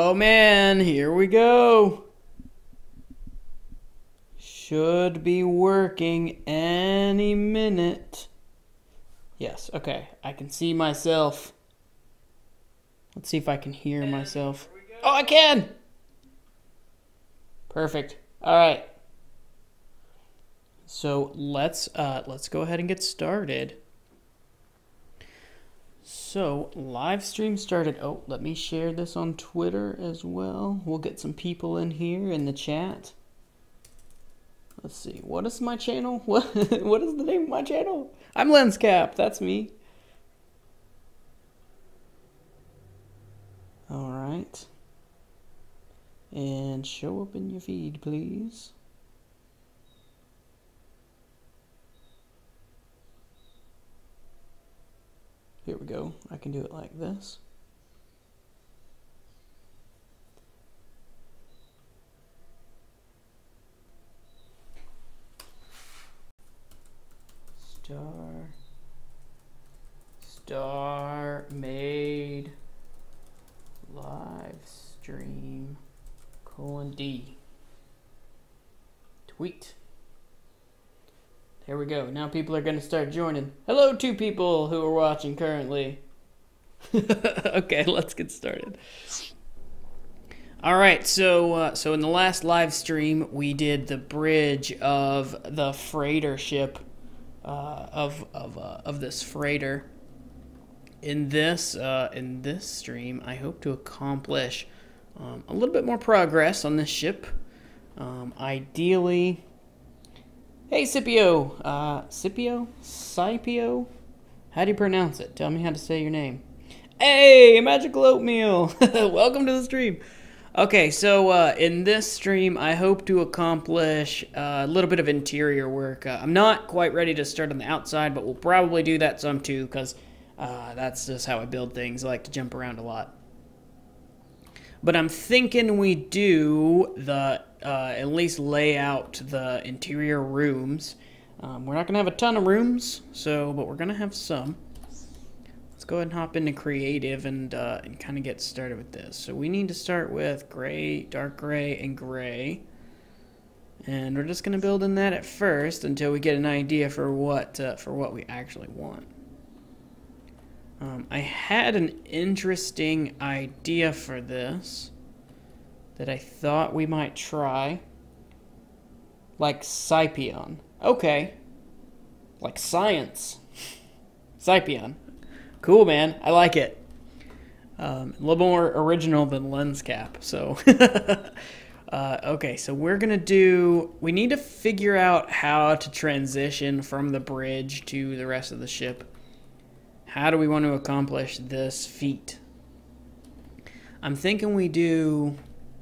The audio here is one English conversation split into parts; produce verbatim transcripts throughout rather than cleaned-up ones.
Oh man, here we go. Should be working any minute. Yes, okay. I can see myself. Let's see if I can hear myself. Oh, I can! Perfect. All right. So let's uh, let's go ahead and get started. So live stream started. Oh, let me share this on Twitter as well. We'll get some people in here in the chat. Let's see. What is my channel? What what is the name of my channel? I'm Lenscap. That's me. All right. And show up in your feed, please. Here we go. I can do it like this. Star. StarMade. Live stream. Colon D. Tweet. There we go. Now people are going to start joining. Hello, two people who are watching currently. Okay, let's get started. All right, so uh, so in the last live stream, we did the bridge of the freighter ship, uh, of of uh, of this freighter. In this uh, in this stream, I hope to accomplish um, a little bit more progress on this ship. Um, ideally. Hey, Scipio. Uh, Scipio? Scipio? How do you pronounce it? Tell me how to say your name. Hey, Magical Oatmeal. Welcome to the stream. Okay, so uh, in this stream, I hope to accomplish uh, a little bit of interior work. Uh, I'm not quite ready to start on the outside, but we'll probably do that some too, because uh, that's just how I build things. I like to jump around a lot. But I'm thinking we do the uh, at least lay out the interior rooms. Um, we're not gonna have a ton of rooms, so but we're gonna have some. Let's go ahead and hop into creative and uh, and kind of get started with this. So we need to start with gray, dark gray, and gray, and we're just gonna build in that at first until we get an idea for what uh, for what we actually want. Um, I had an interesting idea for this that I thought we might try. Like Scipion. Okay. Like science. Scipion. Cool, man. I like it. Um, a little more original than Lenscap. So, uh, okay, so we're going to do... We need to figure out how to transition from the bridge to the rest of the ship. How do we want to accomplish this feat? I'm thinking we do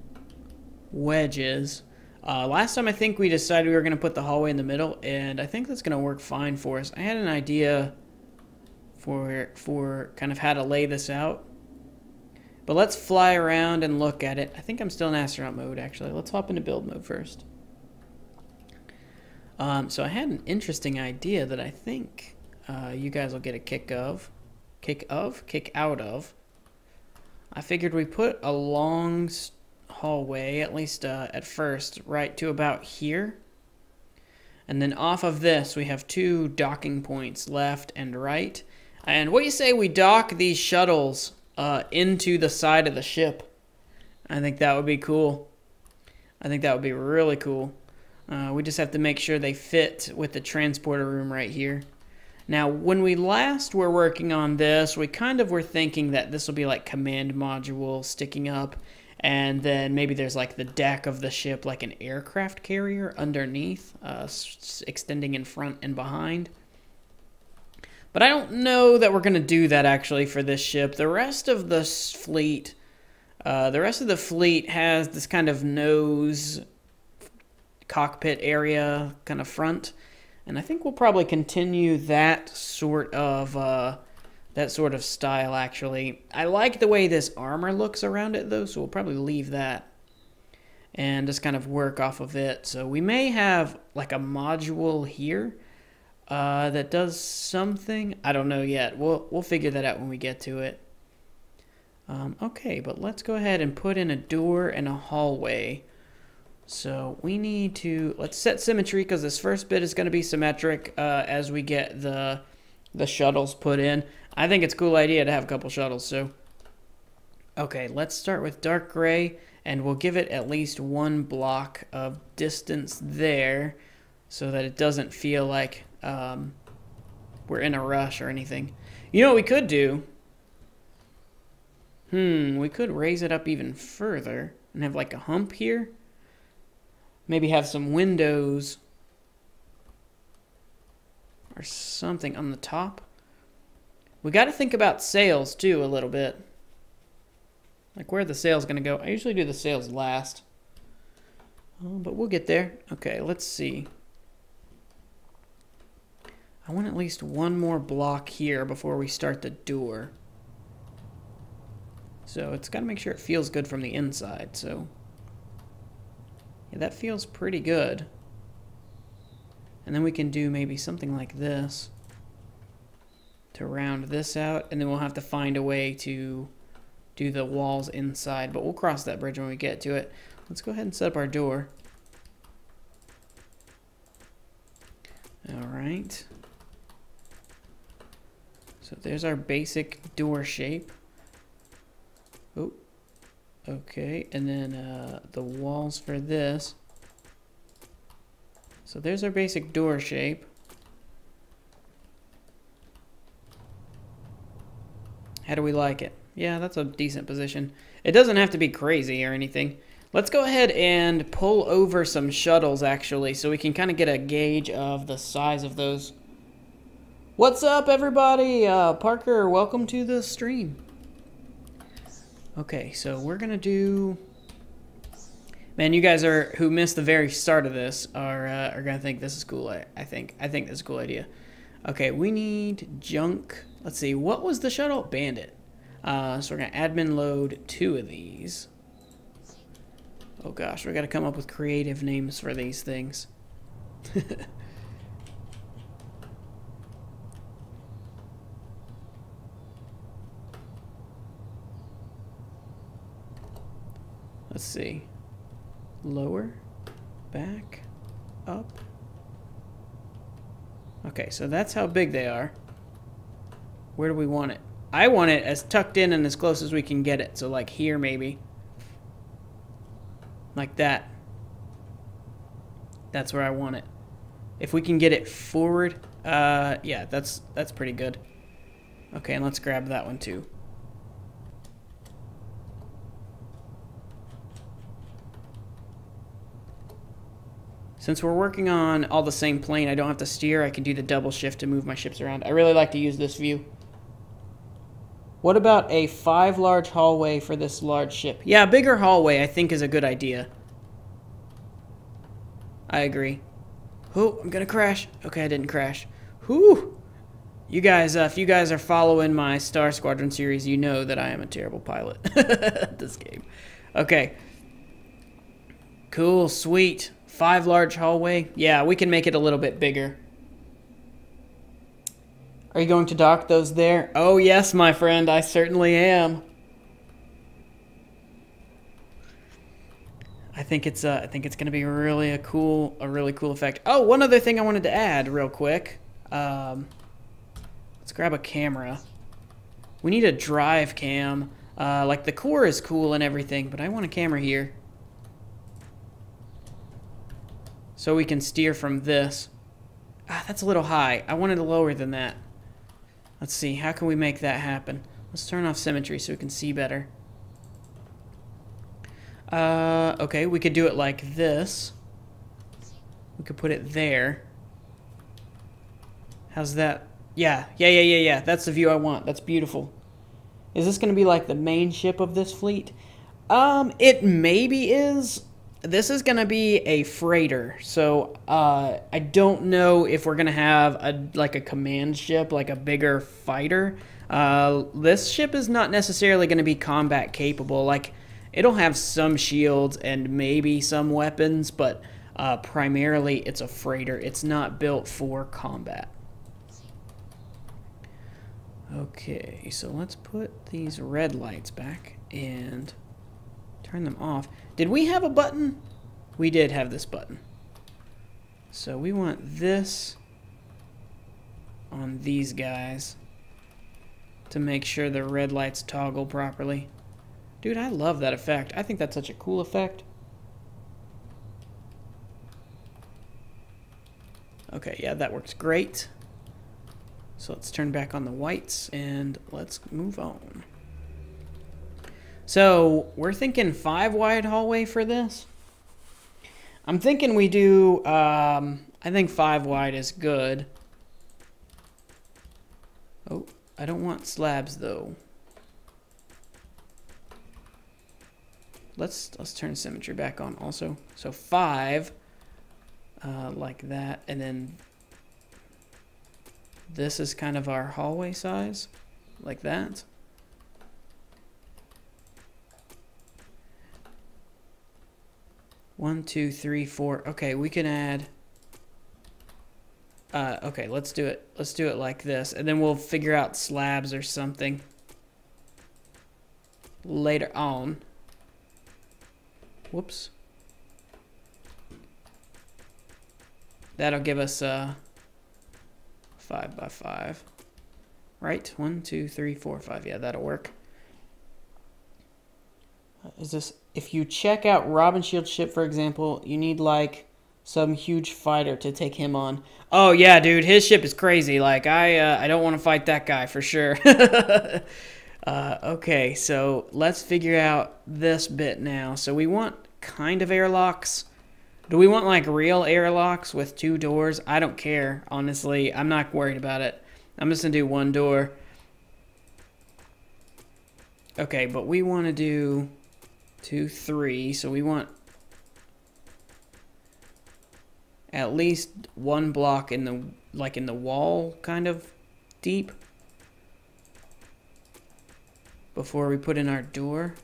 wedges. Uh, last time I think we decided we were going to put the hallway in the middle, and I think that's going to work fine for us. I had an idea for, for kind of how to lay this out. But let's fly around and look at it. I think I'm still in astronaut mode, actually. Let's hop into build mode first. Um, so I had an interesting idea that I think... Uh, you guys will get a kick of, kick of, kick out of. I figured we put a long hallway, at least uh, at first, right to about here. And then off of this, we have two docking points, left and right. And what do you say we dock these shuttles uh, into the side of the ship? I think that would be cool. I think that would be really cool. Uh, we just have to make sure they fit with the transporter room right here. Now, when we last were working on this, we kind of were thinking that this will be like command module sticking up, and then maybe there's like the deck of the ship, like an aircraft carrier underneath, uh, extending in front and behind. But I don't know that we're going to do that actually for this ship. The rest of the fleet, uh, the rest of the fleet has this kind of nose cockpit area kind of front. And I think we'll probably continue that sort of uh, that sort of style, actually. I like the way this armor looks around it, though, so we'll probably leave that and just kind of work off of it. So we may have like a module here uh, that does something. I don't know yet. We'll we'll figure that out when we get to it. Um, okay, but let's go ahead and put in a door and a hallway. So we need to, let's set symmetry because this first bit is going to be symmetric uh, as we get the, the shuttles put in. I think it's a cool idea to have a couple shuttles, so. Okay, let's start with dark gray, and we'll give it at least one block of distance there so that it doesn't feel like um, we're in a rush or anything. You know what we could do? Hmm, we could raise it up even further and have like a hump here. Maybe have some windows or something on the top. We got to think about sails too a little bit. Like where the sail's going to go. I usually do the sails last. Oh, but we'll get there. Okay, let's see. I want at least one more block here before we start the door. So it's got to make sure it feels good from the inside. So yeah, that feels pretty good. And then we can do maybe something like this to round this out. And then we'll have to find a way to do the walls inside. But we'll cross that bridge when we get to it. Let's go ahead and set up our door. All right. So there's our basic door shape. Oh, okay, and then uh, the walls for this. So there's our basic door shape. How do we like it? Yeah, that's a decent position. It doesn't have to be crazy or anything. Let's go ahead and pull over some shuttles, actually, so we can kind of get a gauge of the size of those. What's up, everybody? Uh, Parker, welcome to the stream. Okay, so we're gonna do. Man, you guys are who missed the very start of this are uh, are gonna think this is cool. I, I think I think this is a cool idea. Okay, we need junk. Let's see, what was the shuttle? Bandit. Uh, so we're gonna admin load two of these. Oh gosh, we gotta come up with creative names for these things. Let's see. Lower, back, up. Okay, so that's how big they are. Where do we want it? I want it as tucked in and as close as we can get it. So like here maybe. Like that. That's where I want it. If we can get it forward, uh, yeah, that's that's pretty good. Okay, and let's grab that one too. Since we're working on all the same plane, I don't have to steer. I can do the double shift to move my ships around. I really like to use this view. What about a five large hallway for this large ship? Yeah, a bigger hallway I think is a good idea. I agree. Oh, I'm gonna crash. Okay, I didn't crash. Whew. You guys, uh, if you guys are following my Star Squadron series, you know that I am a terrible pilot at this game. Okay. Cool, sweet. Five large hallway. Yeah, we can make it a little bit bigger. Are you going to dock those there? Oh yes, my friend, I certainly am. I think it's uh, I think it's gonna be really a cool, a really cool effect. Oh, one other thing I wanted to add real quick. Um, let's grab a camera. We need a drive cam. Uh, like the core is cool and everything, but I want a camera here. So we can steer from this. Ah, that's a little high. I wanted to lower than that. Let's see, how can we make that happen? Let's turn off symmetry so we can see better. Uh, okay, we could do it like this. We could put it there. How's that? Yeah, yeah, yeah, yeah, yeah. That's the view I want. That's beautiful. Is this going to be like the main ship of this fleet? Um, it maybe is. This is going to be a freighter, so uh, I don't know if we're going to have a like a command ship, like a bigger fighter. Uh, this ship is not necessarily going to be combat capable. Like, it'll have some shields and maybe some weapons, but uh, primarily it's a freighter. It's not built for combat. Okay, so let's put these red lights back and turn them off. Did we have a button? We did have this button. So we want this on these guys to make sure the red lights toggle properly. Dude, I love that effect. I think that's such a cool effect. Okay, yeah, that works great. So let's turn back on the whites and let's move on. So we're thinking five wide hallway for this. I'm thinking we do, um, I think five wide is good. Oh, I don't want slabs though. Let's, let's turn symmetry back on also. So five, uh, like that, and then this is kind of our hallway size, like that. One, two, three, four. Okay, we can add. Uh, okay, let's do it. Let's do it like this, and then we'll figure out slabs or something later on. Whoops. That'll give us uh, five by five. Right? One, two, three, four, five. Yeah, that'll work. Uh, is this... If you check out Robin Shield's ship, for example, you need, like, some huge fighter to take him on. Oh, yeah, dude, his ship is crazy. Like, I uh, I don't want to fight that guy for sure. uh, okay, so let's figure out this bit now. So we want kind of airlocks. Do we want, like, real airlocks with two doors? I don't care, honestly. I'm not worried about it. I'm just going to do one door. Okay, but we want to do... Two, three, so we want at least one block in the, like in the wall, kind of deep, before we put in our door.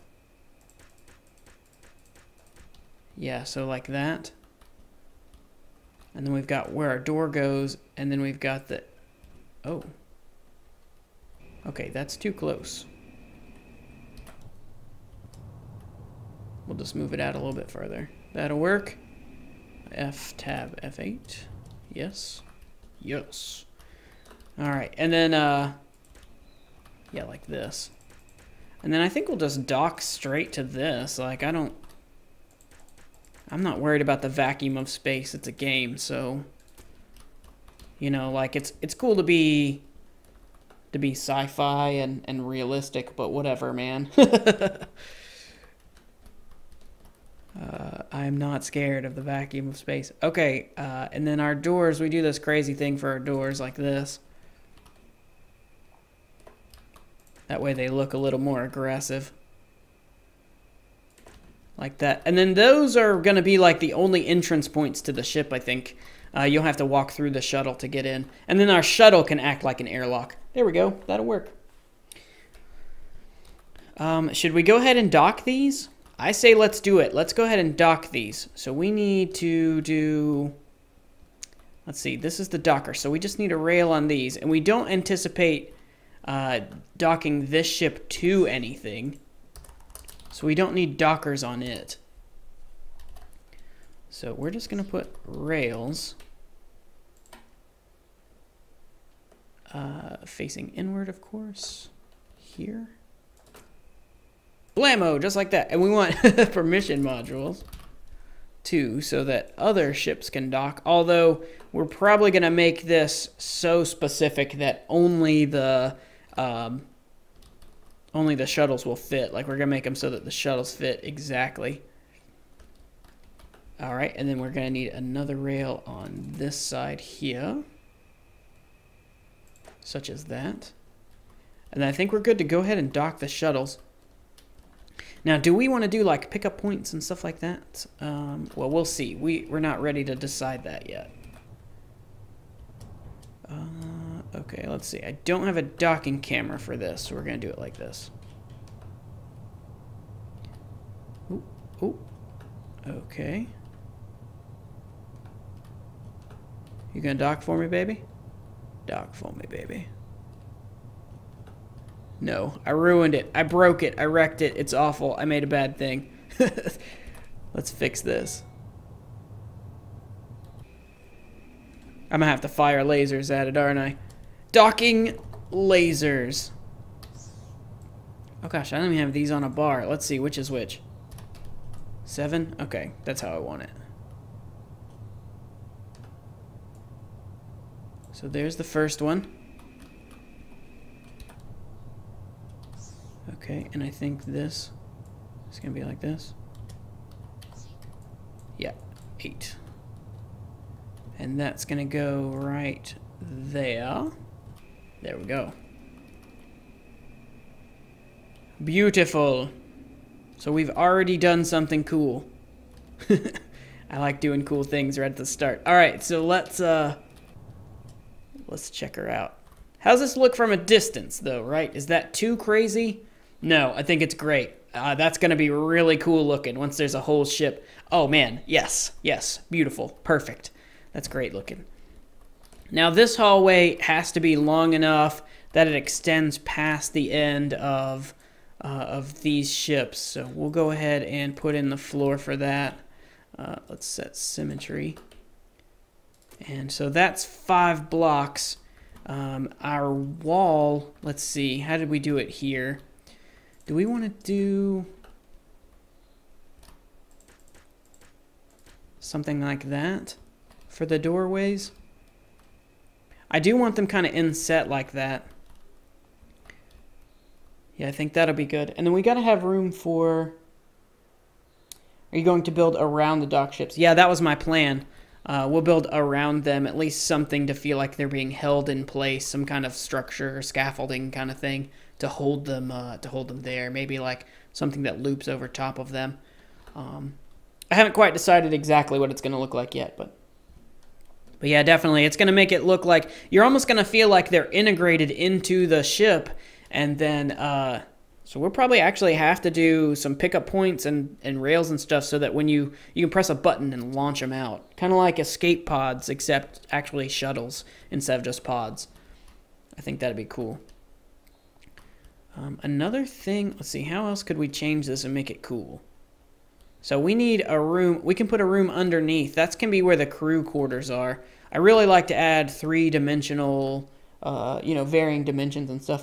Yeah, so like that. And then we've got where our door goes, and then we've got the, oh. Okay, that's too close. We'll just move it out a little bit further. That'll work. F tab F eight. Yes. Yes. Alright, and then, uh, yeah, like this. And then I think we'll just dock straight to this. Like, I don't, I'm not worried about the vacuum of space. It's a game, so, you know, like, it's, it's cool to be, to be sci-fi and, and realistic, but whatever, man. Uh, I'm not scared of the vacuum of space. Okay, uh, and then our doors, we do this crazy thing for our doors like this. That way they look a little more aggressive. Like that. And then those are going to be like the only entrance points to the ship, I think. Uh, you'll have to walk through the shuttle to get in. And then our shuttle can act like an airlock. There we go. That'll work. Um, should we go ahead and dock these? I say let's do it. Let's go ahead and dock these. So we need to do... Let's see. This is the docker. So we just need a rail on these. And we don't anticipate uh, docking this ship to anything. So we don't need dockers on it. So we're just going to put rails uh, facing inward, of course. Here. Blammo, just like that. And we want permission modules too, so that other ships can dock. Although we're probably going to make this so specific that only the um, only the shuttles will fit. Like, we're going to make them so that the shuttles fit exactly. All right, and then we're going to need another rail on this side here, such as that. And then I think we're good to go ahead and dock the shuttles. Now, do we want to do, like, pickup points and stuff like that? Um, well, we'll see. We, we're not ready to decide that yet. Uh, okay, let's see. I don't have a docking camera for this, so we're going to do it like this. Ooh, ooh. Okay. You going to dock for me, baby? Dock for me, baby. No, I ruined it. I broke it. I wrecked it. It's awful. I made a bad thing. Let's fix this. I'm gonna have to fire lasers at it, aren't I? Docking lasers. Oh gosh, I don't even have these on a bar. Let's see, which is which? Seven? Okay, that's how I want it. So there's the first one. Okay, and I think this is gonna be like this. Yeah, eight. And that's gonna go right there. There we go. Beautiful. So we've already done something cool. I like doing cool things right at the start. All right, so let's uh, let's check her out. How's this look from a distance, though? Right? Is that too crazy? No, I think it's great. Uh, that's gonna be really cool looking once there's a whole ship. Oh man, yes, yes, beautiful, perfect. That's great looking. Now this hallway has to be long enough that it extends past the end of uh, of these ships. So we'll go ahead and put in the floor for that. Uh, let's set symmetry. And so that's five blocks. Um, our wall, let's see, how did we do it here? Do we want to do something like that for the doorways? I do want them kind of inset like that. Yeah, I think that'll be good. And then we got to have room for... Are you going to build around the dock ships? Yeah, that was my plan. Uh, we'll build around them, at least something to feel like they're being held in place, some kind of structure or scaffolding kind of thing to hold them, uh, to hold them there. Maybe like something that loops over top of them. Um, I haven't quite decided exactly what it's going to look like yet, but but yeah, definitely, it's going to make it look like you're almost going to feel like they're integrated into the ship, and then uh, so we'll probably actually have to do some pickup points and, and rails and stuff so that when you, you can press a button and launch them out. Kind of like escape pods, except actually shuttles instead of just pods. I think that'd be cool. Um, another thing, let's see, how else could we change this and make it cool? So we need a room, we can put a room underneath. That's can be where the crew quarters are. I really like to add three-dimensional, uh, you know, varying dimensions and stuff.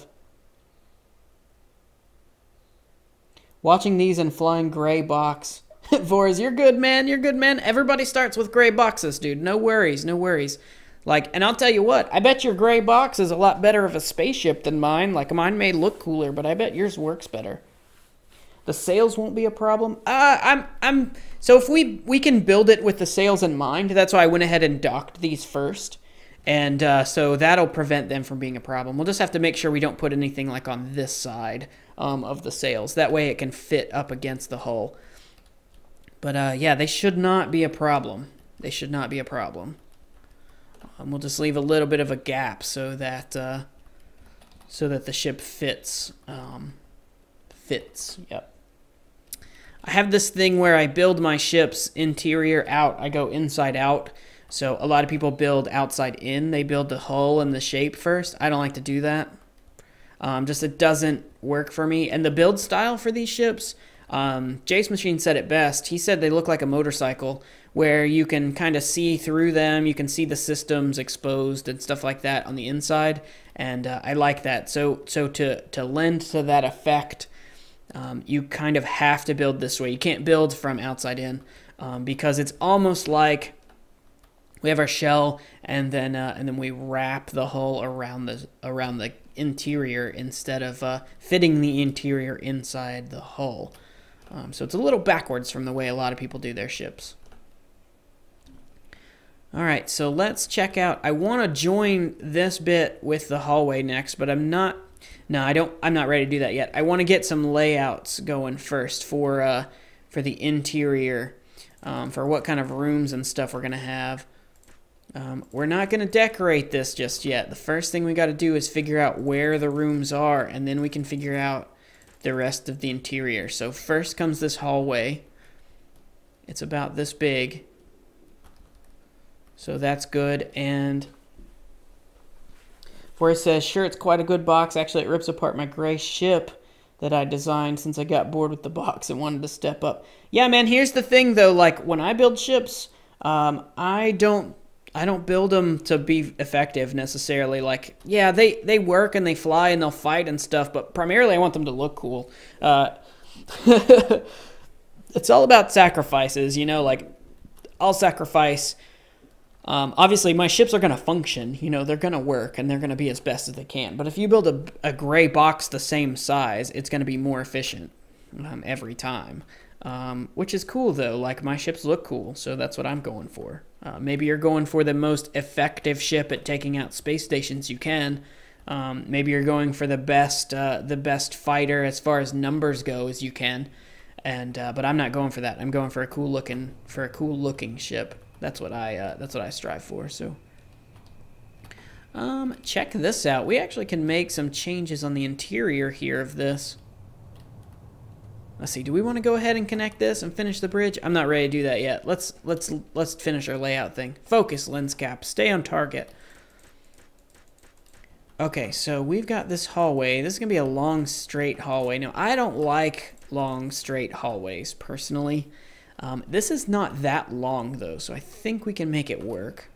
Watching these in flying gray box. Vores, you're good, man. You're good, man. Everybody starts with gray boxes, dude. No worries, no worries. Like, and I'll tell you what, I bet your gray box is a lot better of a spaceship than mine. Like, mine may look cooler, but I bet yours works better. The sails won't be a problem. Uh, I'm, I'm, so if we, we can build it with the sails in mind, that's why I went ahead and docked these first. And uh, so that'll prevent them from being a problem. We'll just have to make sure we don't put anything like on this side um, of the sails. That way it can fit up against the hull. But uh, yeah, they should not be a problem. They should not be a problem. Um, we'll just leave a little bit of a gap so that uh, so that the ship fits. Um, fits. Yep. I have this thing where I build my ship's interior out. I go inside out. So a lot of people build outside in. They build the hull and the shape first. I don't like to do that. Um, just it doesn't work for me. And the build style for these ships, um, Jace Machine said it best. He said they look like a motorcycle where you can kind of see through them. You can see the systems exposed and stuff like that on the inside. And uh, I like that. So so to, to lend to that effect, um, you kind of have to build this way. You can't build from outside in um, because it's almost like we have our shell and then uh, and then we wrap the hull around the around the interior instead of uh, fitting the interior inside the hull. Um, so it's a little backwards from the way a lot of people do their ships. All right, so let's check out. I want to join this bit with the hallway next, but I'm not. No, I don't. I'm not ready to do that yet. I want to get some layouts going first for uh, for the interior, um, for what kind of rooms and stuff we're gonna have. Um, we're not gonna decorate this just yet. The first thing we got to do is figure out where the rooms are, and then we can figure out the rest of the interior. So first comes this hallway. It's about this big. So that's good. And Where it says, sure, it's quite a good box. Actually, it rips apart my gray ship that I designed since I got bored with the box and wanted to step up. Yeah, man, here's the thing, though. Like, when I build ships, um, I don't I don't build them to be effective necessarily. Like, yeah, they, they work and they fly and they'll fight and stuff, but primarily I want them to look cool. Uh, it's all about sacrifices, you know, like, I'll sacrifice... Um, obviously, my ships are going to function, you know, they're going to work, and they're going to be as best as they can. But if you build a, a gray box the same size, it's going to be more efficient um, every time. Um, which is cool, though. Like, my ships look cool, so that's what I'm going for. Uh, maybe you're going for the most effective ship at taking out space stations you can. Um, maybe you're going for the best, uh, the best fighter as far as numbers go as you can. And uh, but I'm not going for that. I'm going for a cool looking, for a cool looking ship. That's what I uh, that's what I strive for. So, um, check this out. We actually can make some changes on the interior here of this. Let's see. Do we want to go ahead and connect this and finish the bridge? I'm not ready to do that yet. Let's let's let's finish our layout thing. Focus, Lenscap. Stay on target. Okay, so we've got this hallway. This is gonna be a long, straight hallway. Now, I don't like long, straight hallways personally. Um, this is not that long, though, so I think we can make it work.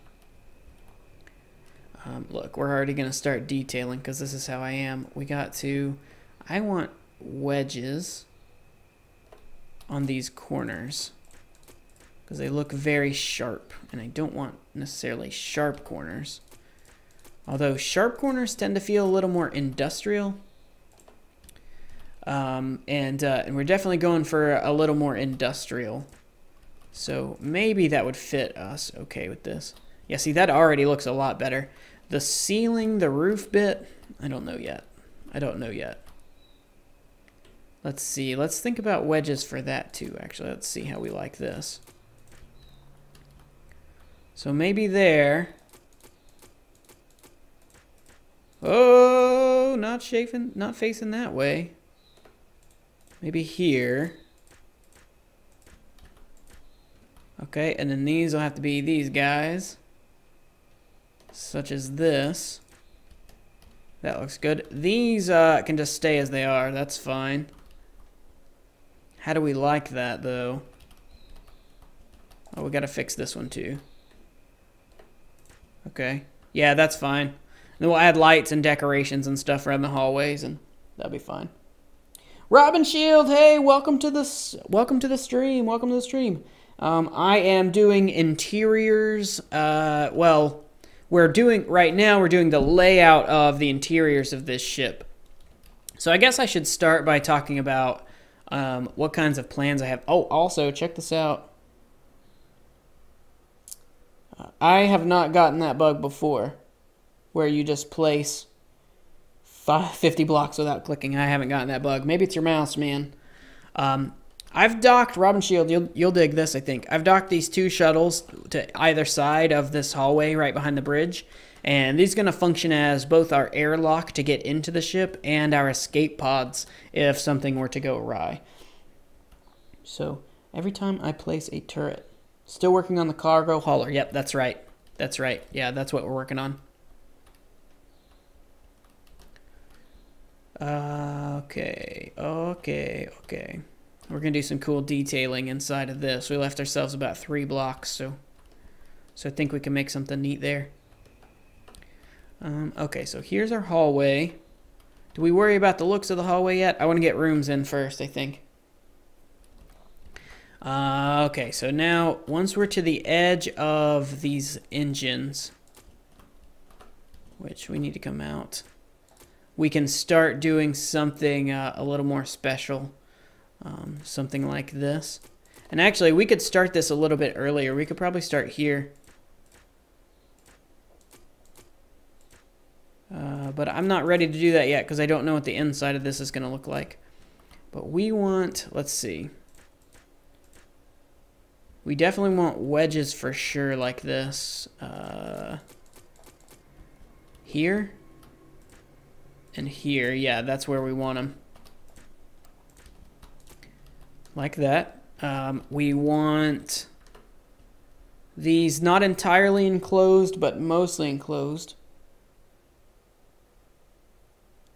Um, look, we're already going to start detailing because this is how I am. We got to... I want wedges on these corners because they look very sharp, and I don't want necessarily sharp corners. Although sharp corners tend to feel a little more industrial. Um, and, uh, and we're definitely going for a little more industrial. So maybe that would fit us okay with this. Yeah, see, that already looks a lot better. The ceiling, the roof bit, I don't know yet. I don't know yet. Let's see. Let's think about wedges for that too, actually. Let's see how we like this. So maybe there. Oh, not chafing, not facing that way. Maybe here. Okay, and then these will have to be these guys. Such as this. That looks good. These uh, can just stay as they are. That's fine. How do we like that, though? Oh, we gotta fix this one, too. Okay. Yeah, that's fine. Then we'll add lights and decorations and stuff around the hallways, and that'll be fine. Robin Shield, hey, welcome to the welcome to the stream. Welcome to the stream. Um, I am doing interiors. Uh, well, we're doing right now. We're doing the layout of the interiors of this ship. So I guess I should start by talking about um, what kinds of plans I have. Oh, also check this out. Uh, I have not gotten that bug before, where you just place fifty blocks without clicking. I haven't gotten that bug. Maybe it's your mouse, man. Um, I've docked, Robin Shield, you'll, you'll dig this, I think. I've docked these two shuttles to either side of this hallway right behind the bridge. And these are going to function as both our airlock to get into the ship and our escape pods if something were to go awry. So every time I place a turret, still working on the cargo hauler. Yep, that's right. That's right. Yeah, that's what we're working on. Uh, okay, okay, okay. We're gonna do some cool detailing inside of this. We left ourselves about three blocks, so so I think we can make something neat there. Um, okay, so here's our hallway. Do we worry about the looks of the hallway yet? I want to get rooms in first, I think. Uh, okay, so now once we're to the edge of these engines, which we need to come out, we can start doing something uh, a little more special. Um, something like this. And actually, we could start this a little bit earlier. We could probably start here. Uh, but I'm not ready to do that yet because I don't know what the inside of this is going to look like. But we want, let's see. We definitely want wedges for sure like this. Uh, here. And here, yeah, that's where we want them. Like that. Um, we want these not entirely enclosed, but mostly enclosed.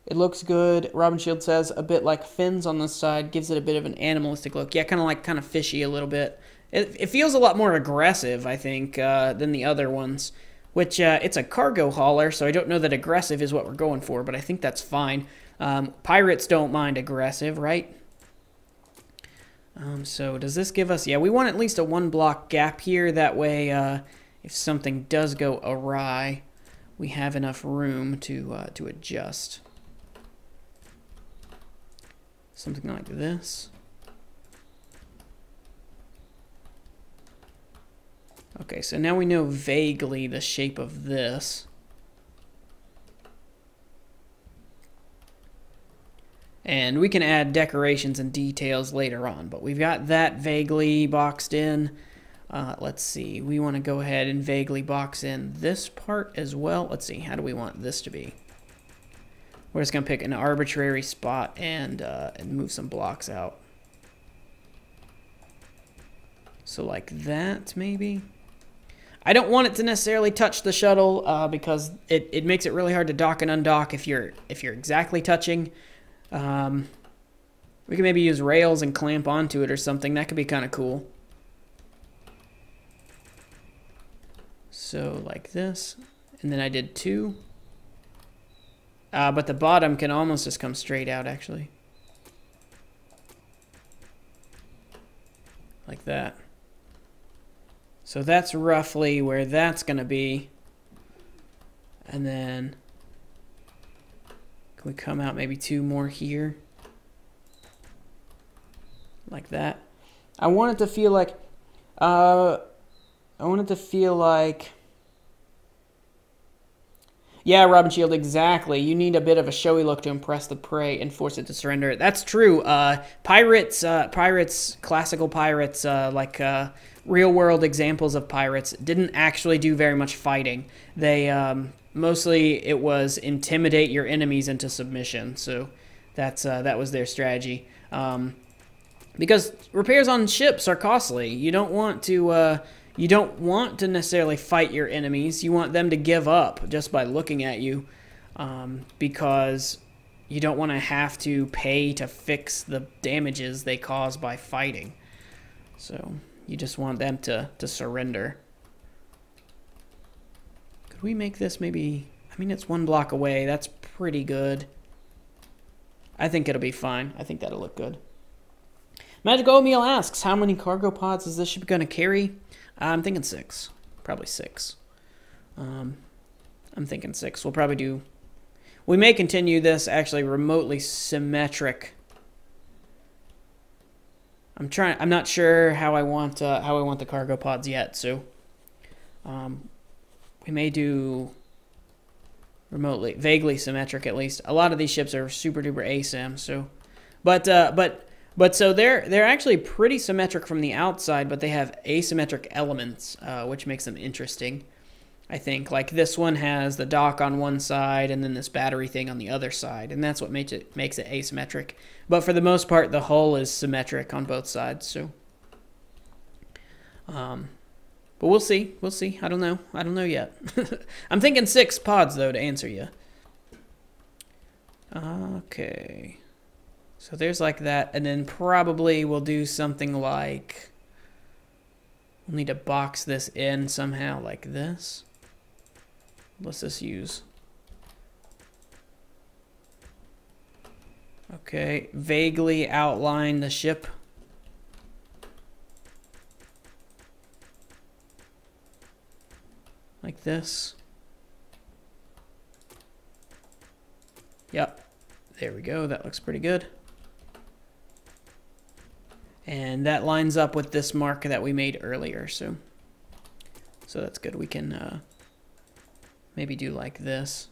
It looks good. Robin Shield says a bit like fins on the side, gives it a bit of an animalistic look. Yeah, kind of like kind of fishy a little bit. It, it feels a lot more aggressive, I think, uh, than the other ones. Which, uh, it's a cargo hauler, so I don't know that aggressive is what we're going for, but I think that's fine. Um, pirates don't mind aggressive, right? Um, so does this give us... Yeah, we want at least a one-block gap here. That way, uh, if something does go awry, we have enough room to, uh, to adjust. Something like this. Okay, so now we know vaguely the shape of this. And we can add decorations and details later on, but we've got that vaguely boxed in. Uh, let's see, we want to go ahead and vaguely box in this part as well. Let's see, how do we want this to be? We're just going to pick an arbitrary spot and, uh, and move some blocks out. So like that, maybe? I don't want it to necessarily touch the shuttle uh, because it, it makes it really hard to dock and undock if you're if you're exactly touching. Um, we can maybe use rails and clamp onto it or something. That could be kind of cool. So like this, and then I did two. Uh, but the bottom can almost just come straight out, actually. Like that. So that's roughly where that's going to be. And then can we come out maybe two more here? Like that. I want it to feel like... Uh, I want it to feel like... Yeah, Robin Shield, exactly. You need a bit of a showy look to impress the prey and force it to surrender. That's true. Uh, pirates, uh, pirates, classical pirates, uh, like uh, real-world examples of pirates, didn't actually do very much fighting. They um, mostly it was intimidate your enemies into submission. So that's uh, that was their strategy. Um, because repairs on ships are costly. You don't want to. Uh, You don't want to necessarily fight your enemies. You want them to give up just by looking at you um, because you don't want to have to pay to fix the damages they cause by fighting. So you just want them to, to surrender. Could we make this maybe... I mean, it's one block away. That's pretty good. I think it'll be fine. I think that'll look good. Magic Oatmeal asks, how many cargo pods is this ship going to carry? I'm thinking six. Probably six. Um, I'm thinking six. We'll probably do... We may continue this actually remotely symmetric. I'm trying... I'm not sure how I want uh, how I want the cargo pods yet, so... Um, we may do... remotely... Vaguely symmetric, at least. A lot of these ships are super-duper asym, so... But, uh, but... But so they're they're actually pretty symmetric from the outside, but they have asymmetric elements, uh, which makes them interesting, I think. Like this one has the dock on one side and then this battery thing on the other side, and that's what makes it makes it asymmetric. But for the most part, the hull is symmetric on both sides. So, um, but we'll see. We'll see. I don't know. I don't know yet. I'm thinking six pods though to answer you. Okay. So there's like that, and then probably we'll do something like, we'll need to box this in somehow like this. Let's just use, okay, vaguely outline the ship. Like this. Yep, there we go, that looks pretty good. And that lines up with this mark that we made earlier, so so that's good. We can uh, maybe do like this.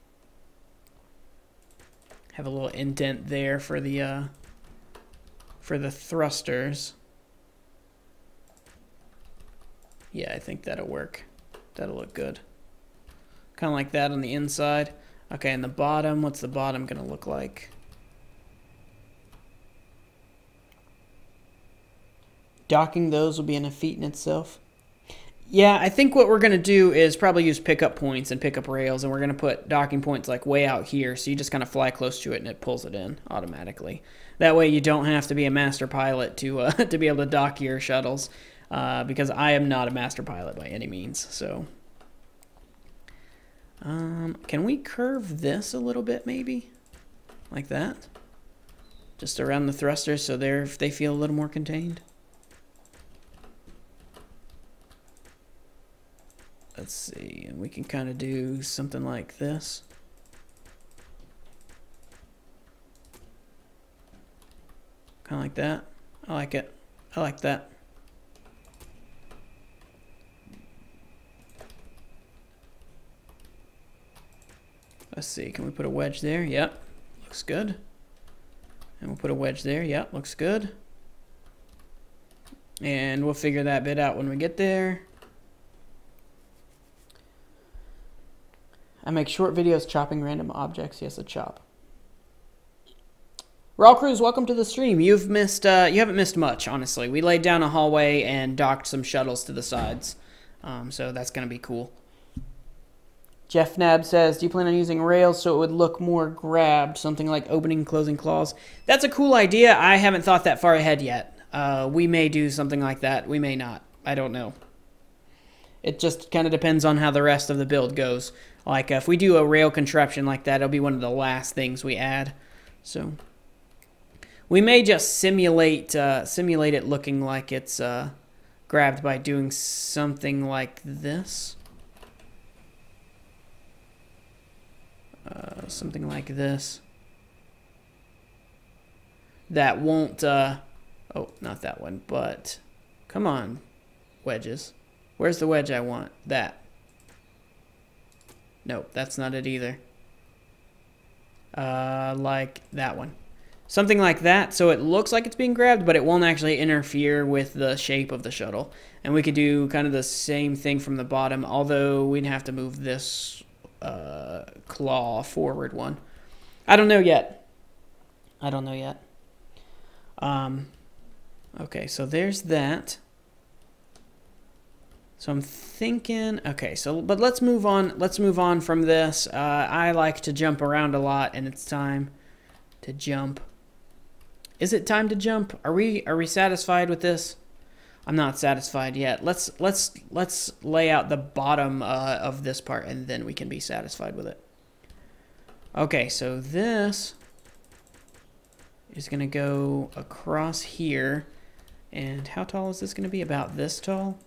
Have a little indent there for the uh, for the thrusters. Yeah, I think that'll work. That'll look good. Kind of like that on the inside. Okay, and the bottom, what's the bottom gonna look like? Docking those will be a feat in itself. Yeah, I think what we're going to do is probably use pickup points and pickup rails, and we're going to put docking points like way out here, so you just kind of fly close to it and it pulls it in automatically. That way you don't have to be a master pilot to uh, to be able to dock your shuttles, uh, because I am not a master pilot by any means. So, um, can we curve this a little bit maybe? Like that? Just around the thrusters so they're, they feel a little more contained. Let's see, and we can kind of do something like this. Kind of like that. I like it. I like that. Let's see, can we put a wedge there? Yep, looks good. And we'll put a wedge there. Yep, looks good. And we'll figure that bit out when we get there. I make short videos chopping random objects. Yes, a chop. Raw Cruz, welcome to the stream. You've missed, uh, you haven't missed much, honestly. We laid down a hallway and docked some shuttles to the sides. Um, so that's going to be cool. Jeff Nab says, do you plan on using rails so it would look more grabbed? Something like opening and closing claws. That's a cool idea. I haven't thought that far ahead yet. Uh, we may do something like that. We may not. I don't know. It just kind of depends on how the rest of the build goes. Like, uh, if we do a rail contraption like that, it'll be one of the last things we add. So, we may just simulate uh, simulate it looking like it's uh, grabbed by doing something like this. Uh, something like this. That won't... Uh, oh, not that one, but... Come on, wedges. Where's the wedge I want? That. Nope, that's not it either. Uh, like that one. Something like that, so it looks like it's being grabbed, but it won't actually interfere with the shape of the shuttle. And we could do kind of the same thing from the bottom, although we'd have to move this uh, claw forward one. I don't know yet. I don't know yet. Um, okay, so there's that. So I'm thinking, okay, so, but let's move on, let's move on from this. Uh, I like to jump around a lot, and it's time to jump. Is it time to jump? Are we, are we satisfied with this? I'm not satisfied yet. Let's, let's, let's lay out the bottom uh, of this part, and then we can be satisfied with it. Okay, so this is gonna go across here, and how tall is this gonna be? About this tall?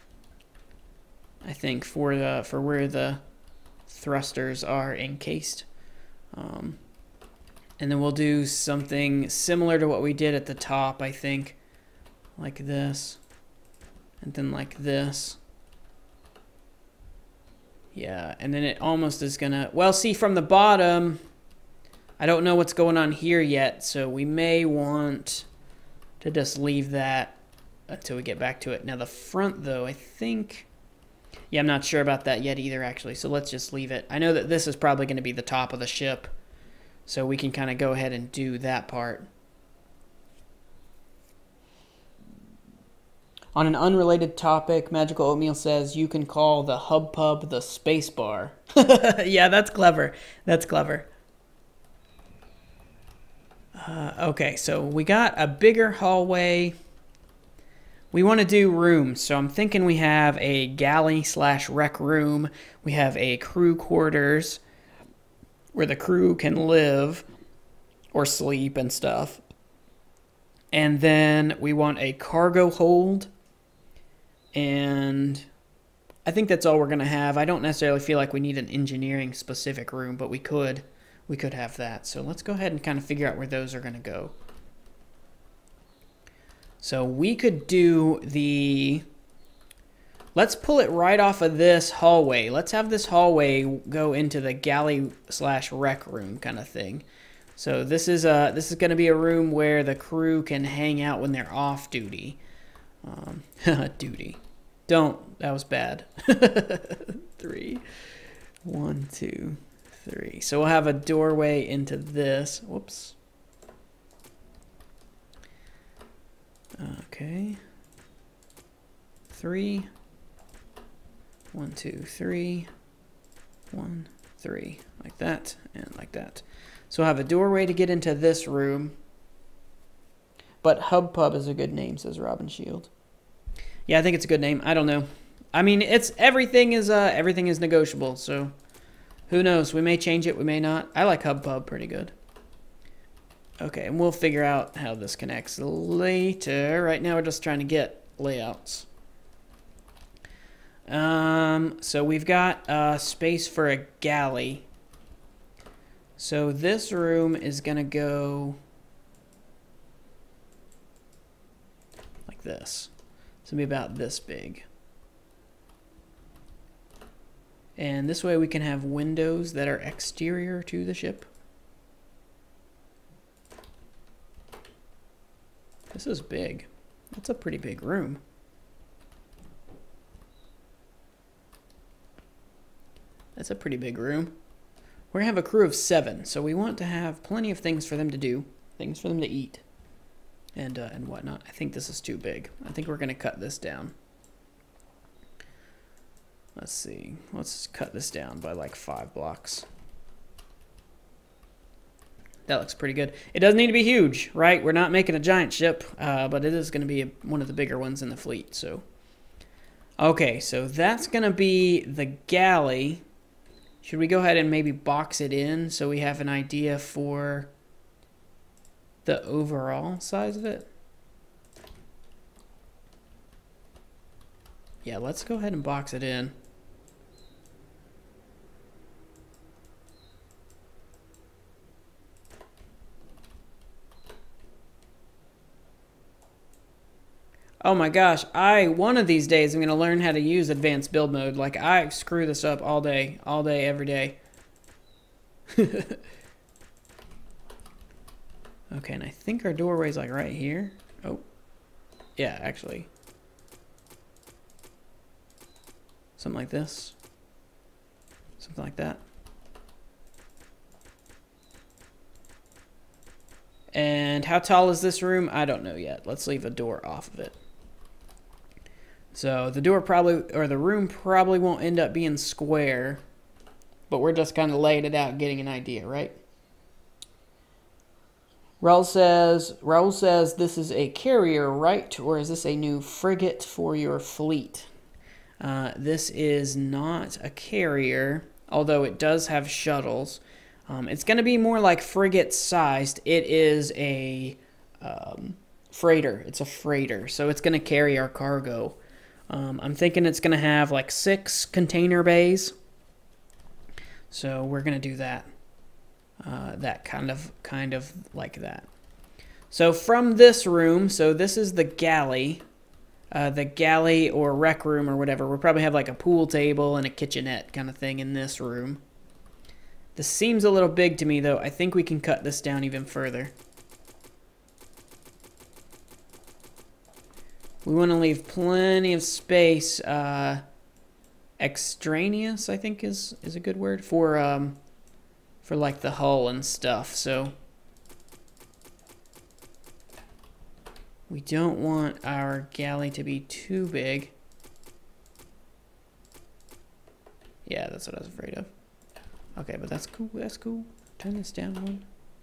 I think for the for where the thrusters are encased, um, and then we'll do something similar to what we did at the top. I think, like this, and then like this. Yeah, and then it almost is gonna. Well, see from the bottom, I don't know what's going on here yet, so we may want to just leave that until we get back to it. Now the front, though, I think. Yeah, I'm not sure about that yet either, actually, so let's just leave it. I know that this is probably going to be the top of the ship, so we can kind of go ahead and do that part. On an unrelated topic, Magical Oatmeal says you can call the hub pub the space bar. Yeah, that's clever. That's clever. Uh, okay, so we got a bigger hallway. We want to do rooms, so I'm thinking we have a galley slash rec room. We have a crew quarters where the crew can live or sleep and stuff. And then we want a cargo hold. And I think that's all we're going to have. I don't necessarily feel like we need an engineering specific room, but we could. We could have that. So let's go ahead and kind of figure out where those are going to go. So we could do the, let's pull it right off of this hallway. Let's have this hallway go into the galley slash rec room kind of thing. So this is a, this is going to be a room where the crew can hang out when they're off duty. Um, duty. Don't, that was bad. Three, one, two, three. So we'll have a doorway into this. Whoops. Okay. Three. One, two, three. One, three. Like that, and like that. So I'll have a doorway to get into this room. But Hub Pub is a good name, says Robin Shield. Yeah, I think it's a good name. I don't know. I mean, it's everything is uh everything is negotiable, so who knows? We may change it, we may not. I like Hub Pub pretty good. Okay, and we'll figure out how this connects later. Right now we're just trying to get layouts. Um, so we've got uh, space for a galley. So this room is gonna go like this. It's gonna be about this big. And this way we can have windows that are exterior to the ship. This is big. That's a pretty big room. That's a pretty big room. We're gonna have a crew of seven, so we want to have plenty of things for them to do, things for them to eat, and uh, and whatnot. I think this is too big. I think we're gonna cut this down. Let's see. Let's cut this down by like five blocks. That looks pretty good. It doesn't need to be huge, right? We're not making a giant ship, uh, but it is going to be a, one of the bigger ones in the fleet. So, okay, so that's going to be the galley. Should we go ahead and maybe box it in so we have an idea for the overall size of it? Yeah, let's go ahead and box it in. Oh my gosh, I, one of these days, I'm going to learn how to use advanced build mode. Like, I screw this up all day, all day, every day. Okay, and I think our doorway's like right here. Oh, yeah, actually. Something like this. Something like that. And how tall is this room? I don't know yet. Let's leave a door off of it. So the door probably, or the room probably won't end up being square, but we're just kind of laying it out, getting an idea, right? Raul says, Raul says, this is a carrier, right? Or is this a new frigate for your fleet? Uh, this is not a carrier, although it does have shuttles. Um, it's going to be more like frigate sized. It is a um, freighter. It's a freighter, so it's going to carry our cargo. Um, I'm thinking it's going to have like six container bays. So we're going to do that. Uh, that kind of, kind of like that. So from this room, so this is the galley. Uh, the galley or rec room or whatever. We'll probably have like a pool table and a kitchenette kind of thing in this room. This seems a little big to me though. I think we can cut this down even further. We want to leave plenty of space, uh, extraneous, I think is, is a good word, for, um, for like the hull and stuff. So we don't want our galley to be too big. Yeah, that's what I was afraid of. Okay, but that's cool, that's cool. Turn this down one.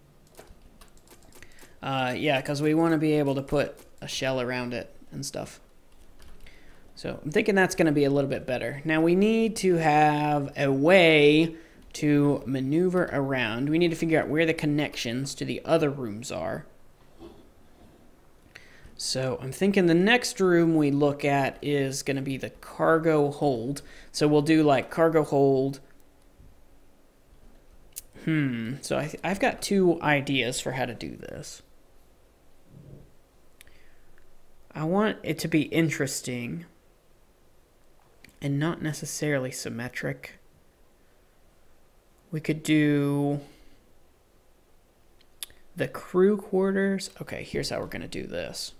Uh, yeah, because we want to be able to put a shell around it and stuff. So I'm thinking that's going to be a little bit better. Now we need to have a way to maneuver around. We need to figure out where the connections to the other rooms are. So I'm thinking the next room we look at is going to be the cargo hold. So we'll do like cargo hold. Hmm. So I, I've got two ideas for how to do this. I want it to be interesting and not necessarily symmetric. We could do the crew quarters. Okay, here's how we're going to do this.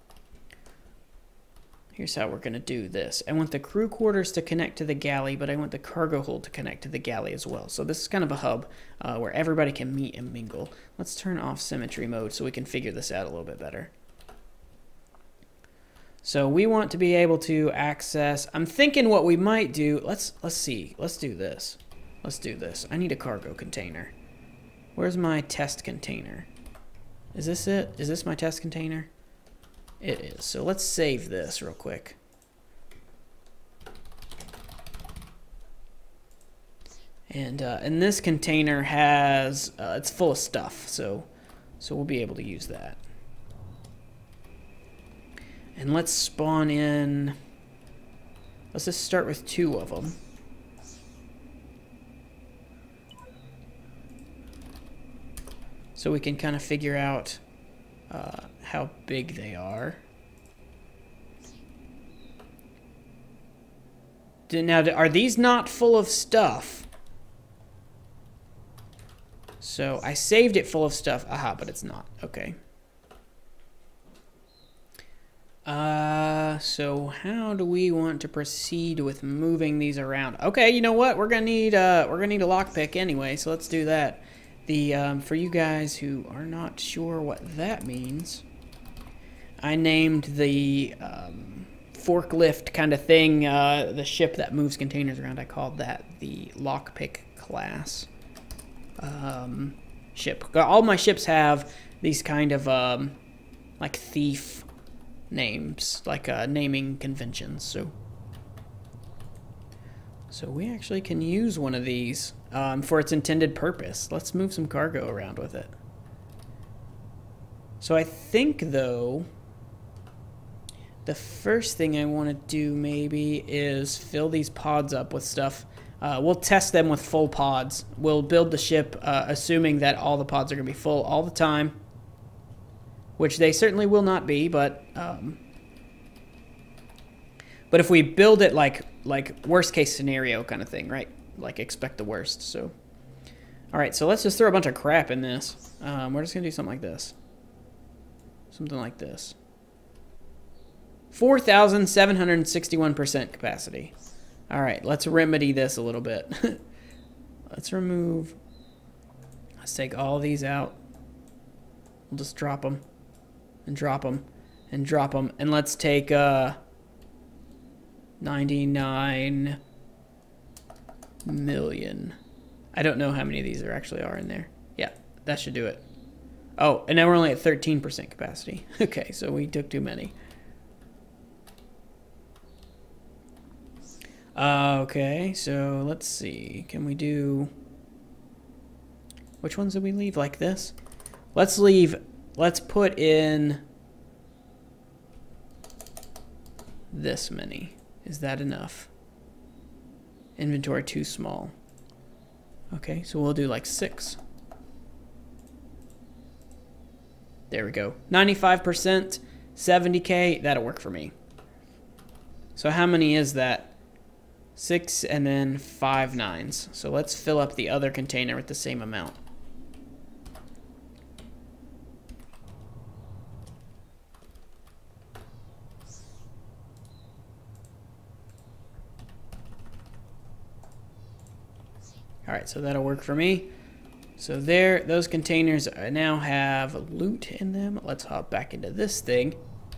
Here's how we're going to do this. I want the crew quarters to connect to the galley, but I want the cargo hold to connect to the galley as well. So this is kind of a hub uh, where everybody can meet and mingle. Let's turn off symmetry mode so we can figure this out a little bit better. So we want to be able to access, I'm thinking what we might do, let's let's see, let's do this. Let's do this. I need a cargo container. Where's my test container? Is this it? Is this my test container? It is. So let's save this real quick. And uh, and this container has, uh, it's full of stuff, so so we'll be able to use that. And let's spawn in, let's just start with two of them. So we can kind of figure out uh, how big they are. Now, are these not full of stuff? So I saved it full of stuff. Aha, but it's not. Okay. Uh, so how do we want to proceed with moving these around? Okay, you know what? We're gonna need uh, we're gonna need a lockpick anyway. So let's do that. The um, for you guys who are not sure what that means, I named the um, forklift kind of thing, uh, the ship that moves containers around. I called that the lockpick class. Um, ship. All my ships have these kind of um, like thief names, like uh, naming conventions. So, so we actually can use one of these um, for its intended purpose. Let's move some cargo around with it. So I think though, the first thing I want to do maybe is fill these pods up with stuff. Uh, we'll test them with full pods. We'll build the ship uh, assuming that all the pods are going to be full all the time, which they certainly will not be, but um, but if we build it like like worst case scenario kind of thing, right? Like expect the worst. So, all right, so let's just throw a bunch of crap in this. Um, we're just going to do something like this. Something like this. four thousand seven hundred sixty-one percent capacity. All right, let's remedy this a little bit. Let's remove, let's take all these out. We'll just drop them and drop them and drop them. And let's take uh, ninety-nine million. I don't know how many of these there actually are in there. Yeah, that should do it. Oh, and now we're only at thirteen percent capacity. Okay, so we took too many. Uh, okay, so let's see. Can we do... Which ones did we leave? Like this? Let's leave... Let's put in... this many. Is that enough? Inventory too small. Okay, so we'll do like six. There we go. ninety-five percent, seventy K. That'll work for me. So how many is that? Six and then five nines. So let's fill up the other container with the same amount. All right, so that'll work for me. So there, those containers now have loot in them. Let's hop back into this thing.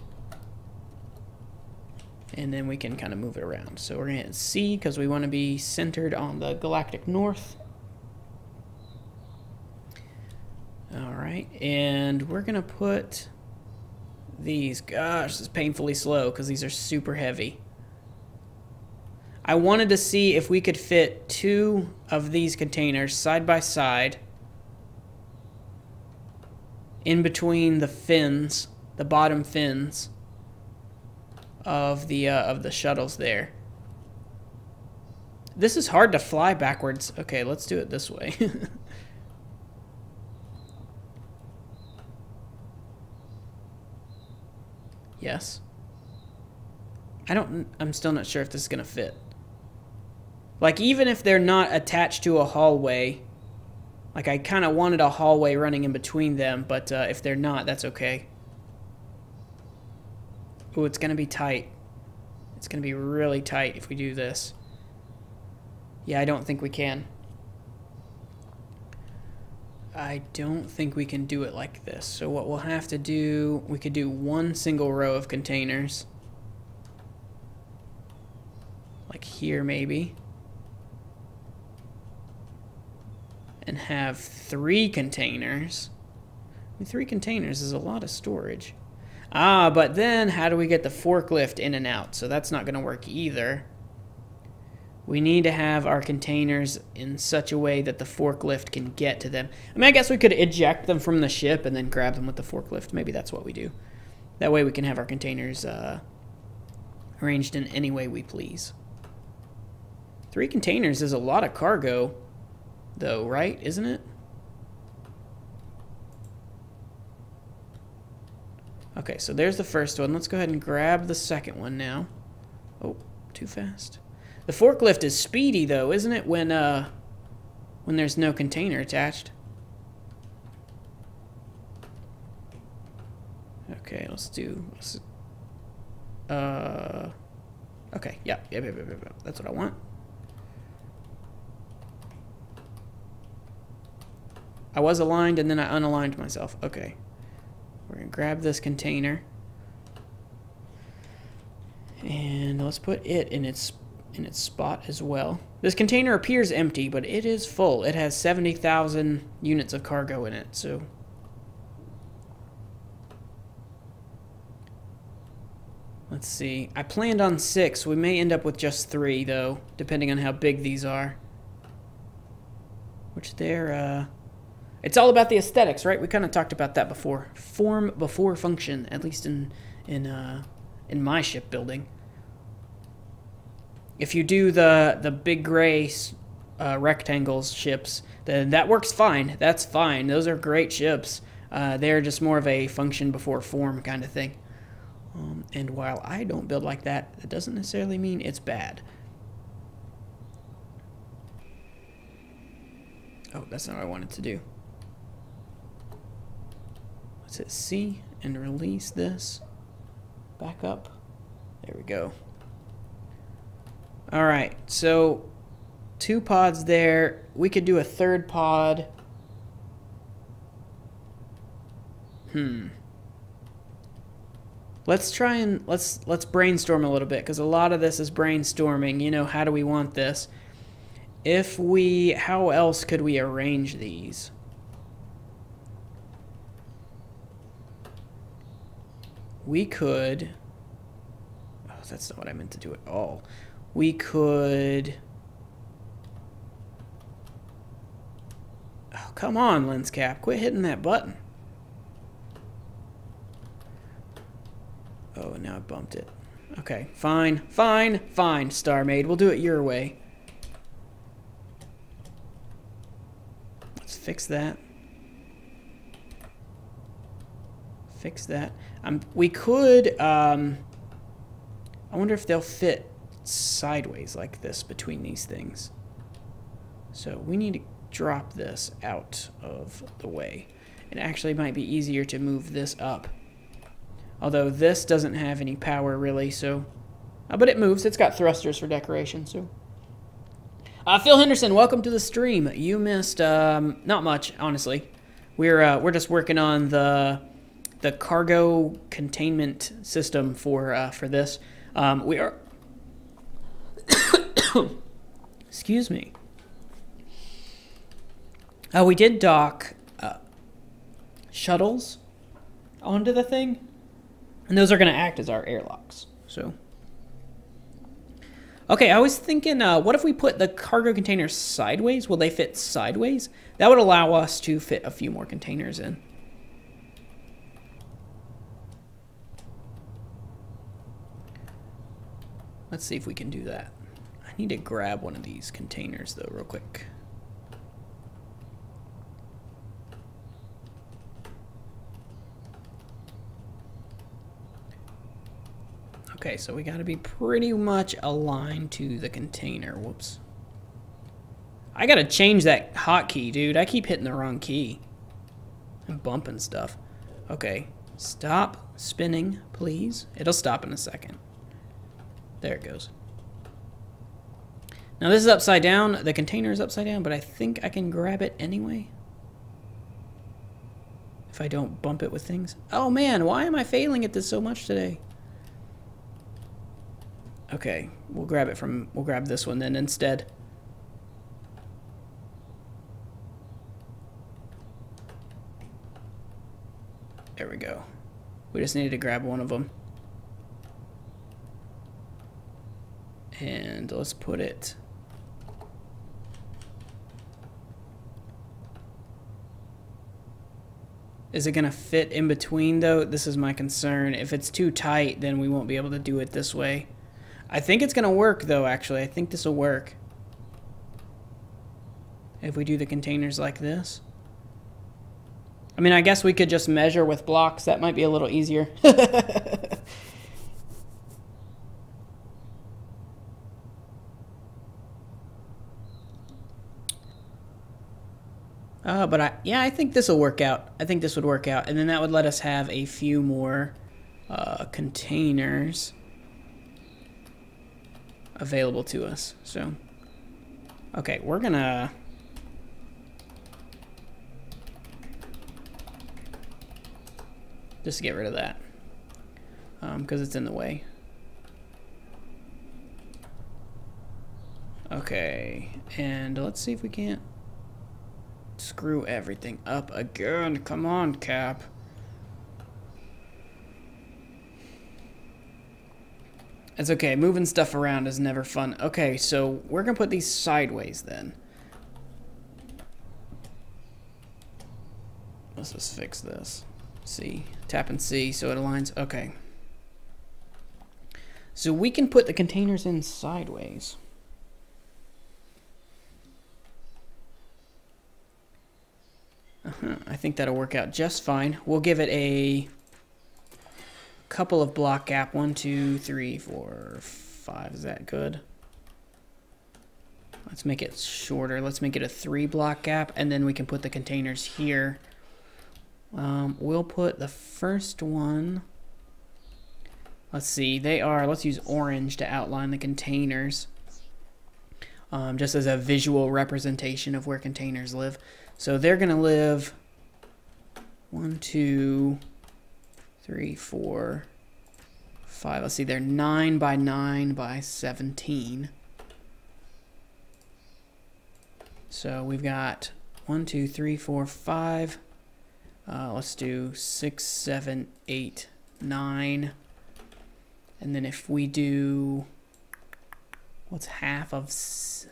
And then we can kind of move it around. So we're going to hit C because we want to be centered on the galactic north. All right, and we're going to put these. Gosh, this is painfully slow because these are super heavy. I wanted to see if we could fit two of these containers side by side in between the fins, the bottom fins of the uh, of the shuttles there. This is hard to fly backwards. Okay, let's do it this way. Yes. I don't, I'm still not sure if this is gonna fit. Like, even if they're not attached to a hallway, like I kind of wanted a hallway running in between them, but uh, if they're not, that's okay. Ooh, it's gonna be tight. It's gonna be really tight if we do this. Yeah, I don't think we can. I don't think we can do it like this. So what we'll have to do, we could do one single row of containers. like here maybe. And have three containers. I mean, three containers is a lot of storage. Ah, but then how do we get the forklift in and out? So that's not going to work either. We need to have our containers in such a way that the forklift can get to them. I mean, I guess we could eject them from the ship and then grab them with the forklift. Maybe that's what we do. That way we can have our containers uh, arranged in any way we please. Three containers is a lot of cargo, though, right? Isn't it? Okay, so there's the first one. Let's go ahead and grab the second one now. Oh, too fast. The forklift is speedy, though, isn't it, when uh, when there's no container attached? Okay, let's do... Let's, uh, okay, yeah, yeah, yeah, yeah, yeah, that's what I want. I was aligned, and then I unaligned myself. Okay. We're going to grab this container. And let's put it in its in its spot as well. This container appears empty, but it is full. It has seventy thousand units of cargo in it, so... Let's see. I planned on six. We may end up with just three, though, depending on how big these are. Which they're, uh... It's all about the aesthetics, right? We kind of talked about that before. Form before function, at least in in uh, in my shipbuilding. If you do the the big gray uh, rectangles ships, then that works fine. That's fine. Those are great ships. Uh, they're just more of a function before form kind of thing. Um, and while I don't build like that, it doesn't necessarily mean it's bad. Oh, that's not what I wanted to do. Let's hit C and release this. Back up. There we go. Alright, so two pods there. We could do a third pod. Hmm. Let's try and let's let's brainstorm a little bit, because a lot of this is brainstorming. You know, how do we want this? If we, how else could we arrange these? We could, oh, that's not what I meant to do at all. We could, oh, come on, Lenscap, quit hitting that button. Oh, now I bumped it. Okay, fine, fine, fine, StarMade, we'll do it your way. Let's fix that. Fix that. Um, we could, um, I wonder if they'll fit sideways like this between these things. So we need to drop this out of the way. It actually might be easier to move this up. Although this doesn't have any power really, so, uh, but it moves. It's got thrusters for decoration, so. Uh, Phil Henderson, welcome to the stream. You missed, um, not much, honestly. We're, uh, we're just working on the... the cargo containment system for uh, for this. Um, we are... Excuse me. Uh, we did dock uh, shuttles onto the thing, and those are going to act as our airlocks. So, okay, I was thinking, uh, what if we put the cargo containers sideways? Will they fit sideways? That would allow us to fit a few more containers in. Let's see if we can do that. I need to grab one of these containers, though, real quick. Okay, so we got to be pretty much aligned to the container. Whoops. I got to change that hotkey, dude. I keep hitting the wrong key. I'm bumping stuff. Okay, stop spinning, please. It'll stop in a second. There it goes. Now this is upside down. The container is upside down, but I think I can grab it anyway. If I don't bump it with things. Oh man, why am I failing at this so much today? Okay, we'll grab it from, we'll grab this one then instead. There we go. We just needed to grab one of them. And let's put it... Is it going to fit in between, though? This is my concern. If it's too tight, then we won't be able to do it this way. I think it's going to work, though, actually. I think this will work. If we do the containers like this. I mean, I guess we could just measure with blocks. That might be a little easier. Uh, but I, yeah, I think this will work out. I think this would work out. And then that would let us have a few more uh, containers available to us. So, okay, we're gonna... just get rid of that. Because um, it's in the way. Okay, and let's see if we can't screw everything up again. Come on, Cap. It's okay. Moving stuff around is never fun. Okay, so we're going to put these sideways then. Let's just fix this. C. Tap and C so it aligns. Okay. So we can put the containers in sideways. Uh-huh. I think that'll work out just fine. We'll give it a couple of block gap. One, two, three, four, five. Is that good? Let's make it shorter. Let's make it a three block gap, and then we can put the containers here. Um, we'll put the first one. Let's see. They are, let's use orange to outline the containers. Um, just as a visual representation of where containers live. So they're going to live one, two, three, four, five. Let's see, they're nine by nine by seventeen. So we've got one, two, three, four, five. Uh, let's do six, seven, eight, nine. And then if we do, what's half of s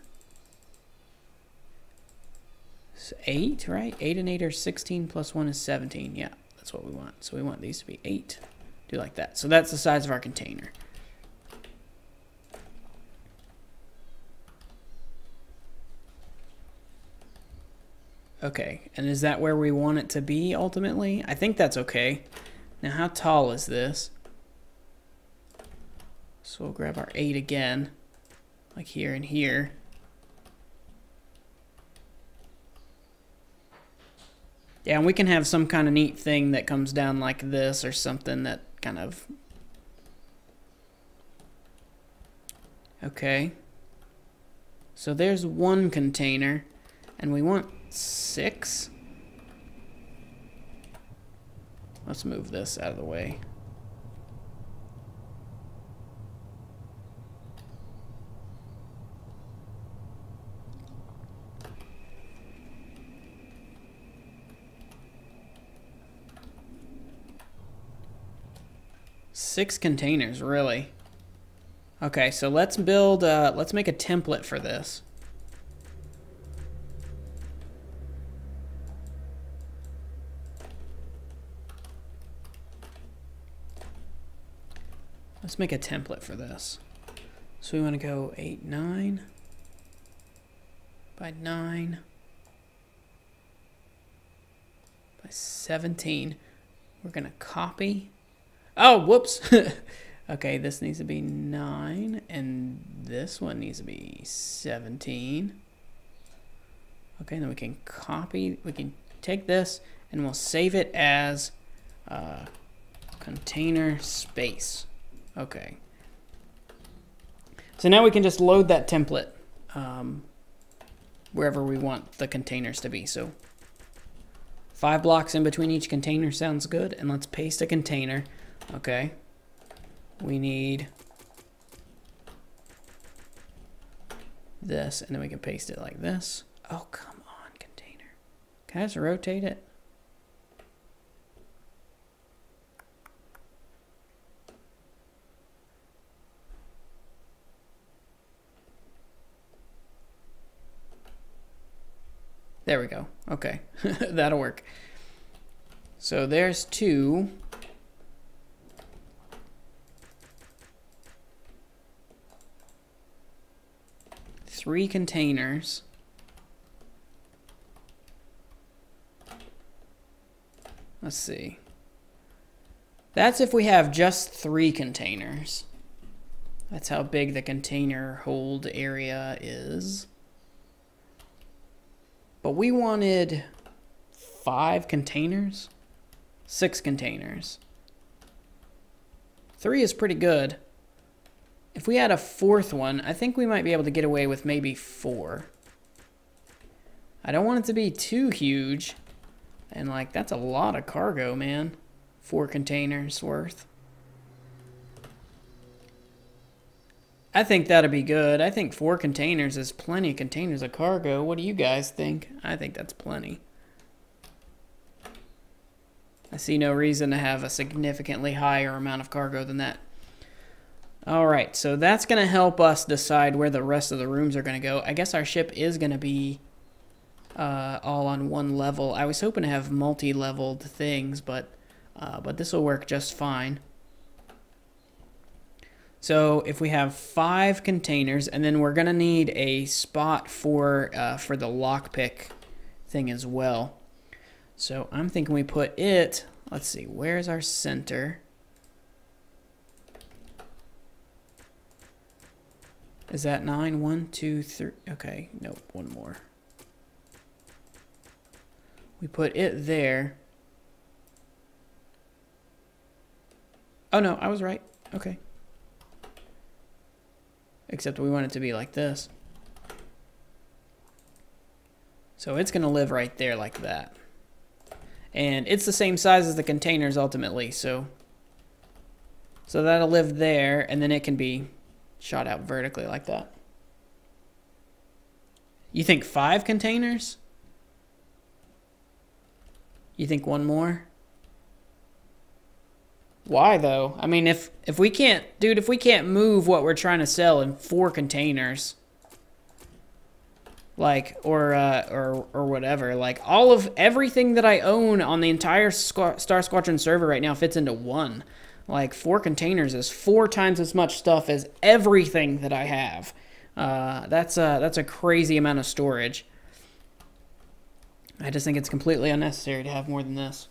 eight, right? eight and eight are sixteen, plus one is seventeen. Yeah, that's what we want. So we want these to be eight. Do like that. So that's the size of our container. Okay, and is that where we want it to be ultimately? I think that's okay. Now, how tall is this? So we'll grab our eight again, like here and here. Yeah, and we can have some kind of neat thing that comes down like this or something that kind of... Okay. So there's one container, and we want six. Let's move this out of the way. Six containers, really? Okay, so let's build, uh, let's make a template for this. Let's make a template for this. So we want to go eight, nine by nine by seventeen. We're going to copy. Oh, whoops. Okay, this needs to be nine, and this one needs to be seventeen. Okay, then we can copy, we can take this, and we'll save it as uh, container space. Okay. So now we can just load that template um, wherever we want the containers to be. So five blocks in between each container sounds good, and let's paste a container. Okay. We need this, and then we can paste it like this. Oh, come on, container. Can I just rotate it? There we go. Okay, that'll work. So there's two. Three containers. Let's see. That's if we have just three containers. That's how big the container hold area is. But we wanted five containers? Six containers. Three is pretty good. If we had a fourth one, I think we might be able to get away with maybe four. I don't want it to be too huge. And like, that's a lot of cargo, man. Four containers worth. I think that'll be good. I think four containers is plenty of containers of cargo. What do you guys think? I think that's plenty. I see no reason to have a significantly higher amount of cargo than that. All right, so that's going to help us decide where the rest of the rooms are going to go. I guess our ship is going to be uh, all on one level. I was hoping to have multi-leveled things, but uh, but this will work just fine. So if we have five containers, and then we're gonna need a spot for uh, for the lockpick thing as well. So I'm thinking we put it. Let's see, where's our center? Is that nine? One, two, three. Okay, nope, one more. We put it there. Oh no, I was right. Okay. Except we want it to be like this. So it's going to live right there like that. And it's the same size as the containers ultimately, so so that'll live there, and then it can be shot out vertically like that. You think five containers? You think one more? Why though? I mean, if if we can't, dude, if we can't move what we're trying to sell in four containers, like, or uh, or or whatever, like all of everything that I own on the entire Star Squadron server right now fits into one. Like four containers is four times as much stuff as everything that I have. Uh, that's a that's a crazy amount of storage. I just think it's completely unnecessary to have more than this.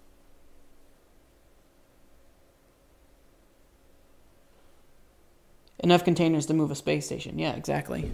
Enough containers to move a space station. Yeah, exactly.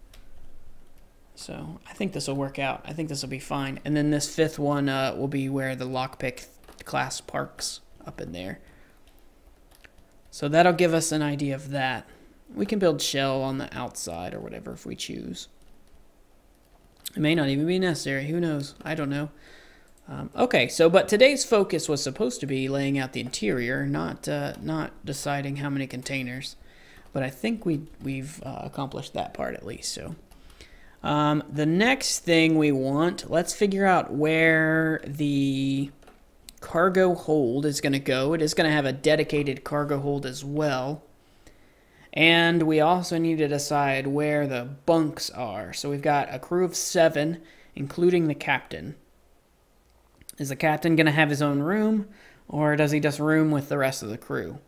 So I think this will work out. I think this will be fine. And then this fifth one uh, will be where the lockpick class parks up in there. So that'll give us an idea of that. We can build shell on the outside or whatever if we choose. It may not even be necessary. Who knows? I don't know. Um, okay, so but today's focus was supposed to be laying out the interior, not uh, not deciding how many containers. But I think we, we've uh, accomplished that part at least. So um, the next thing we want, let's figure out where the cargo hold is going to go. It is going to have a dedicated cargo hold as well. And we also need to decide where the bunks are. So we've got a crew of seven, including the captain. Is the captain going to have his own room, or does he just room with the rest of the crew?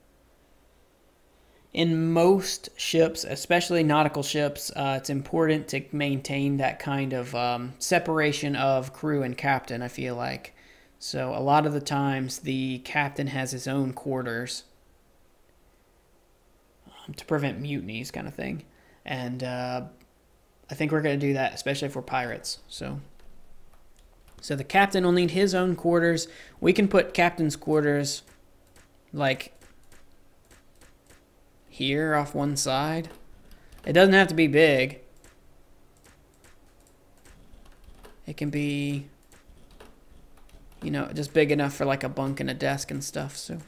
In most ships, especially nautical ships, uh, it's important to maintain that kind of um, separation of crew and captain, I feel like. So a lot of the times the captain has his own quarters um, to prevent mutinies kind of thing. And uh, I think we're going to do that, especially if we're pirates. So, so the captain will need his own quarters. We can put captain's quarters like here off one side. It doesn't have to be big. It can be, you know, just big enough for like a bunk and a desk and stuff. So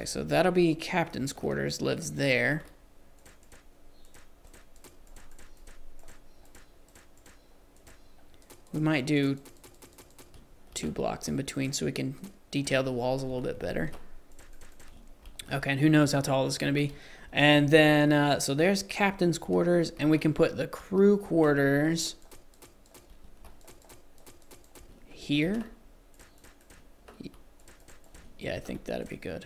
so that'll be captain's quarters, lives there. We might do two blocks in between so we can detail the walls a little bit better. Okay, and who knows how tall this is going to be. And then, uh, so there's captain's quarters, and we can put the crew quarters here. Yeah, I think that'd be good.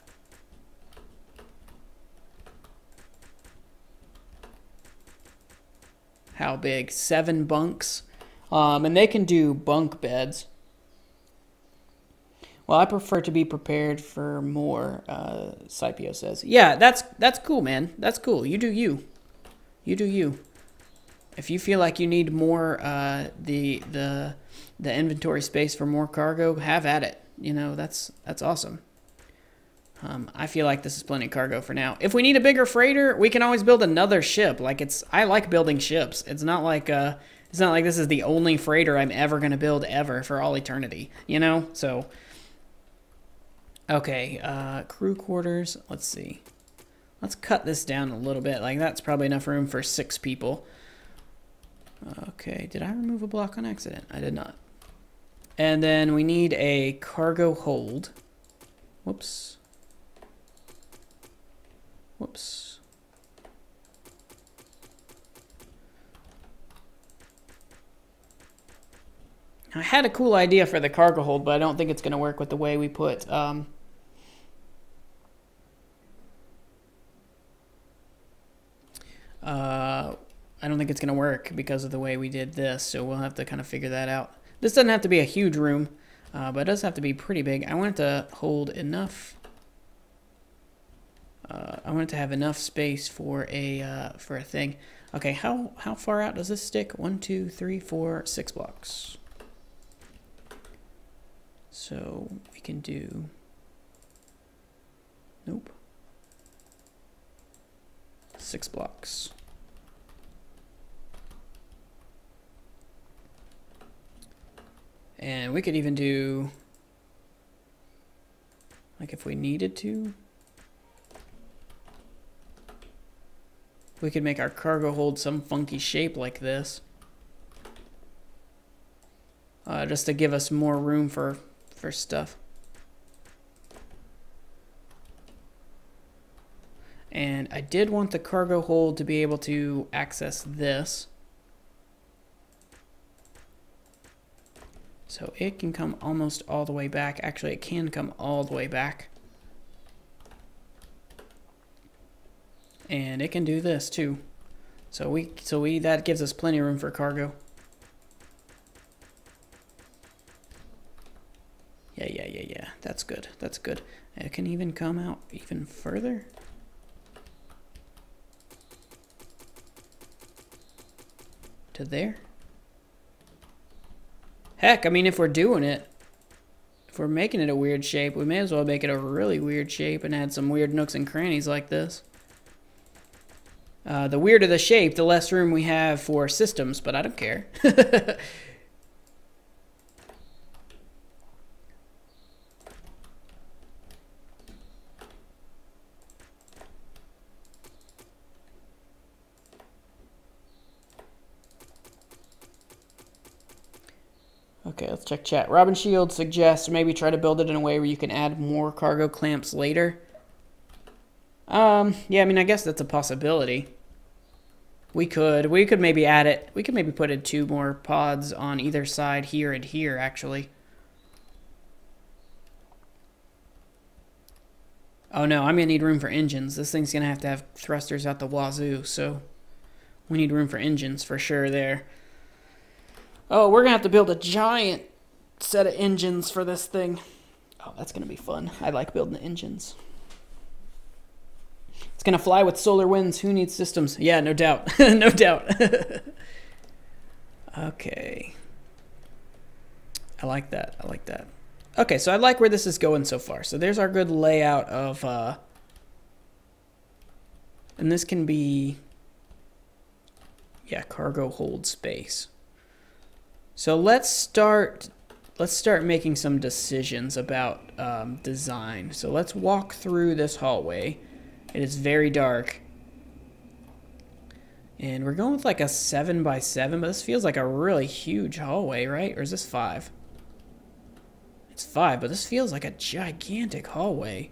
How big? Seven bunks. Um, and they can do bunk beds. Well, I prefer to be prepared for more, uh, Scipio says. Yeah, that's that's cool, man. That's cool. You do you. You do you. If you feel like you need more, uh, the the the inventory space for more cargo, have at it. You know, that's that's awesome. Um, I feel like this is plenty of cargo for now. If we need a bigger freighter, we can always build another ship. Like it's, I like building ships. It's not like uh, it's not like this is the only freighter I'm ever gonna build ever for all eternity. You know, so. Okay, uh, crew quarters, let's see. Let's cut this down a little bit. Like, that's probably enough room for six people. Okay, did I remove a block on accident? I did not. And then we need a cargo hold. Whoops. Whoops. I had a cool idea for the cargo hold, but I don't think it's going to work with the way we put... Um, uh, I don't think it's going to work because of the way we did this, so we'll have to kind of figure that out. This doesn't have to be a huge room, uh, but it does have to be pretty big. I want it to hold enough... Uh, I want it to have enough space for a uh, for a thing. Okay, how, how far out does this stick? One, two, three, four, six blocks. So we can do, nope, six blocks. And we could even do, like if we needed to, we could make our cargo hold some funky shape like this. Uh, just to give us more room for for stuff. And I did want the cargo hold to be able to access this. So it can come almost all the way back. Actually, it can come all the way back. And it can do this too. So we so we that gives us plenty of room for cargo. Yeah, yeah, yeah, yeah. That's good. That's good. It can even come out even further. To there. Heck, I mean, if we're doing it, if we're making it a weird shape, we may as well make it a really weird shape and add some weird nooks and crannies like this. Uh, the weirder the shape, the less room we have for systems, but I don't care. Okay, let's check chat. Robin Shields suggests maybe try to build it in a way where you can add more cargo clamps later. Um, yeah, I mean, I guess that's a possibility. We could. We could maybe add it. We could maybe put in two more pods on either side here and here, actually. Oh, no, I'm going to need room for engines. This thing's going to have to have thrusters out the wazoo, so we need room for engines for sure there. Oh, we're going to have to build a giant set of engines for this thing. Oh, that's going to be fun. I like building the engines. It's going to fly with solar winds. Who needs systems? Yeah, no doubt. No doubt. Okay. I like that. I like that. Okay, so I like where this is going so far. So there's our good layout of... Uh, and this can be... Yeah, cargo hold space. So let's start let's start making some decisions about um, design. So let's walk through this hallway. It is very dark. And we're going with like a seven by seven, but this feels like a really huge hallway, right? Or is this five? It's five, but this feels like a gigantic hallway.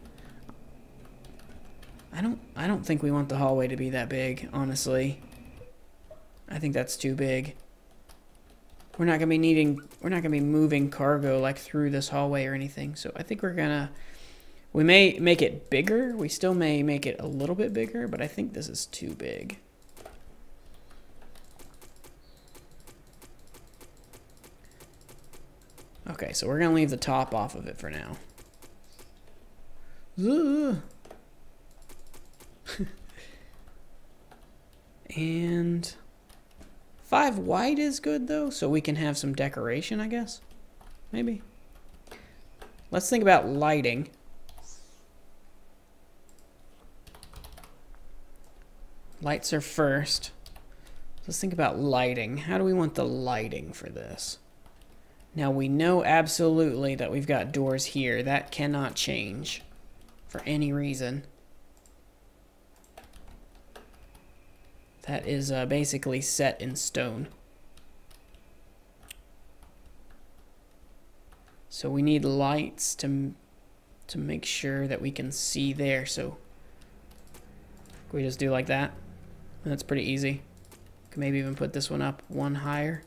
I don't I don't think we want the hallway to be that big, honestly. I think that's too big. We're not gonna be needing we're not gonna be moving cargo like through this hallway or anything. So I think we're gonna we may make it bigger. We still may make it a little bit bigger, but I think this is too big. Okay, so we're gonna leave the top off of it for now. And five wide is good though, so we can have some decoration, I guess. Maybe. Let's think about lighting. Lights are first. Let's think about lighting. How do we want the lighting for this? Now we know absolutely that we've got doors here. That cannot change for any reason. That is uh, basically set in stone. So we need lights to, to make sure that we can see there. So can we just do like that? That's pretty easy. Can maybe even put this one up one higher.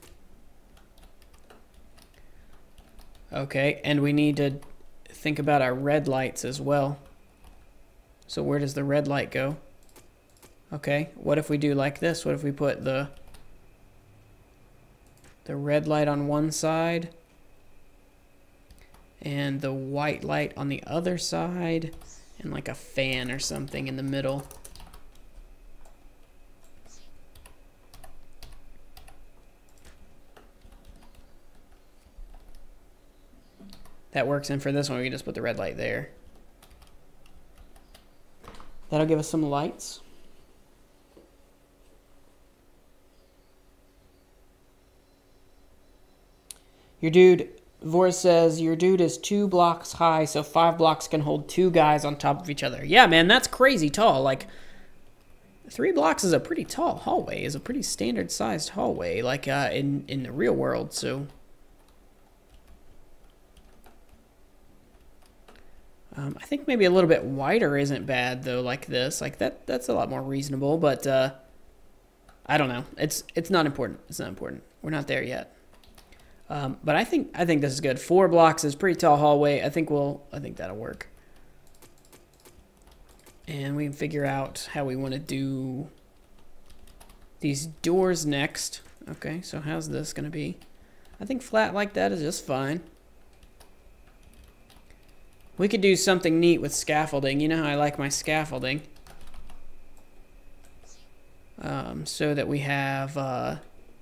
Okay, and we need to think about our red lights as well. So where does the red light go? Okay, what if we do like this? What if we put the the red light on one side and the white light on the other side and like a fan or something in the middle? That works, and for this one we can just put the red light there. That'll give us some lights. Your dude, Vor says, your dude is two blocks high, so five blocks can hold two guys on top of each other. Yeah, man, that's crazy tall. Like, three blocks is a pretty tall hallway, is a pretty standard-sized hallway, like uh, in, in the real world, so... Um, I think maybe a little bit wider isn't bad, though, like this. Like, that that's a lot more reasonable, but uh, I don't know. It's it's not important. It's not important. We're not there yet. Um, but I think I think this is good. Four blocks is pretty tall hallway. I think we'll I think that'll work. And we can figure out how we want to do these doors next. Okay, so how's this going to be? I think flat like that is just fine. We could do something neat with scaffolding. You know how I like my scaffolding. Um, so that we have... Uh,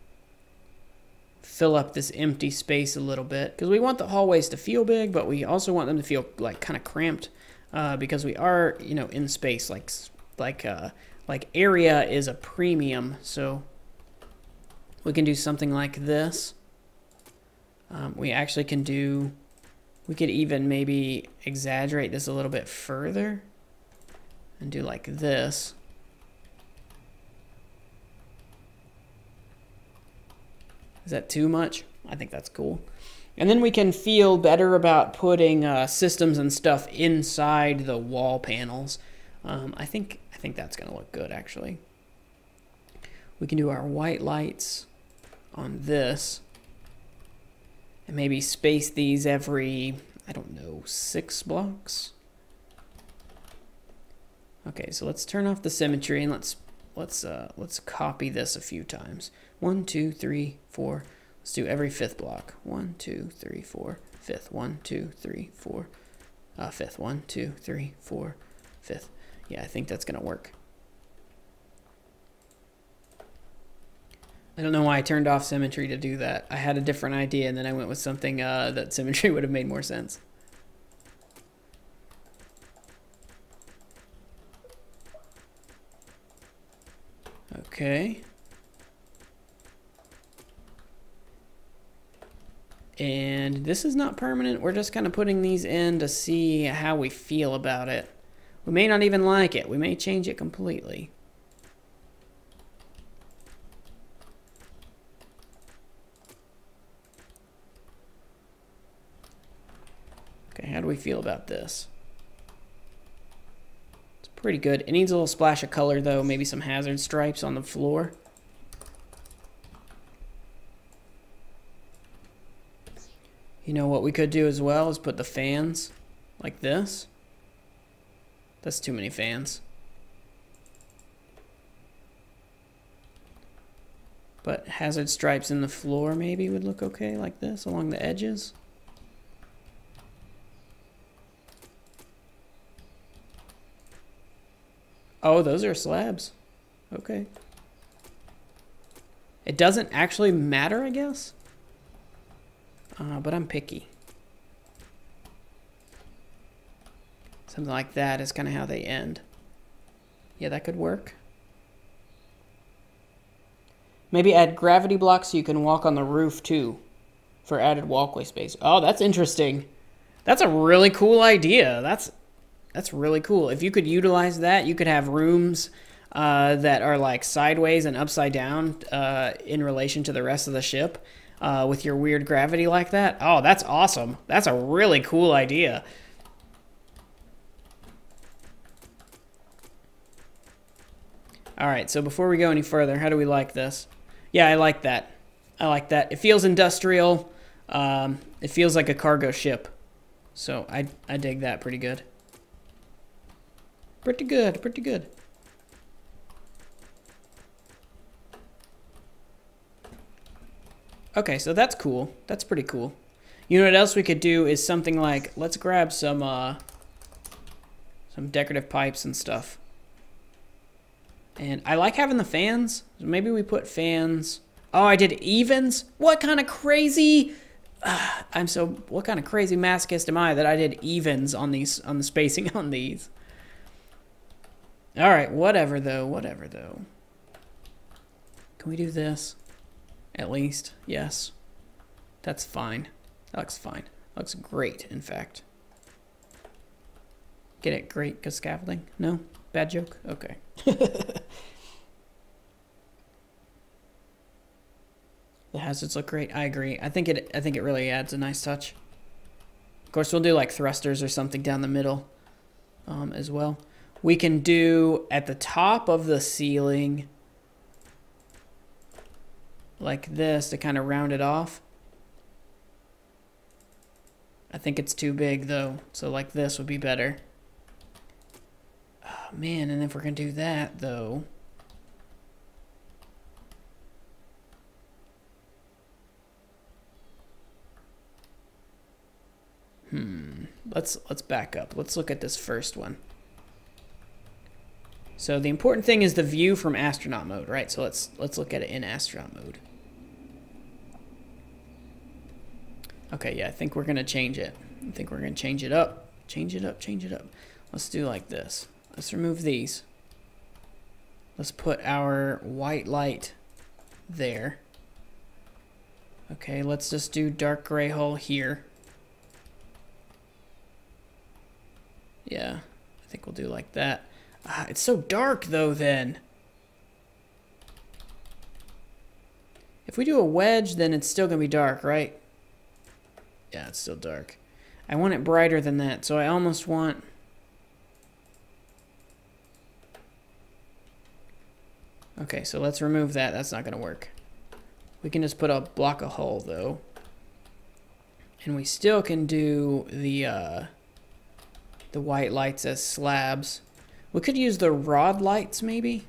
fill up this empty space a little bit. Because we want the hallways to feel big, but we also want them to feel like kind of cramped. Uh, because we are, you know, in space. Like, like, uh, like area is a premium. So we can do something like this. Um, we actually can do... We could even maybe exaggerate this a little bit further and do like this. Is that too much? I think that's cool. And then we can feel better about putting uh, systems and stuff inside the wall panels. Um, I think I think that's gonna look good actually. We can do our white lights on this. And maybe space these every, I don't know, six blocks. Okay, so let's turn off the symmetry and let's let's uh, let's copy this a few times. One, two, three, four. Let's do every fifth block. One, two, three, four, fifth. One, two, three, four, uh, fifth. One, two, three, four, fifth. Yeah, I think that's gonna work. I don't know why I turned off symmetry to do that. I had a different idea, and then I went with something uh, that symmetry would have made more sense. Okay. And this is not permanent. We're just kind of putting these in to see how we feel about it. We may not even like it. We may change it completely. Okay, how do we feel about this? It's pretty good. It needs a little splash of color though, maybe some hazard stripes on the floor. You know what we could do as well is put the fans like this. That's too many fans. But hazard stripes in the floor maybe would look okay like this along the edges. Oh, those are slabs. Okay. It doesn't actually matter, I guess. Uh, but I'm picky. Something like that is kind of how they end. Yeah, that could work. Maybe add gravity blocks so you can walk on the roof too for added walkway space. Oh, that's interesting. That's a really cool idea. That's that's really cool. If you could utilize that, you could have rooms uh, that are like sideways and upside down uh, in relation to the rest of the ship uh, with your weird gravity like that. Oh, that's awesome. That's a really cool idea. All right, so before we go any further, how do we like this? Yeah, I like that. I like that. It feels industrial. Um, it feels like a cargo ship. So I, I dig that pretty good. Pretty good, pretty good. Okay, so that's cool. That's pretty cool. You know what else we could do is something like, let's grab some, uh, some decorative pipes and stuff. And I like having the fans. So maybe we put fans. Oh, I did evens? What kind of crazy... Uh, I'm so... What kind of crazy masochist am I that I did evens on these, on the spacing on these? All right, whatever though, whatever though. Can we do this? At least, yes. That's fine. That looks fine. That looks great, in fact. Get it? Great, because scaffolding? No? Bad joke? Okay. The hazards look great. I agree. I think it I think it really adds a nice touch. Of course, we'll do like thrusters or something down the middle um, as well. We can do at the top of the ceiling like this to kind of round it off. I think it's too big though, so like this would be better. Oh, man, and if we're gonna do that though, hmm, let's let's back up. Let's look at this first one. So the important thing is the view from astronaut mode, right? So let's let's look at it in astronaut mode. Okay, yeah, I think we're gonna change it. I think we're gonna change it up. Change it up, change it up. Let's do like this. Let's remove these. Let's put our white light there. Okay, let's just do dark gray hull here. Yeah, I think we'll do like that. Ah, it's so dark though then. If we do a wedge, then it's still gonna be dark, right? Yeah, it's still dark. I want it brighter than that, so I almost want... Okay, so let's remove that. That's not gonna work. We can just put a block of hull though. And we still can do the, uh, the white lights as slabs. We could use the rod lights maybe.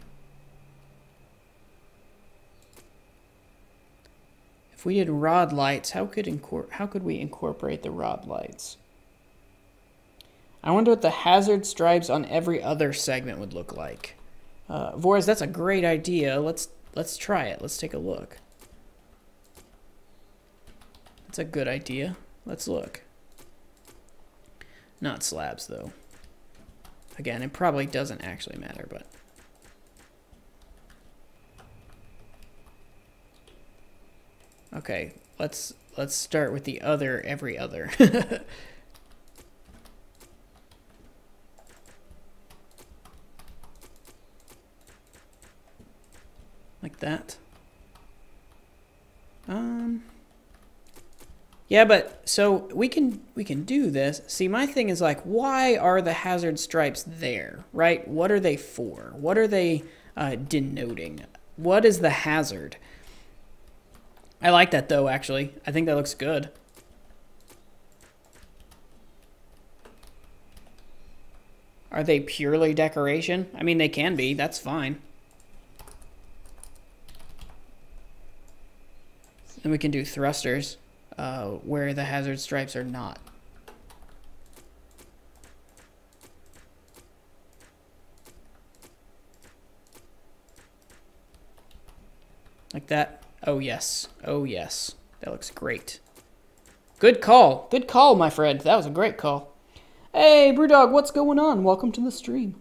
If we did rod lights, how could incor how could we incorporate the rod lights? I wonder what the hazard stripes on every other segment would look like. Uh, Voraz, that's a great idea. Let's let's try it. Let's take a look. That's a good idea. Let's look. Not slabs though. Again, it probably doesn't actually matter, but okay, let's let's start with the other every other. Like that. Um Yeah, but so we can we can do this. See, my thing is like, why are the hazard stripes there, right? What are they for? What are they uh, denoting? What is the hazard? I like that though, actually. I think that looks good. Are they purely decoration? I mean, they can be. That's fine. Then we can do thrusters. Uh, where the hazard stripes are not. Like that. Oh, yes. Oh, yes. That looks great. Good call. Good call, my friend. That was a great call. Hey, Brewdog, what's going on? Welcome to the stream.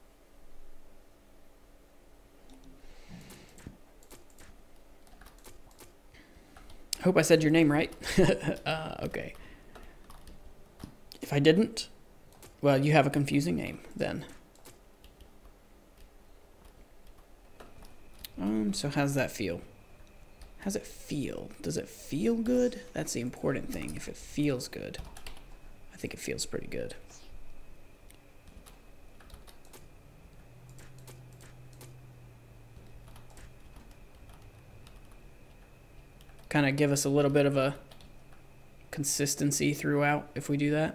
Hope I said your name right. uh, okay. If I didn't, well, you have a confusing name then. Um, so how's that feel? How's it feel? Does it feel good? That's the important thing. If it feels good, I think it feels pretty good. Kind of give us a little bit of a consistency throughout if we do that.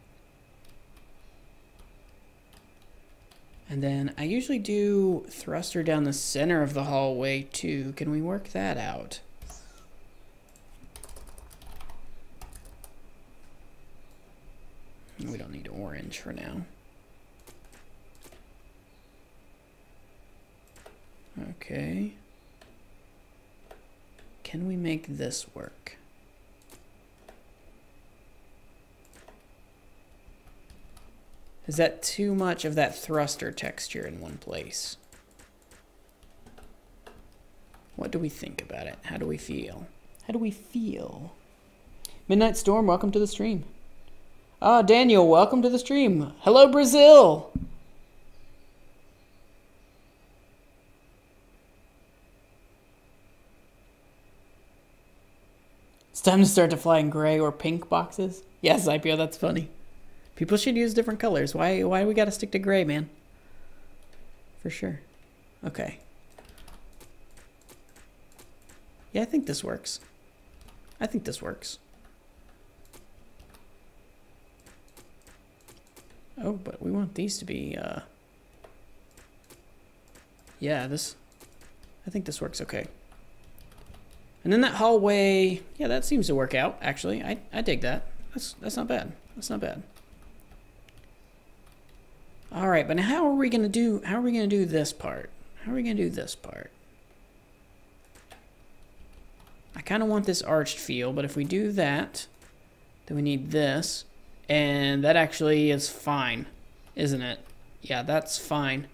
And then I usually do thruster down the center of the hallway too. Can we work that out? We don't need orange for now. Okay. Can we make this work? Is that too much of that thruster texture in one place? What do we think about it? How do we feel? How do we feel? Midnight Storm, welcome to the stream. Ah, Daniel, welcome to the stream. Hello, Brazil. It's time to start to fly in gray or pink boxes. Yes, I P O, that's funny. People should use different colors. Why why do we gotta stick to gray, man? For sure. Okay. Yeah, I think this works. I think this works. Oh, but we want these to be, uh... yeah, this... I think this works okay. And then that hallway... yeah, that seems to work out, actually. I, I dig that. That's, that's not bad. That's not bad. All right, but now how are we gonna do? How are we gonna do this part? How are we gonna do this part? I kind of want this arched feel, but if we do that, then we need this, and that actually is fine, isn't it? Yeah, that's fine.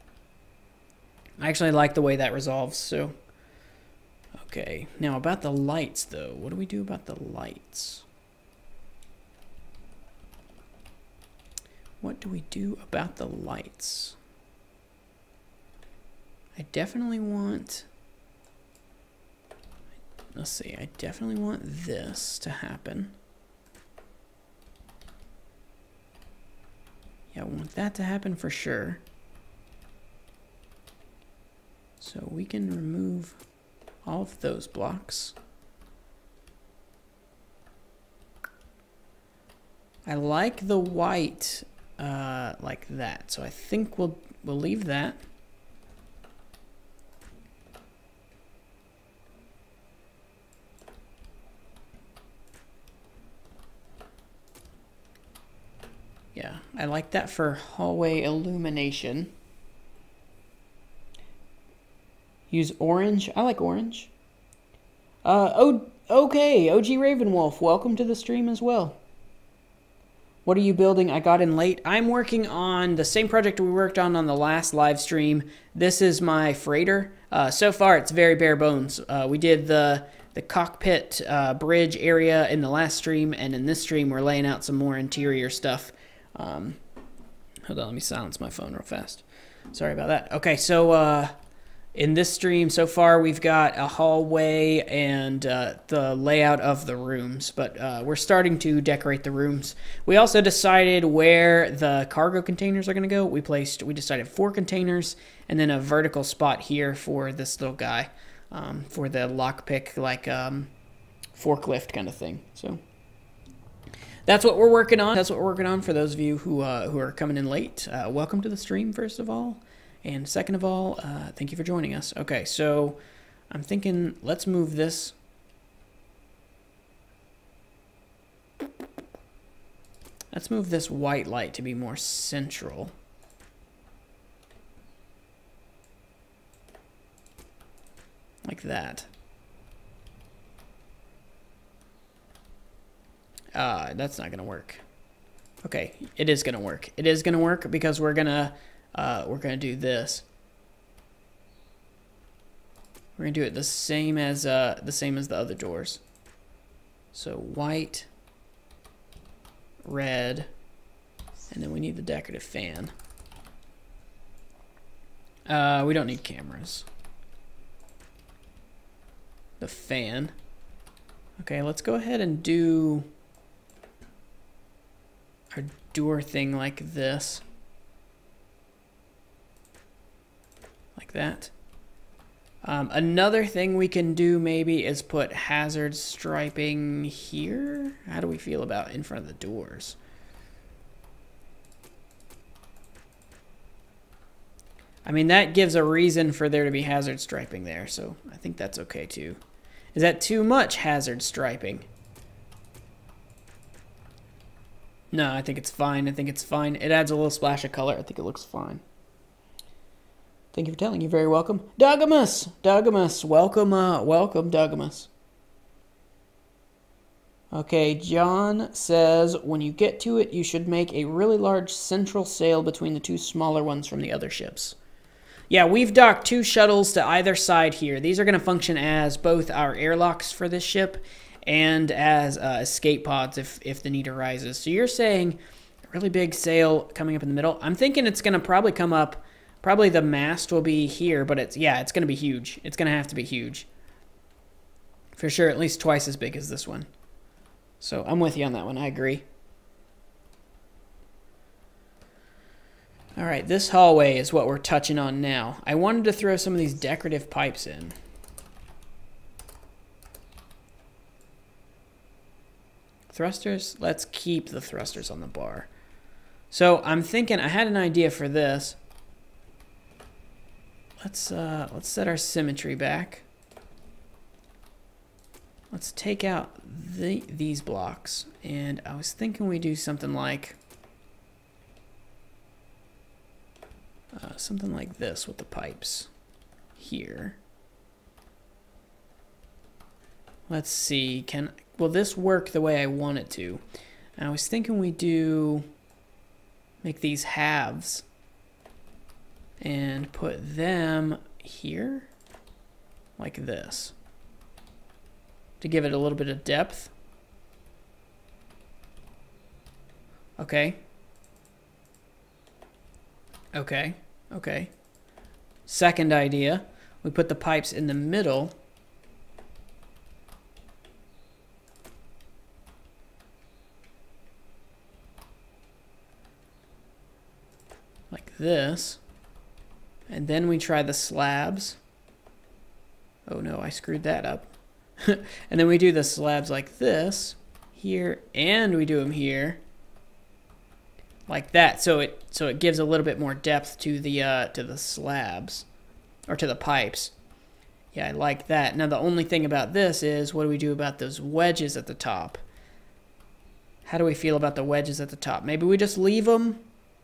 I actually like the way that resolves. So, okay. Now about the lights, though. What do we do about the lights? What do we do about the lights? I definitely want... let's see, I definitely want this to happen. Yeah, I want that to happen for sure. So we can remove all of those blocks. I like the white uh, like that, so I think we'll we'll leave that. Yeah, I like that for hallway illumination. Use orange. I like orange. Uh, oh, okay, O G Ravenwolf, welcome to the stream as well. What are you building? I got in late. I'm working on the same project we worked on on the last live stream. This is my freighter. Uh, so far, it's very bare bones. Uh, we did the the cockpit uh, bridge area in the last stream, and in this stream we're laying out some more interior stuff. Um, hold on, let me silence my phone real fast. Sorry about that. Okay, so uh, in this stream so far we've got a hallway and uh, the layout of the rooms, but uh, we're starting to decorate the rooms. We also decided where the cargo containers are going to go. We placed, we decided four containers and then a vertical spot here for this little guy. Um, for the lockpick, like um, forklift kind of thing. So that's what we're working on. That's what we're working on for those of you who uh, who are coming in late. Uh, welcome to the stream, first of all, and second of all, uh, thank you for joining us. Okay, so I'm thinking let's move this. Let's move this white light to be more central. Like that. Uh, that's not gonna work. Okay, it is gonna work. It is gonna work because we're gonna uh, we're gonna do this. We're gonna do it the same as uh, the same as the other doors. So white, red, and then we need the decorative fan. Uh, we don't need cameras. The fan. Okay, let's go ahead and do our door thing like this. Like that. Um, another thing we can do maybe is put hazard striping here. How do we feel about in front of the doors? I mean, that gives a reason for there to be hazard striping there, so I think that's okay too. Is that too much hazard striping? No, I think it's fine. I think it's fine. It adds a little splash of color. I think it looks fine. Thank you for telling. You're very welcome. Dogamus! Dogamus. Welcome, uh, welcome, Dogamus. Okay, John says, when you get to it, you should make a really large central sail between the two smaller ones from the other ships. Yeah, we've docked two shuttles to either side here. These are going to function as both our airlocks for this ship and as uh, escape pods if, if the need arises. So you're saying a really big sail coming up in the middle. I'm thinking it's going to probably come up, probably the mast will be here, but it's, yeah, it's going to be huge. It's going to have to be huge. For sure, at least twice as big as this one. So I'm with you on that one. I agree. All right, this hallway is what we're touching on now. I wanted to throw some of these decorative pipes in. Thrusters, let's keep the thrusters on the bar. So I'm thinking, I had an idea for this. Let's, uh, let's set our symmetry back. Let's take out the, these blocks. And I was thinking we do something like... Uh, something like this with the pipes here. Let's see, can, will this work the way I want it to? And I was thinking we do, make these halves and put them here, like this, to give it a little bit of depth. Okay. Okay, okay. Second idea, we put the pipes in the middle. Like this. And then we try the slabs. Oh no, I screwed that up. And then we do the slabs like this, here, and we do them here. Like that, so it so it gives a little bit more depth to the uh, to the slabs, or to the pipes. Yeah, I like that. Now the only thing about this is, what do we do about those wedges at the top? How do we feel about the wedges at the top? Maybe we just leave them.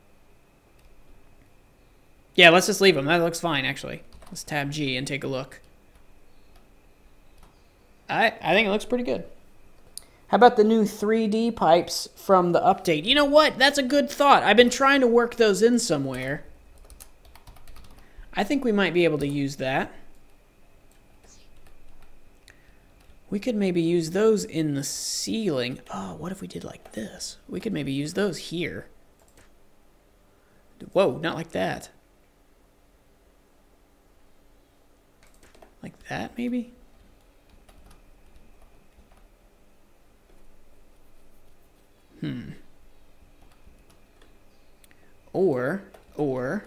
Yeah, let's just leave them. That looks fine, actually. Let's tab G and take a look. I I think it looks pretty good. How about the new three D pipes from the update? You know what? That's a good thought. I've been trying to work those in somewhere. I think we might be able to use that. We could maybe use those in the ceiling. Oh, what if we did like this? We could maybe use those here. Whoa, not like that. Like that, maybe? Hmm. Or, or,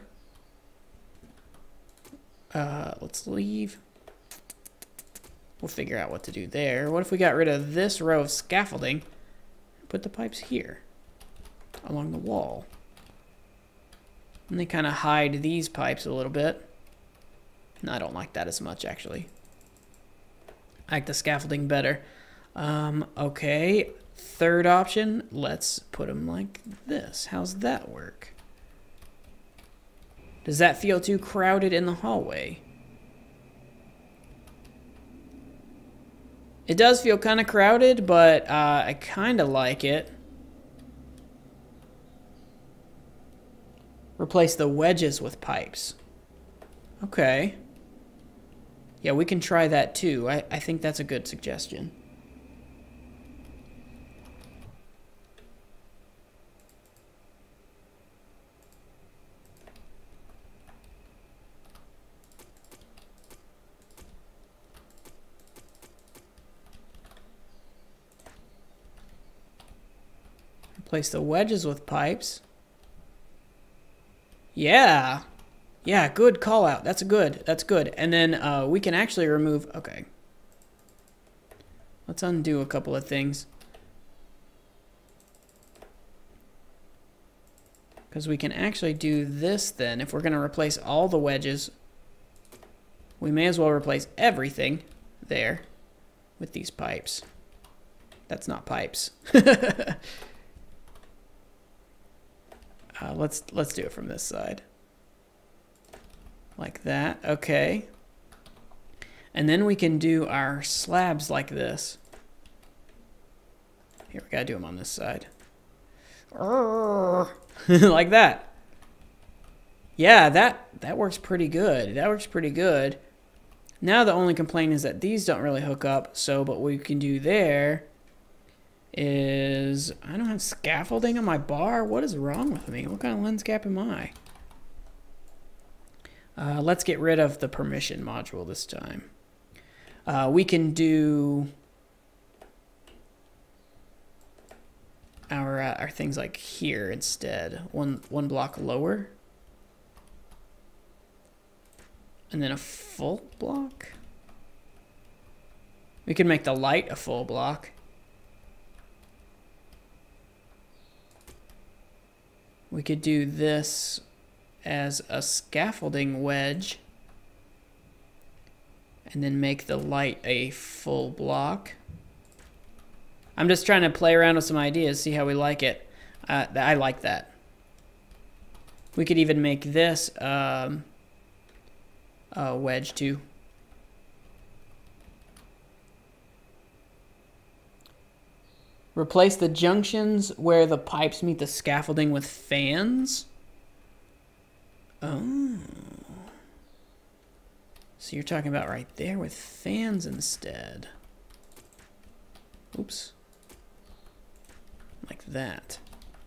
uh, let's leave. We'll figure out what to do there. What if we got rid of this row of scaffolding? Put the pipes here, along the wall. And they kind of hide these pipes a little bit. No, I don't like that as much, actually. I like the scaffolding better. Um, okay, third option, let's put them like this. How's that work? Does that feel too crowded in the hallway? It does feel kind of crowded, but uh, I kind of like it. Replace the wedges with pipes. Okay. Yeah, we can try that too. I, I think that's a good suggestion. Replace the wedges with pipes. Yeah. Yeah, good call out. That's good. That's good. And then uh, we can actually remove... Okay. Let's undo a couple of things. Because we can actually do this then. If we're going to replace all the wedges, we may as well replace everything there with these pipes. That's not pipes. Uh, let's let's do it from this side. Like that. Okay. And then we can do our slabs like this. Here, we gotta do them on this side. Like that. Yeah, that, that works pretty good. That works pretty good. Now the only complaint is that these don't really hook up. So, but what we can do there is... I don't have scaffolding on my bar? What is wrong with me? What kind of lens cap am I? Uh, let's get rid of the permission module this time. Uh, we can do our, uh, our things like here instead. One, one block lower. And then a full block. We can make the light a full block. We could do this as a scaffolding wedge and then make the light a full block. I'm just trying to play around with some ideas, see how we like it. Uh, I like that. We could even make this um, a wedge too. Replace the junctions where the pipes meet the scaffolding with fans. Oh. So you're talking about right there with fans instead. Oops. Like that.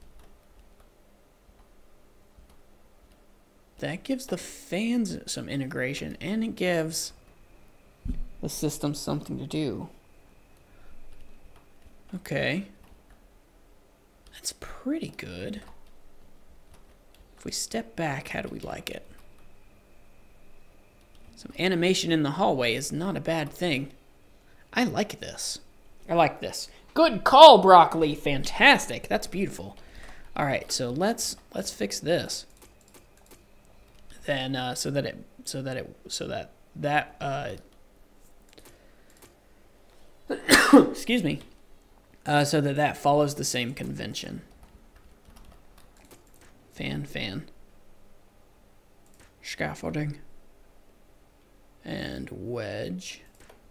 That gives the fans some integration, and it gives the system something to do. Okay. That's pretty good. If we step back, how do we like it? Some animation in the hallway is not a bad thing. I like this. I like this. Good call, Broccoli. Fantastic. That's beautiful. All right, so let's let's fix this. Then uh, so that it so that it so that that uh, excuse me. Uh, so that that follows the same convention. Fan, fan. Scaffolding. And wedge.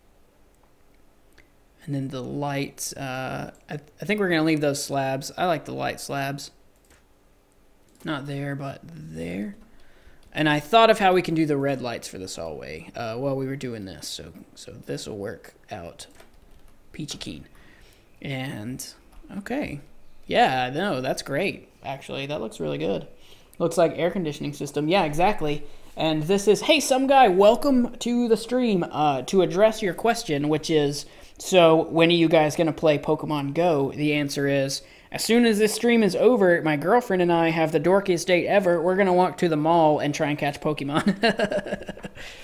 And then the lights. Uh, I, th I think we're going to leave those slabs. I like the light slabs. Not there, but there. And I thought of how we can do the red lights for this hallway uh, while we were doing this. So, so this will work out Peachy Keen. And, okay. Yeah, no, that's great, actually. That looks really good. Looks like air conditioning system. Yeah, exactly. And this is, hey, some guy, welcome to the stream uh, to address your question, which is, so when are you guys going to play Pokemon Go? The answer is, as soon as this stream is over, my girlfriend and I have the dorkiest date ever. We're going to walk to the mall and try and catch Pokemon.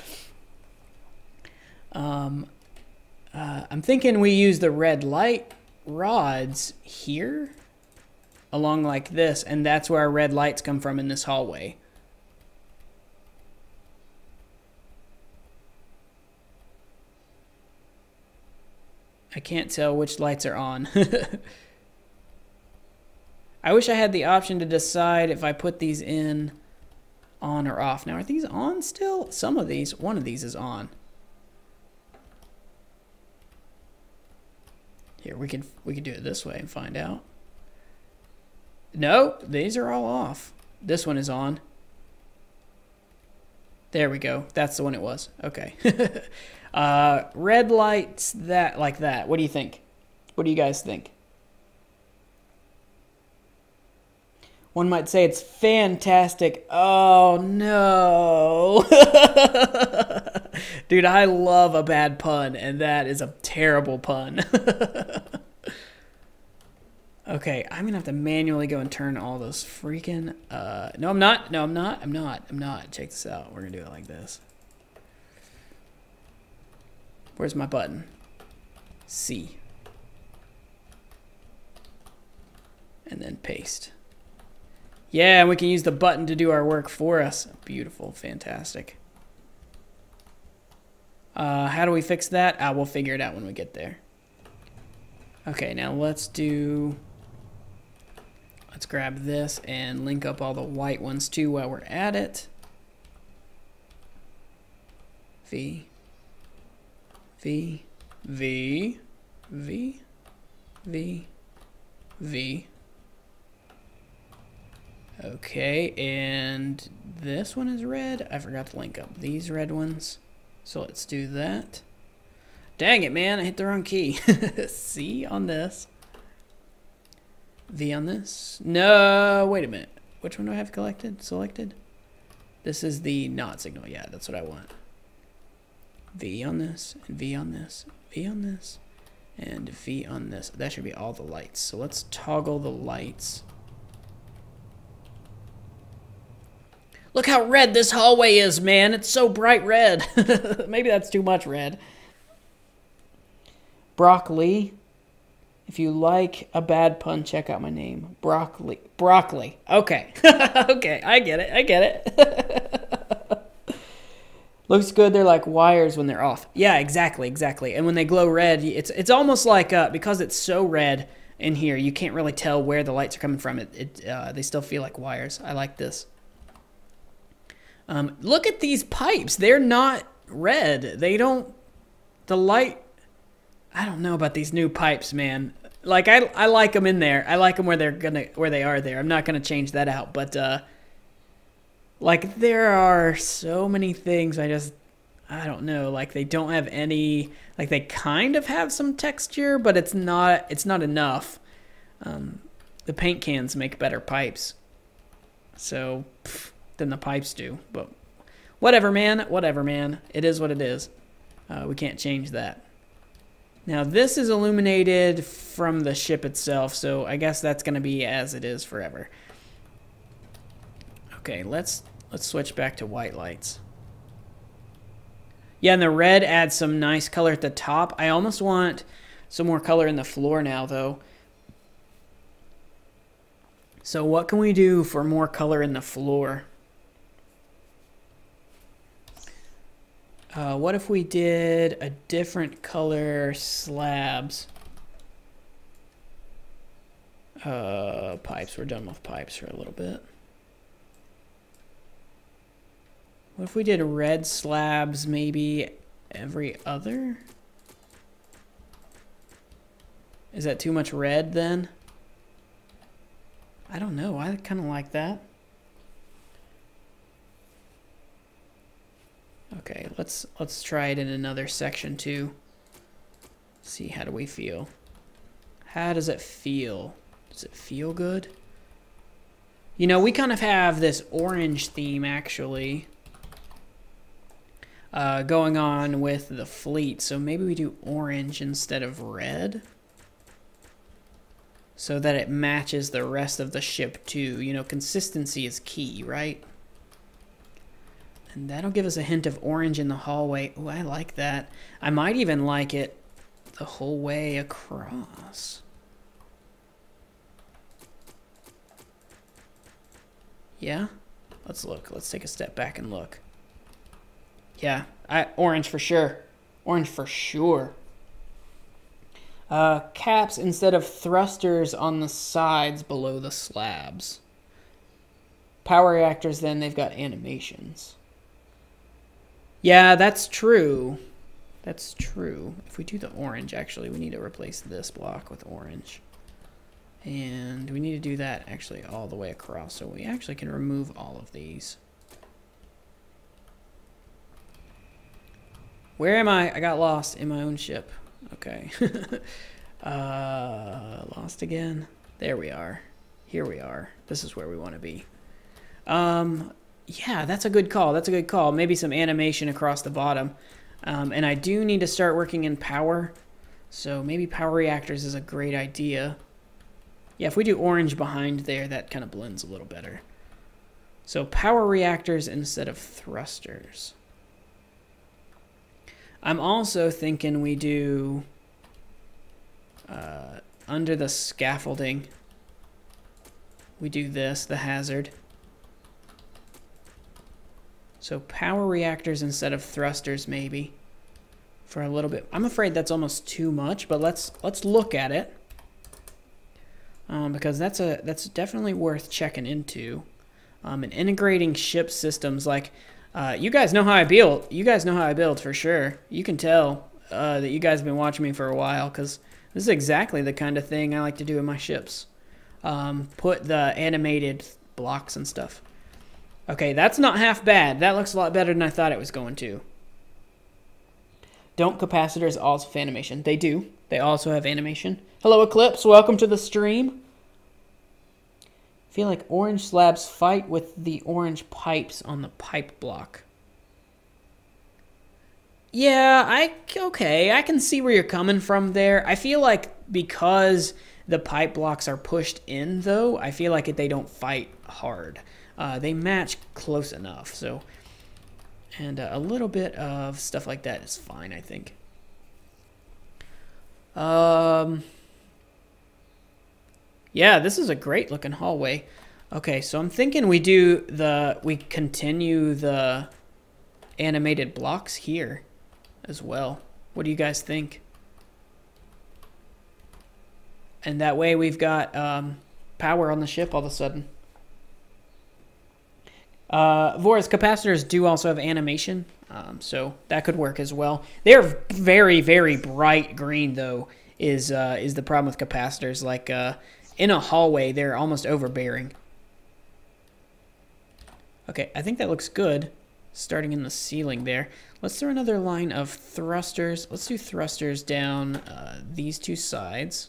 um, uh, I'm thinking we use the red light rods here along like this, and that's where our red lights come from in this hallway. I can't tell which lights are on. I wish I had the option to decide if I put these in on or off. Now, are these on still? Some of these, one of these is on. Here, we could we could do it this way and find out. No, these are all off. This one is on. There we go. That's the one it was. Okay. uh, red lights that like that. What do you think? What do you guys think? One might say it's fantastic. Oh, no. Dude, I love a bad pun, and that is a terrible pun. Okay, I'm going to have to manually go and turn all those freaking... Uh, no, I'm not. No, I'm not. I'm not. I'm not. Check this out. We're going to do it like this. Where's my button? C. And then paste. Yeah, and we can use the button to do our work for us. Beautiful. Fantastic. Uh, how do we fix that? Ah, we'll figure it out when we get there. Okay, now let's do... Let's grab this and link up all the white ones too while we're at it. V. V. V. V. V. V. Okay, and this one is red. I forgot to link up these red ones. So let's do that. Dang it, man, I hit the wrong key. C on this. V on this. No, wait a minute. Which one do I have collected? Selected? This is the not signal. Yeah, that's what I want. V on this, and V on this, V on this, and V on this. That should be all the lights. So let's toggle the lights. Look how red this hallway is, man. It's so bright red. Maybe that's too much red. Broccoli. If you like a bad pun, check out my name. Broccoli. Broccoli. Okay. Okay, I get it. I get it. Looks good. They're like wires when they're off. Yeah, exactly, exactly. And when they glow red, it's it's almost like, uh, because it's so red in here, you can't really tell where the lights are coming from. It, it uh, they still feel like wires. I like this. Um, look at these pipes. They're not red. They don't... The light... I don't know about these new pipes, man. Like, I, I like them in there. I like them where they're gonna where they are there. I'm not gonna change that out. But uh, like, there are so many things. I just I don't know. Like, they don't have any. Like, they kind of have some texture, but it's not it's not enough. Um, the paint cans make better pipes, so pff, than the pipes do. But whatever, man. Whatever, man. It is what it is. Uh, we can't change that. Now, this is illuminated from the ship itself, so I guess that's going to be as it is forever. Okay, let's let's switch back to white lights. Yeah, and the red adds some nice color at the top. I almost want some more color in the floor now, though. So what can we do for more color in the floor? Uh, what if we did a different color slabs? Uh, pipes. We're done with pipes for a little bit. What if we did red slabs maybe every other? Is that too much red then? I don't know. I kind of like that. Okay, let's let's try it in another section too. see, how do we feel? How does it feel? Does it feel good? You know, we kind of have this orange theme, actually, uh, going on with the fleet. So maybe we do orange instead of red, so that it matches the rest of the ship, too. You know, consistency is key, right? And that'll give us a hint of orange in the hallway. Oh, I like that. I might even like it the whole way across. Yeah? Let's look. Let's take a step back and look. Yeah, I, orange for sure. Orange for sure. Uh, caps instead of thrusters on the sides below the slabs. Power reactors, then, they've got animations. Yeah, that's true. That's true. If we do the orange, actually, we need to replace this block with orange. And we need to do that actually all the way across, so we actually can remove all of these. Where am I? I got lost in my own ship. Okay. uh, lost again. There we are. Here we are. This is where we want to be. Um, yeah, that's a good call. That's a good call. Maybe some animation across the bottom. Um, and I do need to start working in power. So maybe power reactors is a great idea. Yeah, if we do orange behind there, that kind of blends a little better. So power reactors instead of thrusters. I'm also thinking we do uh, under the scaffolding, we do this, the hazard. So power reactors instead of thrusters, maybe, for a little bit. I'm afraid that's almost too much, but let's let's look at it. Um, because that's a that's definitely worth checking into, um, and integrating ship systems. Like, uh, you guys know how I build. You guys know how I build for sure. You can tell uh, that you guys have been watching me for a while, because this is exactly the kind of thing I like to do in my ships. Um, put the animated blocks and stuff. Okay, that's not half bad. That looks a lot better than I thought it was going to. Don't capacitors also have animation? They do. They also have animation. Hello, Eclipse. Welcome to the stream. I feel like orange slabs fight with the orange pipes on the pipe block. Yeah, I okay. I can see where you're coming from there. I feel like because the pipe blocks are pushed in, though, I feel like they don't fight hard. Uh, they match close enough, so... And uh, a little bit of stuff like that is fine, I think. Um, yeah, this is a great looking hallway. Okay, so I'm thinking we do the, we continue the animated blocks here as well. What do you guys think? And that way we've got um, power on the ship all of a sudden. Uh, Vora's capacitors do also have animation, um, so that could work as well. They're very, very bright green, though, is uh, is the problem with capacitors. Like, uh, in a hallway, they're almost overbearing. Okay, I think that looks good, starting in the ceiling there. Let's throw another line of thrusters. Let's do thrusters down uh, these two sides.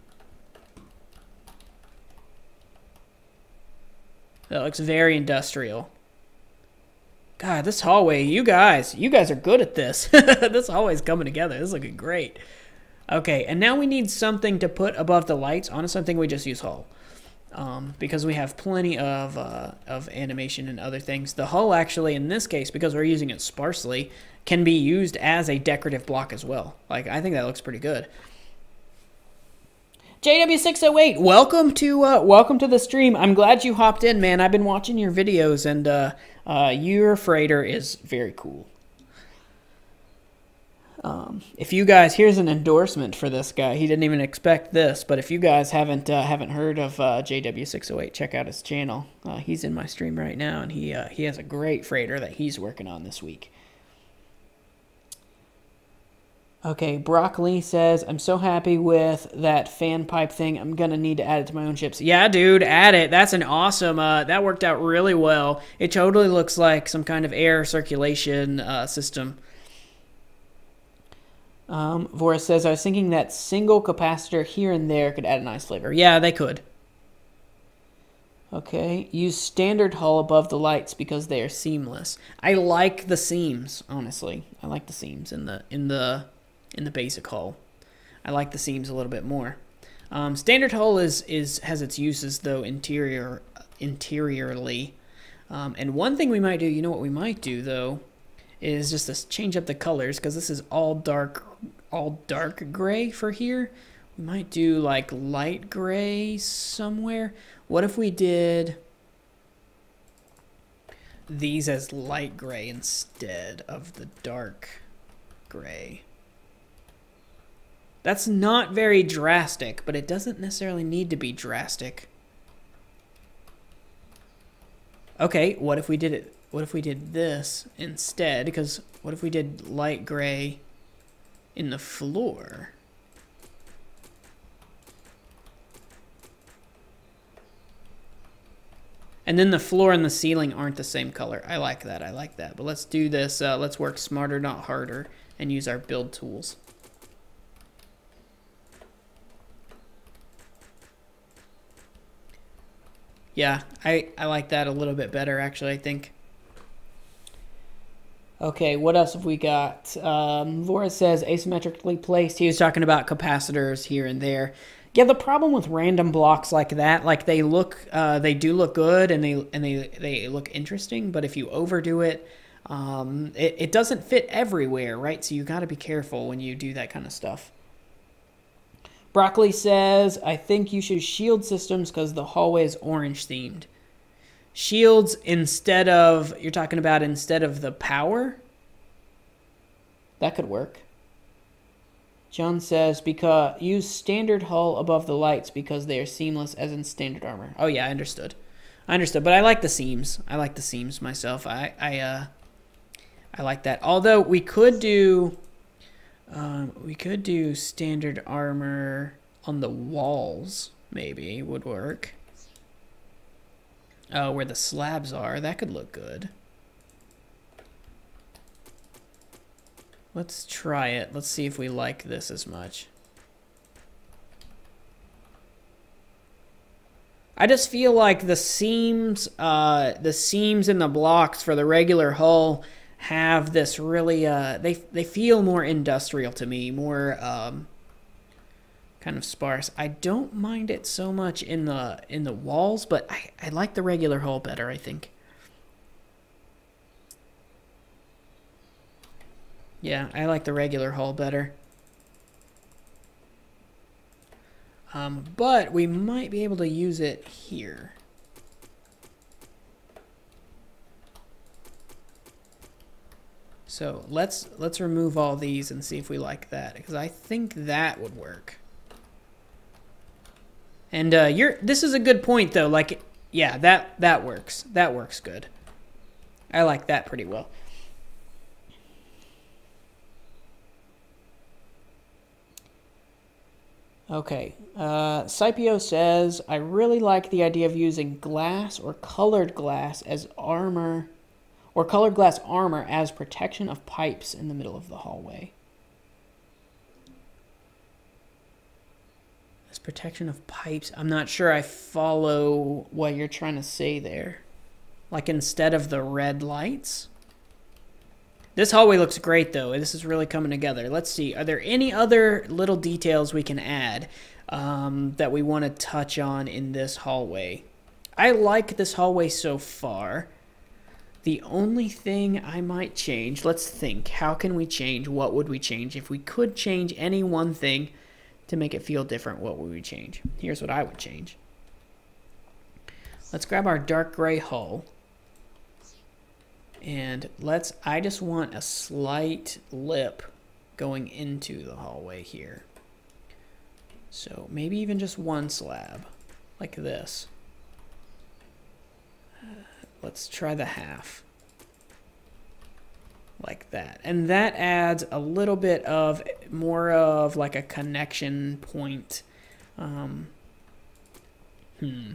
That looks very industrial. God, this hallway, you guys, you guys are good at this. This hallway's coming together. This is looking great. Okay, and now we need something to put above the lights. Honestly, I think we just use hull. Um, because we have plenty of, uh, of animation and other things. The hull actually, in this case, because we're using it sparsely, can be used as a decorative block as well. Like, I think that looks pretty good. J W six oh eight, welcome to uh, welcome to the stream. I'm glad you hopped in, man. I've been watching your videos, and uh, uh, your freighter is very cool. Um, if you guys, here's an endorsement for this guy. He didn't even expect this, but if you guys haven't uh, haven't heard of uh, J W six oh eight, check out his channel. Uh, he's in my stream right now, and he uh, he has a great freighter that he's working on this week. Okay, Broccoli says, I'm so happy with that fan pipe thing. I'm going to need to add it to my own ships. Yeah, dude, add it. That's an awesome, uh, that worked out really well. It totally looks like some kind of air circulation uh, system. Um, Vora says, I was thinking that single capacitor here and there could add a nice flavor. Yeah, they could. Okay, use standard hull above the lights because they are seamless. I like the seams, honestly. I like the seams in the in the in the basic hull. I like the seams a little bit more. Um, standard hull is is has its uses though interior interiorly. Um, and one thing we might do, you know what we might do though, is just to change up the colors because this is all dark all dark gray for here. We might do like light gray somewhere. What if we did these as light gray instead of the dark gray? That's not very drastic, but it doesn't necessarily need to be drastic. Okay, what if we did it? What if we did this instead? Because what if we did light gray in the floor? And then the floor and the ceiling aren't the same color. I like that. I like that. But let's do this. Uh, let's work smarter, not harder, and use our build tools. Yeah, I, I like that a little bit better, actually, I think. Okay, what else have we got? Um, Vora says asymmetrically placed. He was talking about capacitors here and there. Yeah, the problem with random blocks like that, like they look, uh, they do look good and they and they they look interesting, but if you overdo it, um, it, it doesn't fit everywhere, right? So you got to be careful when you do that kind of stuff. Broccoli says, I think you should shield systems because the hallway is orange themed. Shields instead of, you're talking about instead of the power? That could work. John says, because use standard hull above the lights because they are seamless as in standard armor. Oh yeah, I understood. I understood, but I like the seams. I like the seams myself. I I uh I like that. Although we could do um we could do standard armor on the walls, maybe would work. Oh, where the slabs are, that could look good. Let's try it. Let's see if we like this as much. I just feel like the seams, uh, the seams in the blocks for the regular hull have this really, uh, they they feel more industrial to me, more um, kind of sparse. I don't mind it so much in the in the walls, but I, I like the regular hull better, I think. Yeah, I like the regular hull better. Um, but we might be able to use it here. So let's let's remove all these and see if we like that, because I think that would work. And uh, you're this is a good point though. Like, yeah, that that works. That works good. I like that pretty well. Okay, uh, Scipio says, I really like the idea of using glass or colored glass as armor, or colored glass armor as protection of pipes in the middle of the hallway. As protection of pipes? I'm not sure I follow what you're trying to say there. Like instead of the red lights? This hallway looks great, though. This is really coming together. Let's see. Are there any other little details we can add um, that we want to touch on in this hallway? I like this hallway so far. The only thing I might change, let's think. How can we change? What would we change? If we could change any one thing to make it feel different, what would we change? Here's what I would change. Let's grab our dark gray hull. And let's, I just want a slight lip going into the hallway here. So maybe even just one slab, like this. Uh, let's try the half. Like that. And that adds a little bit of, more of like a connection point. Um, hmm.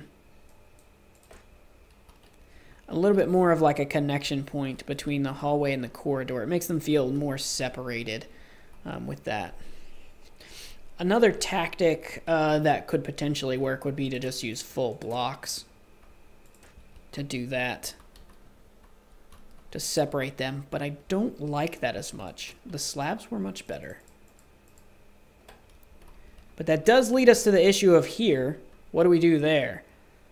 A little bit more of like a connection point between the hallway and the corridor. It makes them feel more separated. um, with that. Another tactic uh, that could potentially work would be to just use full blocks to do that, to separate them, but I don't like that as much. The slabs were much better. But that does lead us to the issue of here. What do we do there?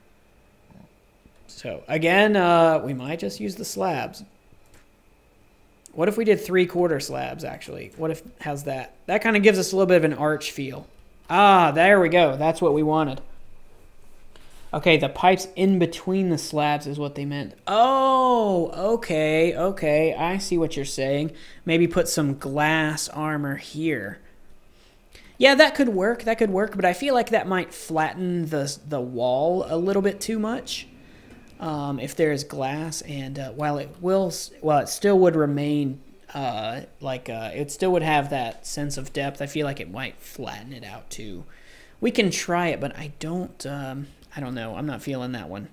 So again, uh, we might just use the slabs. What if we did three-quarter slabs, actually? What if, how's that? That kind of gives us a little bit of an arch feel. Ah, there we go. That's what we wanted. Okay, the pipes in between the slabs is what they meant. Oh, okay, okay. I see what you're saying. Maybe put some glass armor here. Yeah, that could work. That could work, but I feel like that might flatten the, the wall a little bit too much. Um, if there is glass, and uh, while it will, well, it still would remain uh, like uh, it still would have that sense of depth. I feel like it might flatten it out too. We can try it, but I don't. Um, I don't know. I'm not feeling that one.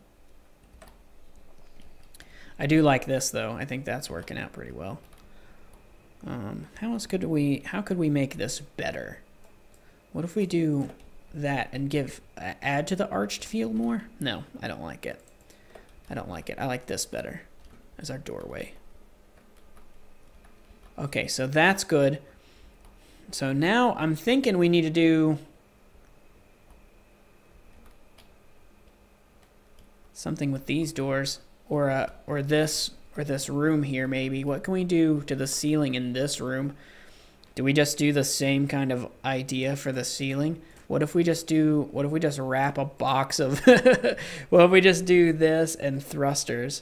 I do like this though. I think that's working out pretty well. Um, how else could we? How could we make this better? What if we do that and give uh, add to the arched feel more? No, I don't like it. I don't like it. I like this better as our doorway. Okay, so that's good. So now I'm thinking we need to do something with these doors, or uh, or this or this room here maybe. What can we do to the ceiling in this room? Do we just do the same kind of idea for the ceiling? What if we just do, what if we just wrap a box of, what if we just do this and thrusters?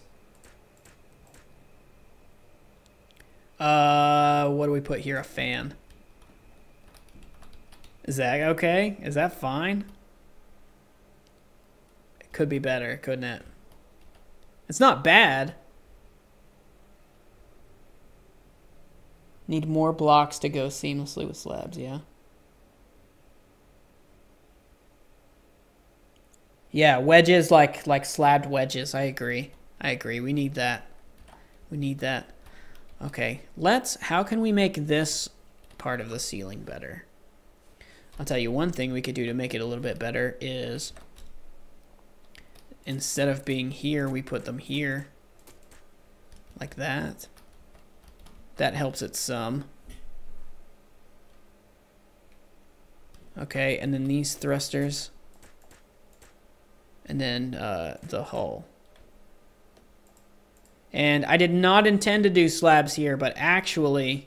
Uh, what do we put here? A fan. Is that okay? Is that fine? It could be better, couldn't it? It's not bad. Need more blocks to go seamlessly with slabs, yeah. Yeah, wedges, like like slabbed wedges. I agree. I agree. We need that. We need that. Okay, let's, how can we make this part of the ceiling better? I'll tell you one thing we could do to make it a little bit better is instead of being here, we put them here. Like that. That helps it some. Okay, and then these thrusters. And then uh, the hull. And I did not intend to do slabs here, but actually,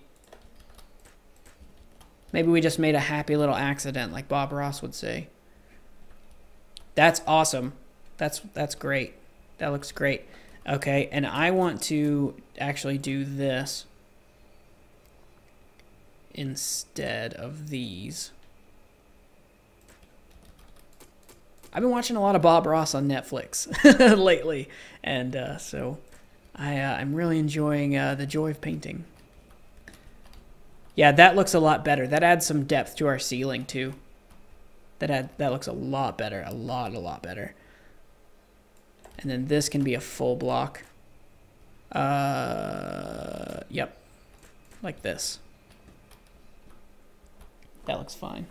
maybe we just made a happy little accident, like Bob Ross would say. That's awesome. That's that's great. That looks great. Okay, and I want to actually do this instead of these. I've been watching a lot of Bob Ross on Netflix lately, and uh, so I, uh, I'm really enjoying uh, the joy of painting. Yeah, that looks a lot better. That adds some depth to our ceiling too. That add, that looks a lot better, a lot, a lot better. And then this can be a full block. Uh, yep, like this. That looks fine.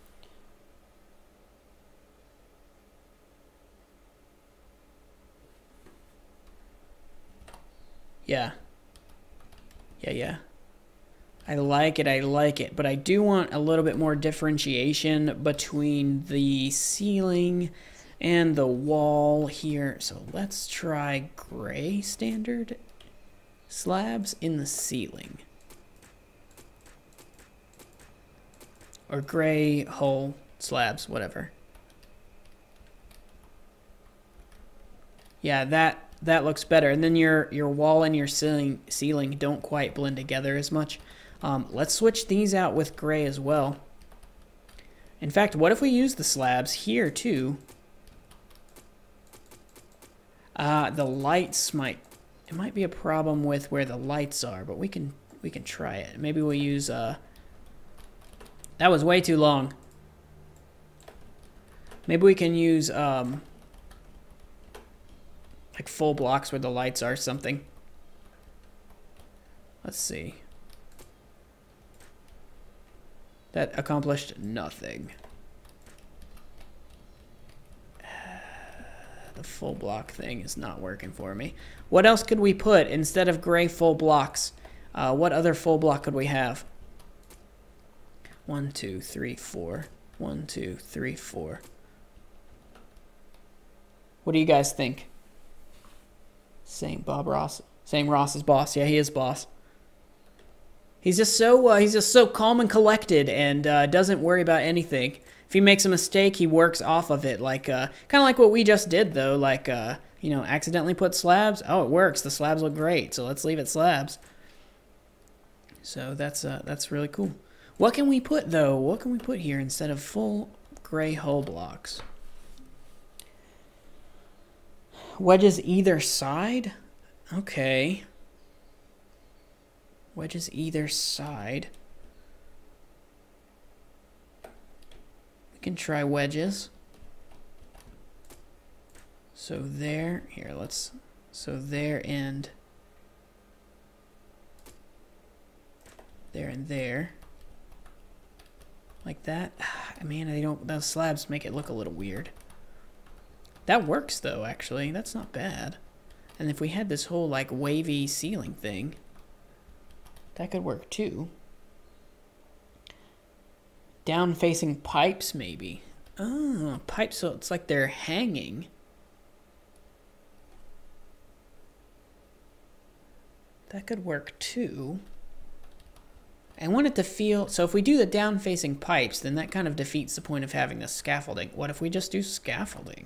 Yeah. Yeah, yeah. I like it, I like it. But I do want a little bit more differentiation between the ceiling and the wall here. So let's try gray standard slabs in the ceiling. Or gray hull slabs, whatever. Yeah, that that looks better. And then your your wall and your ceiling ceiling don't quite blend together as much. Um, let's switch these out with gray as well. In fact, what if we use the slabs here too? Uh, the lights might, it might be a problem with where the lights are, but we can we can try it. Maybe we'll use uh. That was way too long. Maybe we can use um. like full blocks where the lights are, something. Let's see. That accomplished nothing. The full block thing is not working for me. What else could we put instead of gray full blocks? Uh, what other full block could we have? One, two, three, four. One, two, three, four. What do you guys think? Same Bob Ross. Same Ross is boss. Yeah, he is boss. He's just so uh, he's just so calm and collected and uh, doesn't worry about anything. If he makes a mistake, he works off of it. Like uh, kind of like what we just did, though. Like uh, you know, accidentally put slabs. Oh, it works. The slabs look great. So let's leave it slabs. So that's uh, that's really cool. What can we put though? What can we put here instead of full gray hull blocks? Wedges either side. Okay. Wedges either side. We can try wedges. So there, here, let's, so there and there and there. Like that. I mean, they don't, those slabs make it look a little weird. That works though, actually. That's not bad. And if we had this whole like wavy ceiling thing, that could work too. Down facing pipes maybe. Oh, pipes, so it's like they're hanging. That could work too. I want it to feel, so if we do the down facing pipes, then that kind of defeats the point of having the scaffolding. What if we just do scaffolding?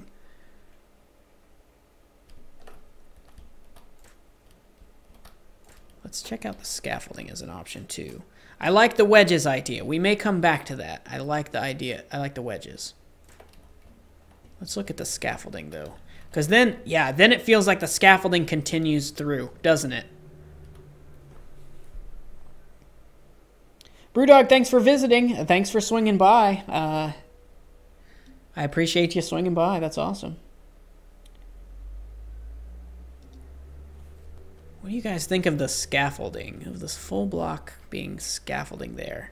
Let's check out the scaffolding as an option too. I like the wedges idea. We may come back to that. I like the idea. I like the wedges. Let's look at the scaffolding though. Because then, yeah, then it feels like the scaffolding continues through, doesn't it? Brewdog, thanks for visiting. Thanks for swinging by. Uh, I appreciate you swinging by. That's awesome. What do you guys think of the scaffolding, of this full block being scaffolding there?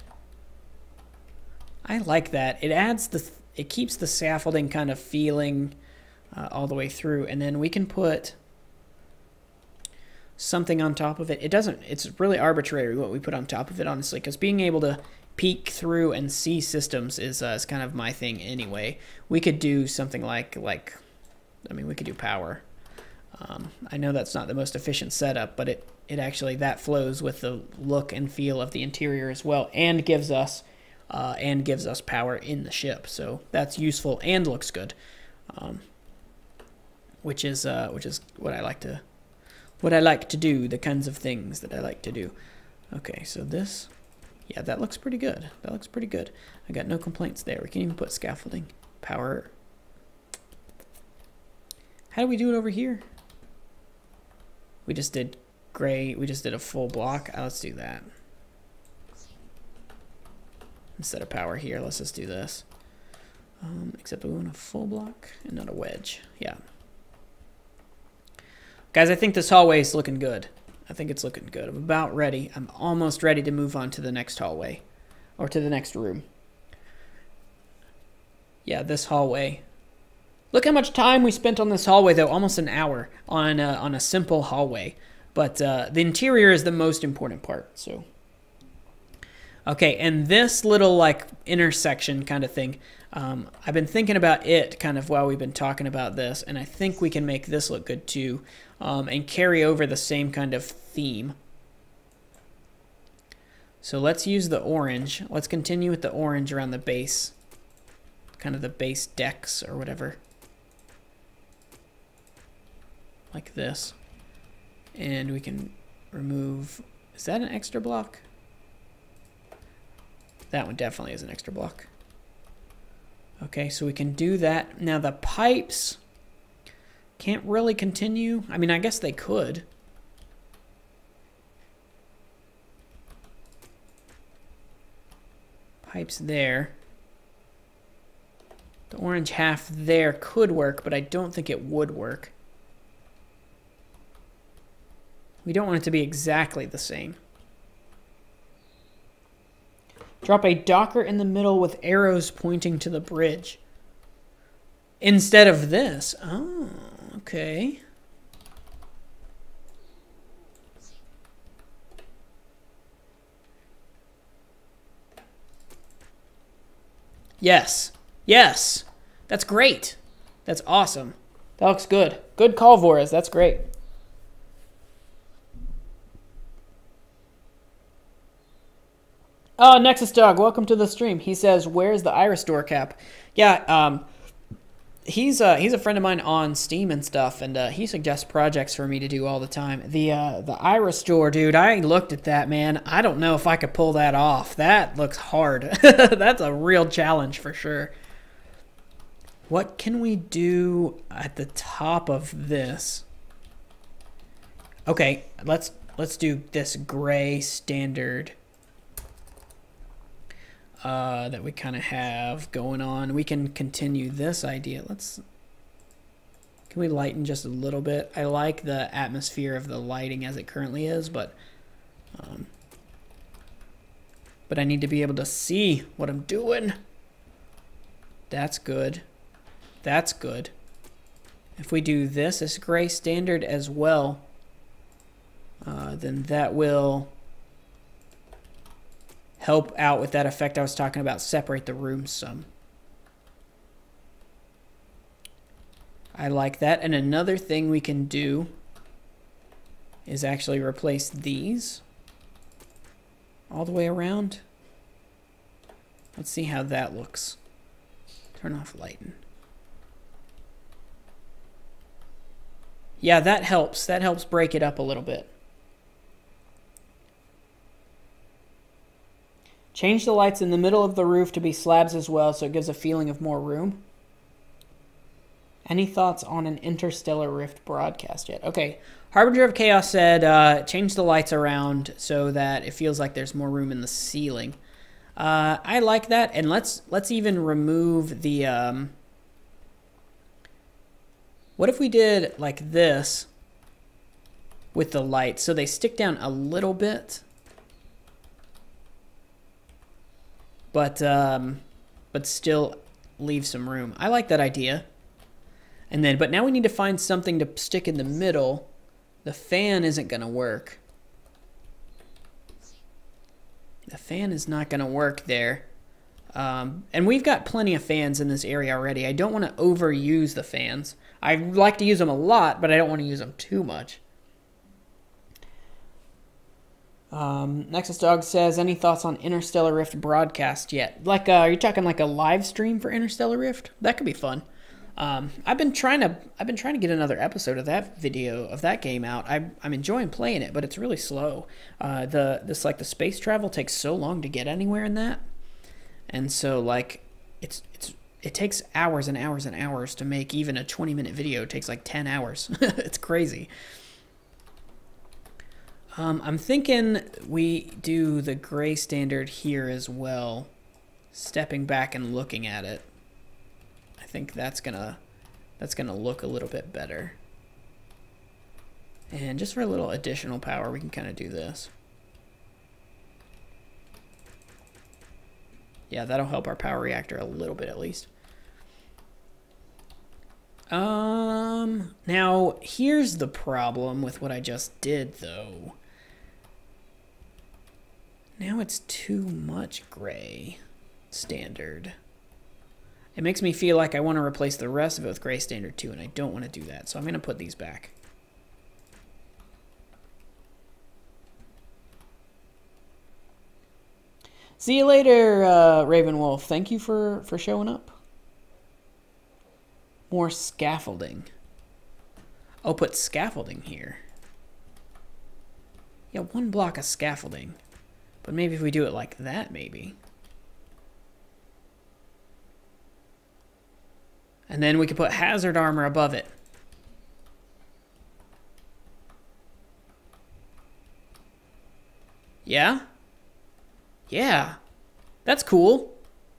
I like that. It adds the, it keeps the scaffolding kind of feeling uh, all the way through, and then we can put something on top of it. It doesn't, it's really arbitrary what we put on top of it, honestly, because being able to peek through and see systems is, uh, is kind of my thing anyway. We could do something like, like, I mean, we could do power. Um, I know that's not the most efficient setup, but it, it actually, that flows with the look and feel of the interior as well, and gives us, uh, and gives us power in the ship. So that's useful and looks good, um, which is, uh, which is what I like to, what I like to do, the kinds of things that I like to do. Okay, so this, yeah, that looks pretty good. That looks pretty good. I got no complaints there. We can even put scaffolding, power. How do we do it over here? We just did gray, we just did a full block. Uh, let's do that. Instead of power here, let's just do this. Um, except we want a full block and not a wedge. Yeah. Guys, I think this hallway is looking good. I think it's looking good. I'm about ready. I'm almost ready to move on to the next hallway. Or to the next room. Yeah, this hallway. Look how much time we spent on this hallway, though. Almost an hour on, uh, on a simple hallway. But uh, the interior is the most important part. So, okay, and this little, like, intersection kind of thing, um, I've been thinking about it kind of while we've been talking about this, and I think we can make this look good, too, um, and carry over the same kind of theme. So let's use the orange. Let's continue with the orange around the base, kind of the base decks or whatever. Like this. And we can remove, is that an extra block? That one definitely is an extra block. Okay, so we can do that. Now the pipes can't really continue. I mean, I guess they could. Pipes there. The orange half there could work, but I don't think it would work. We don't want it to be exactly the same. Drop a Docker in the middle with arrows pointing to the bridge. Instead of this. Oh, okay. Yes. Yes. That's great. That's awesome. That looks good. Good call, Voras. That's great. Oh, Nexus Dog, welcome to the stream. He says, "Where's the Iris door cap?" Yeah, um, he's uh, he's a friend of mine on Steam and stuff, and uh, he suggests projects for me to do all the time. The uh, the Iris door, dude. I looked at that, man. I don't know if I could pull that off. That looks hard. That's a real challenge for sure. What can we do at the top of this? Okay, let's let's do this gray standard. Uh, that we kind of have going on. We can continue this idea. Let's, can we lighten just a little bit? I like the atmosphere of the lighting as it currently is, but, um, but I need to be able to see what I'm doing. That's good. That's good. If we do this, this gray standard as well, uh, then that will help out with that effect I was talking about, separate the rooms some. I like that. And another thing we can do is actually replace these all the way around. Let's see how that looks. Turn off lighting. Yeah, that helps. That helps break it up a little bit. Change the lights in the middle of the roof to be slabs as well, so it gives a feeling of more room. Any thoughts on an Interstellar Rift broadcast yet? Okay, Harbinger of Chaos said uh, change the lights around so that it feels like there's more room in the ceiling. Uh, I like that, and let's let's even remove the... Um, what if we did like this with the lights, so they stick down a little bit? But, um, but still leave some room. I like that idea. And then, but now we need to find something to stick in the middle. The fan isn't going to work. The fan is not going to work there. Um, and we've got plenty of fans in this area already. I don't want to overuse the fans. I like to use them a lot, but I don't want to use them too much. Um, Nexus Dog says, any thoughts on Interstellar Rift broadcast yet? Like, uh, are you talking like a live stream for Interstellar Rift? That could be fun. Um, I've been trying to, I've been trying to get another episode of that video of that game out. I, I'm enjoying playing it, but it's really slow. Uh, the this like the space travel takes so long to get anywhere in that, and so like it's it's it takes hours and hours and hours to make even a twenty minute video. It takes like ten hours. It's crazy. Um, I'm thinking we do the gray standard here as well, stepping back and looking at it. I think that's gonna that's gonna look a little bit better. And just for a little additional power, we can kind of do this. Yeah, that'll help our power reactor a little bit at least. Um, now here's the problem with what I just did though. Now it's too much gray standard. It makes me feel like I want to replace the rest of it with gray standard too, and I don't want to do that. So I'm going to put these back. See you later, uh, Raven Wolf. Thank you for, for showing up. More scaffolding. Oh, put scaffolding here. Yeah, one block of scaffolding. But maybe if we do it like that, maybe. And then we could put hazard armor above it. Yeah? Yeah. That's cool.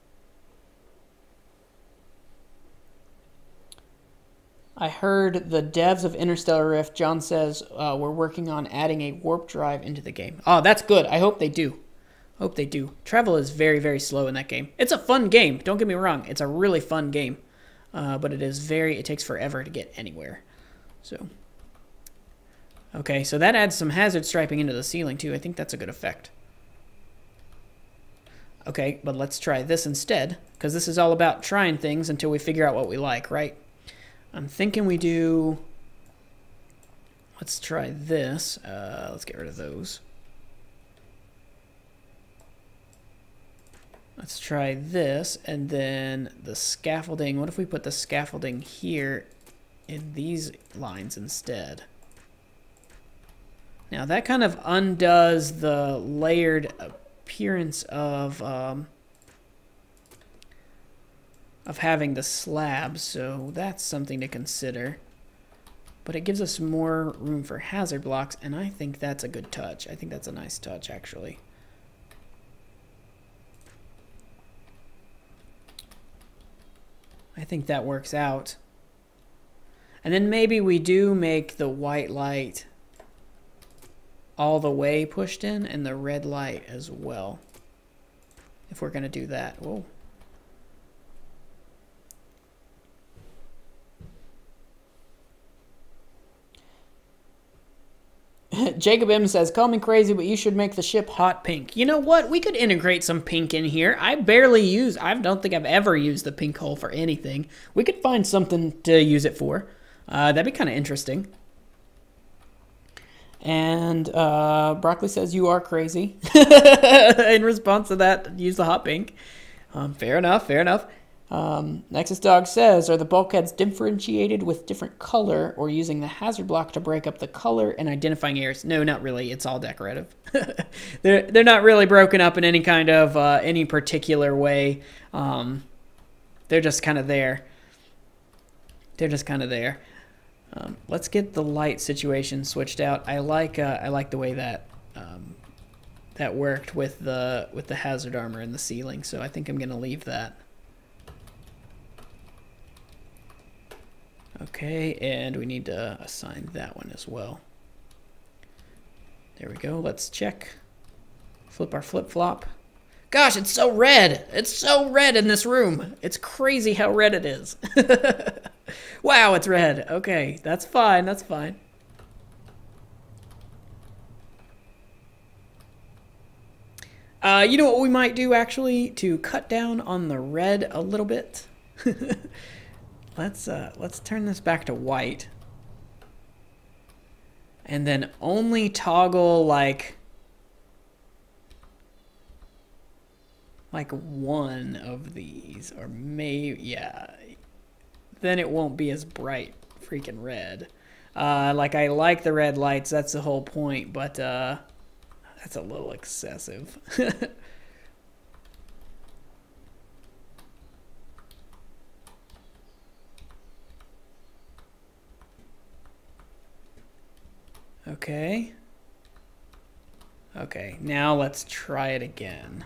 I heard the devs of Interstellar Rift, John says, uh, we're working on adding a warp drive into the game. Oh, that's good. I hope they do. Hope they do. Travel is very, very slow in that game. It's a fun game. Don't get me wrong. It's a really fun game. Uh, but it is very, it takes forever to get anywhere. So, okay, so that adds some hazard striping into the ceiling too. I think that's a good effect. Okay, but let's try this instead, because this is all about trying things until we figure out what we like, right? I'm thinking we do, let's try this. Uh, let's get rid of those. Let's try this, and then the scaffolding. What if we put the scaffolding here in these lines instead? Now that kind of undoes the layered appearance of um, of having the slab, so that's something to consider. But it gives us more room for hazard blocks, and I think that's a good touch. I think that's a nice touch, actually. I think that works out. And then maybe we do make the white light all the way pushed in and the red light as well. If we're going to do that. Whoa. Jacob M says, call me crazy, but you should make the ship hot pink. You know what? We could integrate some pink in here. I barely use, I don't think I've ever used the pink hole for anything. We could find something to use it for. Uh, that'd be kind of interesting. And uh, Broccoli says, you are crazy. In response to that, use the hot pink. Um, fair enough, fair enough. Um, Nexus Dog says, are the bulkheads differentiated with different color or using the hazard block to break up the color and identifying areas? No, not really. It's all decorative. they're, they're not really broken up in any kind of, uh, any particular way. Um, they're just kind of there. They're just kind of there. Um, let's get the light situation switched out. I like, uh, I like the way that, um, that worked with the, with the hazard armor in the ceiling. So I think I'm going to leave that. Okay, and we need to assign that one as well. There we go. Let's check. Flip our flip-flop. Gosh, it's so red. It's so red in this room. It's crazy how red it is. Wow, it's red. Okay, that's fine. That's fine. Uh, you know what we might do, actually, to cut down on the red a little bit? Let's uh, let's turn this back to white, and then only toggle like like one of these, or maybe yeah. Then it won't be as bright, freaking red. Uh, like I like the red lights, that's the whole point, but uh, that's a little excessive. Okay. Okay, now let's try it again.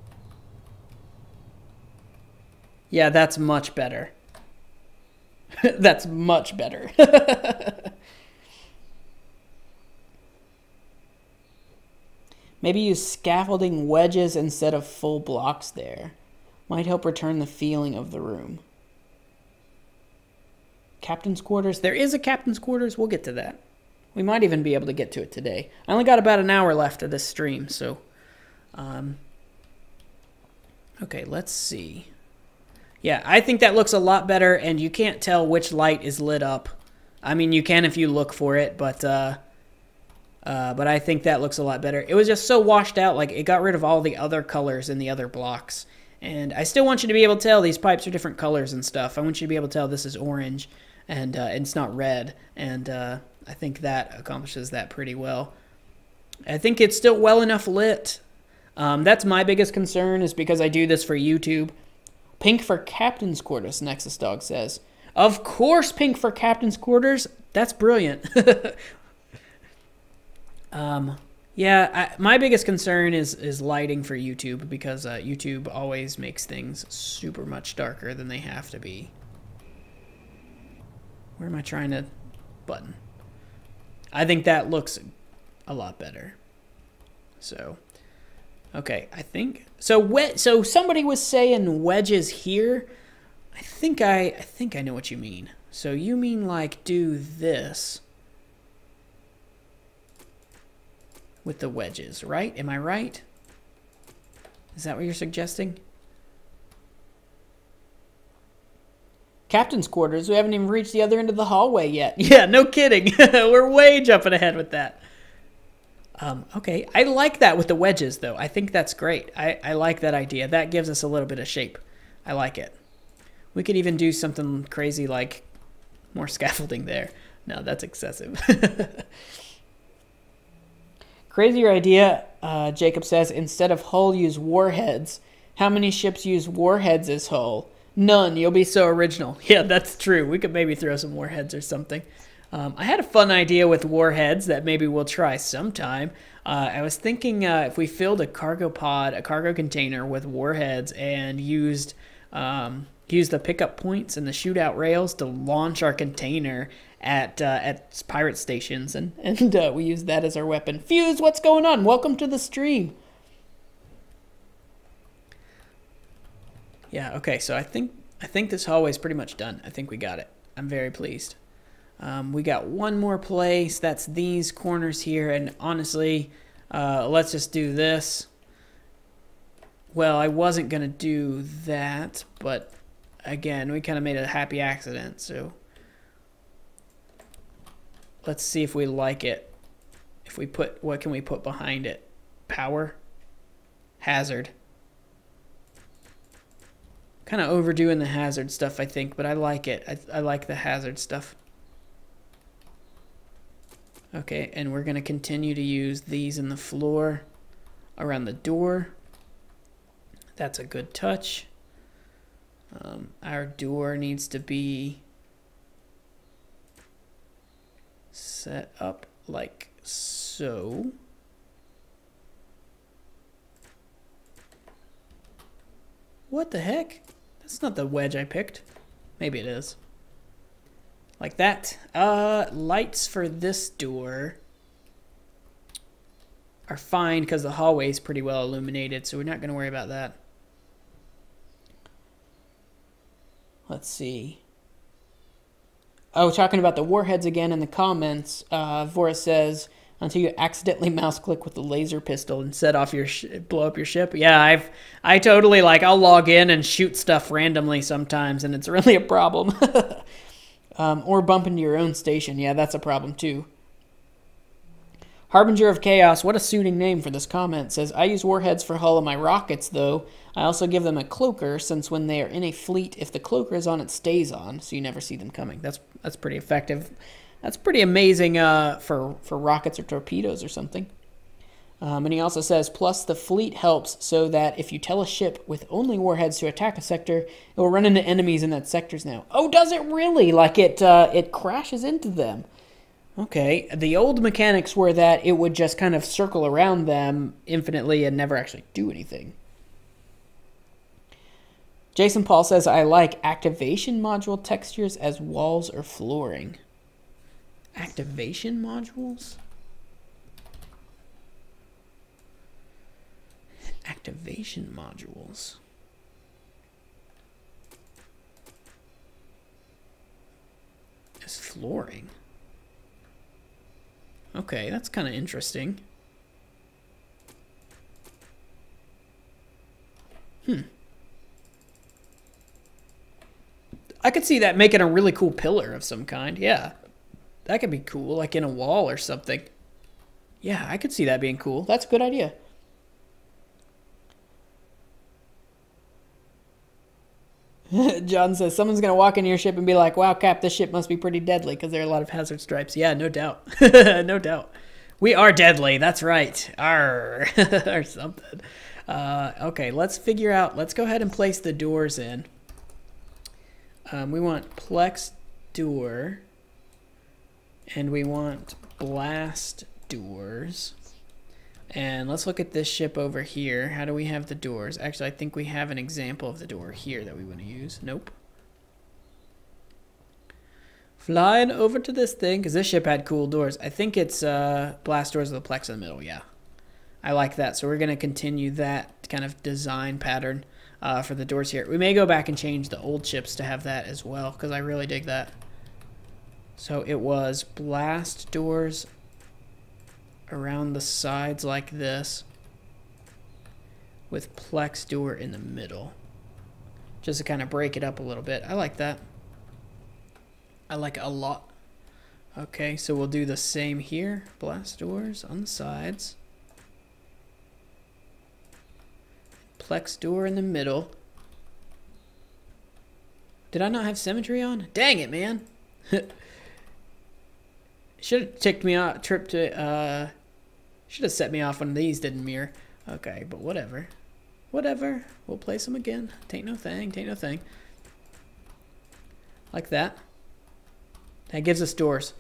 Yeah, that's much better. That's much better. Maybe use scaffolding wedges instead of full blocks there. Might help return the feeling of the room. Captain's quarters. There is a captain's quarters. We'll get to that. We might even be able to get to it today. I only got about an hour left of this stream, so... Um, okay, let's see. Yeah, I think that looks a lot better, and you can't tell which light is lit up. I mean, you can if you look for it, but... Uh, uh, but I think that looks a lot better. It was just so washed out, like, it got rid of all the other colors in the other blocks. And I still want you to be able to tell these pipes are different colors and stuff. I want you to be able to tell this is orange, and uh, it's not red, and... Uh, I think that accomplishes that pretty well. I think it's still well enough lit. Um, that's my biggest concern, is because I do this for YouTube. Pink for Captain's Quarters, Nexus Dog says. Of course pink for Captain's Quarters. That's brilliant. um, yeah, I, my biggest concern is, is lighting for YouTube, because uh, YouTube always makes things super much darker than they have to be. Where am I trying to... Button. I think that looks a lot better. So, Okay, I think so. We, so somebody was saying wedges here. I think I, I think I know what you mean. So you mean like do this with the wedges, right? Am I right? Is that what you're suggesting? Captain's quarters. We haven't even reached the other end of the hallway yet. Yeah, no kidding. We're way jumping ahead with that. Um, okay, I like that with the wedges, though. I think that's great. I, I like that idea. That gives us a little bit of shape. I like it. We could even do something crazy like more scaffolding there. No, that's excessive. Crazier idea, uh, Jacob says, instead of hull, use warheads. How many ships use warheads as hull? None. You'll be so original. Yeah, that's true. We could maybe throw some warheads or something. Um, I had a fun idea with warheads that maybe we'll try sometime. Uh, I was thinking uh, if we filled a cargo pod, a cargo container with warheads and used um, used the pickup points and the shootout rails to launch our container at uh, at pirate stations, and and uh, we use that as our weapon. Fuse, what's going on? Welcome to the stream. Yeah. Okay. So I think I think this hallway is pretty much done. I think we got it. I'm very pleased. Um, we got one more place. That's these corners here. And honestly, uh, let's just do this. Well, I wasn't going to do that, but again, we kind of made a happy accident. So let's see if we like it. If we put, what can we put behind it? Power? Hazard. Kind of overdoing the hazard stuff, I think, but I like it. I, I like the hazard stuff. Okay, and we're going to continue to use these in the floor around the door. That's a good touch. Um, our door needs to be set up like so. What the heck? That's not the wedge I picked. Maybe it is. Like that. Uh, lights for this door are fine because the hallway is pretty well illuminated, so we're not going to worry about that. Let's see. Oh, talking about the warheads again in the comments, uh, Vora says, until you accidentally mouse click with the laser pistol and set off your sh blow up your ship. Yeah, I've I totally like I'll log in and shoot stuff randomly sometimes, and it's really a problem. Um, or bump into your own station. Yeah, that's a problem too. Harbinger of Chaos, what a suiting name for this comment, says, I use warheads for hull of my rockets, though. I also give them a cloaker, since when they are in a fleet, if the cloaker is on, it stays on, so you never see them coming. That's that's pretty effective. That's pretty amazing uh, for, for rockets or torpedoes or something. Um, and he also says, plus the fleet helps so that if you tell a ship with only warheads to attack a sector, it will run into enemies in that sectors now. Oh, does it really? Like it, uh, it crashes into them. Okay. The old mechanics were that it would just kind of circle around them infinitely and never actually do anything. Jason Paul says, I like activation module textures as walls or flooring. Activation modules? Activation modules. As flooring. Okay, that's kind of interesting. Hmm. I could see that making a really cool pillar of some kind. Yeah. That could be cool, like in a wall or something. Yeah, I could see that being cool. That's a good idea. John says, someone's going to walk into your ship and be like, wow, Cap, this ship must be pretty deadly because there are a lot of hazard stripes. Yeah, no doubt. No doubt. We are deadly. That's right. Arr. Or something. Uh, okay, let's figure out. Let's go ahead and place the doors in. Um, we want Plex door. And we want blast doors. And let's look at this ship over here. How do we have the doors? Actually, I think we have an example of the door here that we want to use. Nope. Flying over to this thing, because this ship had cool doors. I think it's uh, blast doors with a Plex in the middle, yeah. I like that. So we're going to continue that kind of design pattern uh, for the doors here. We may go back and change the old chips to have that as well, because I really dig that. So it was blast doors around the sides like this, with plex door in the middle, just to kind of break it up a little bit. I like that. I like it a lot. Okay, so we'll do the same here. Blast doors on the sides. Plex door in the middle. Did I not have symmetry on? Dang it, man. Should have ticked me off, tripped to, uh, should have set me off when these didn't mirror. Okay, but whatever. Whatever. We'll place them again. Tain't no thing, tain't no thing. Like that. That gives us doors.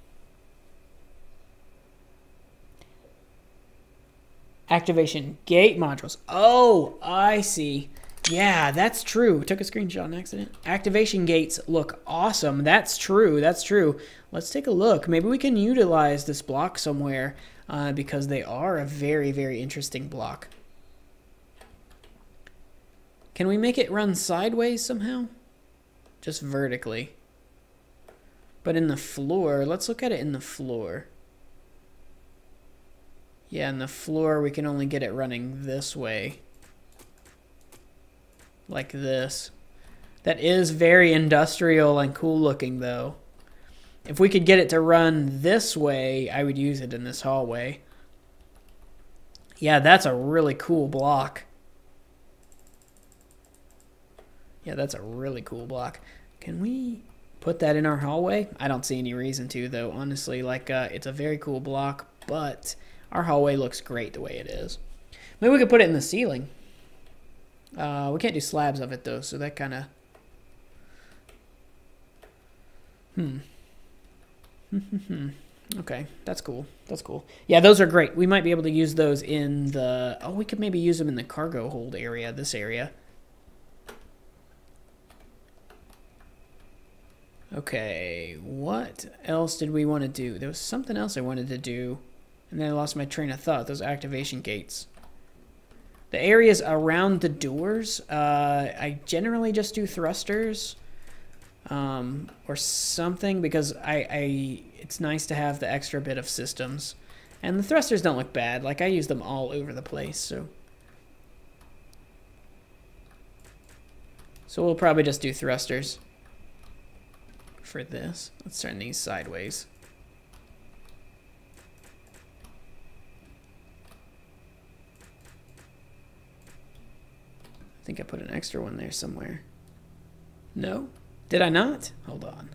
Activation gate modules. Oh, I see. Yeah, that's true. Took a screenshot on accident. Activation gates look awesome. That's true. That's true. Let's take a look. Maybe we can utilize this block somewhere uh, because they are a very, very interesting block. Can we make it run sideways somehow? Just vertically. But in the floor, let's look at it in the floor. Yeah, in the floor, we can only get it running this way. Like this. That is very industrial and cool looking, though. If we could get it to run this way, I would use it in this hallway. Yeah, that's a really cool block. Yeah, that's a really cool block. Can we put that in our hallway? I don't see any reason to, though. Honestly, like, uh, it's a very cool block, but our hallway looks great the way it is. Maybe we could put it in the ceiling. Uh, we can't do slabs of it, though, so that kind of... Hmm. Okay, that's cool. That's cool. Yeah, those are great. We might be able to use those in the... Oh, we could maybe use them in the cargo hold area, this area. Okay, what else did we want to do? There was something else I wanted to do, and then I lost my train of thought. Those activation gates. The areas around the doors, uh, I generally just do thrusters um, or something because I, I it's nice to have the extra bit of systems. And the thrusters don't look bad. Like, I use them all over the place, so... So we'll probably just do thrusters for this. Let's turn these sideways. I think I put an extra one there somewhere. No? Did I not? Hold on.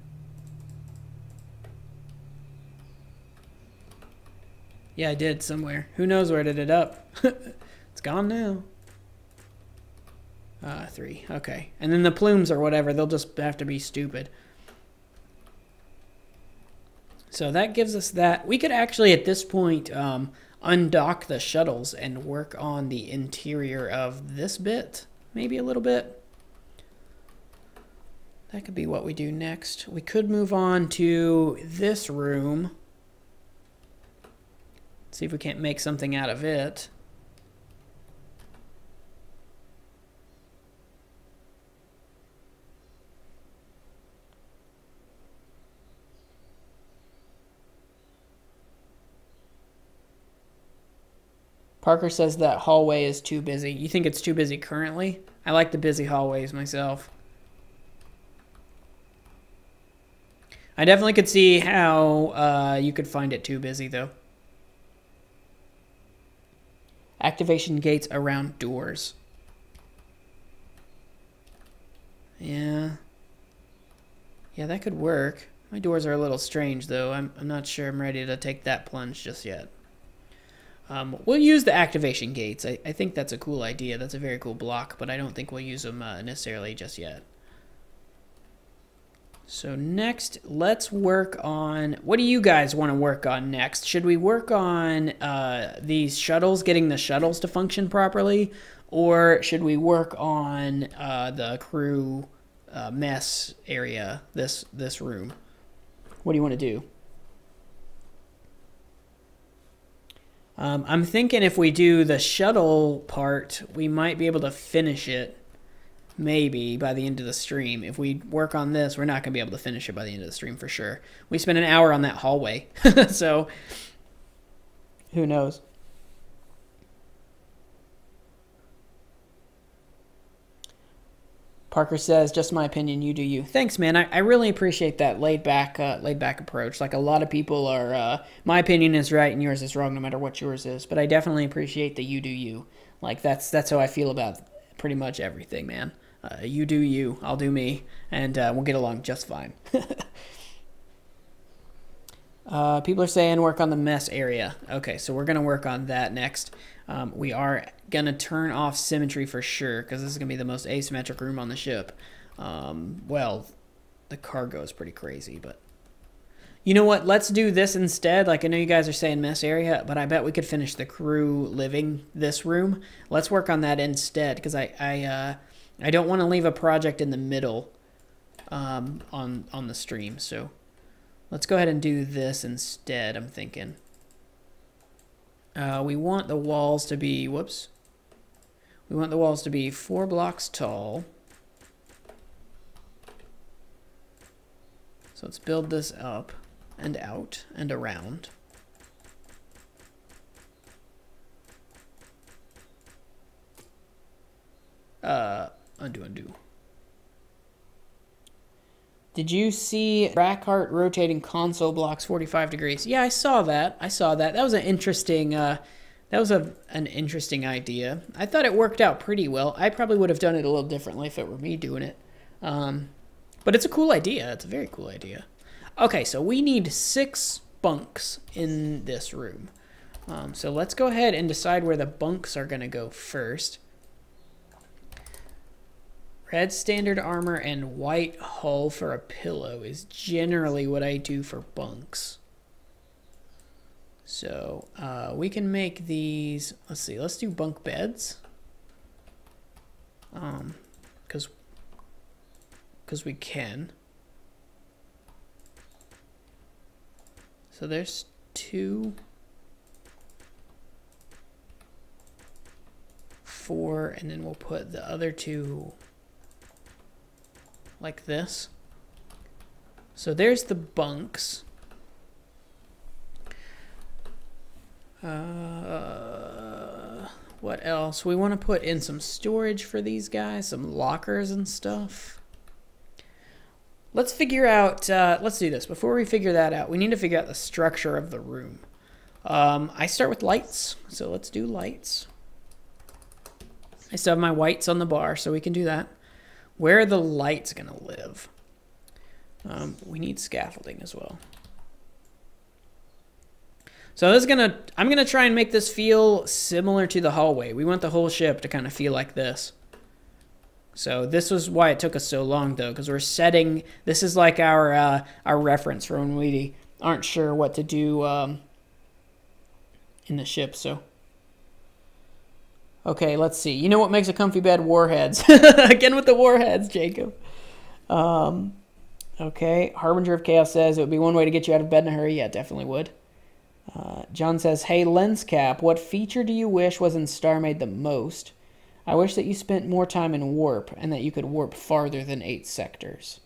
Yeah, I did somewhere. Who knows where it ended up? It's gone now. Uh, three. Okay. And then the plumes or whatever, they'll just have to be stupid. So that gives us that. We could actually, at this point, um, undock the shuttles and work on the interior of this bit. Maybe a little bit. That could be what we do next. We could move on to this room. See if we can't make something out of it. Parker says that hallway is too busy. You think it's too busy currently? I like the busy hallways myself. I definitely could see how uh, you could find it too busy, though. Activation gates around doors. Yeah. Yeah, that could work. My doors are a little strange, though. I'm, I'm not sure I'm ready to take that plunge just yet. Um, we'll use the activation gates. I, I think that's a cool idea. That's a very cool block, but I don't think we'll use them uh, necessarily just yet. So next, let's work on... What do you guys want to work on next? Should we work on uh, these shuttles, getting the shuttles to function properly? Or should we work on uh, the crew uh, mess area, this, this room? What do you want to do? Um, I'm thinking if we do the shuttle part, we might be able to finish it maybe by the end of the stream. If we work on this, we're not going to be able to finish it by the end of the stream for sure. We spent an hour on that hallway, so who knows? Parker says, just my opinion, you do you. Thanks, man. I, I really appreciate that laid back, uh, laid back approach. Like a lot of people are, uh, my opinion is right and yours is wrong, no matter what yours is. But I definitely appreciate the you do you. Like that's that's how I feel about pretty much everything, man. Uh, you do you, I'll do me, and uh, we'll get along just fine. uh, people are saying work on the mess area. Okay, so we're gonna work on that next. Um, we are going to turn off symmetry for sure, because this is going to be the most asymmetric room on the ship. Um, well, the cargo is pretty crazy, but... You know what? Let's do this instead. Like, I know you guys are saying mess area, but I bet we could finish the crew living this room. Let's work on that instead, because I, I, uh, I don't want to leave a project in the middle um, on, on the stream. So let's go ahead and do this instead, I'm thinking. Uh, we want the walls to be, whoops. We want the walls to be four blocks tall. So let's build this up and out and around. Uh, undo, undo. Did you see Brackhart rotating console blocks forty-five degrees? Yeah, I saw that. I saw that. That was an interesting, uh, that was a, an interesting idea. I thought it worked out pretty well. I probably would have done it a little differently if it were me doing it. Um, but it's a cool idea. It's a very cool idea. Okay, so we need six bunks in this room. Um, so let's go ahead and decide where the bunks are going to go first. Red standard armor and white hull for a pillow is generally what I do for bunks. So uh, we can make these, let's see, let's do bunk beds. Um, because because we can. So there's two, four, and then we'll put the other two like this. So there's the bunks. Uh, what else? We want to put in some storage for these guys, some lockers and stuff. Let's figure out, uh, let's do this. Before we figure that out, we need to figure out the structure of the room. Um, I start with lights, so let's do lights. I still have my whites on the bar, so we can do that. Where are the lights going to live? Um, we need scaffolding as well. So this is gonna, I'm gonna try and make this feel similar to the hallway. We want the whole ship to kind of feel like this. So this was why it took us so long, though, because we're setting. This is like our uh, our reference for when we aren't sure what to do um, in the ship. So. Okay, let's see. You know what makes a comfy bed? Warheads. Again with the warheads, Jacob. Um, okay, Harbinger of Chaos says it would be one way to get you out of bed in a hurry. Yeah, it definitely would. Uh, John says, hey, Lenscap, what feature do you wish was in StarMade the most? I wish that you spent more time in warp and that you could warp farther than eight sectors.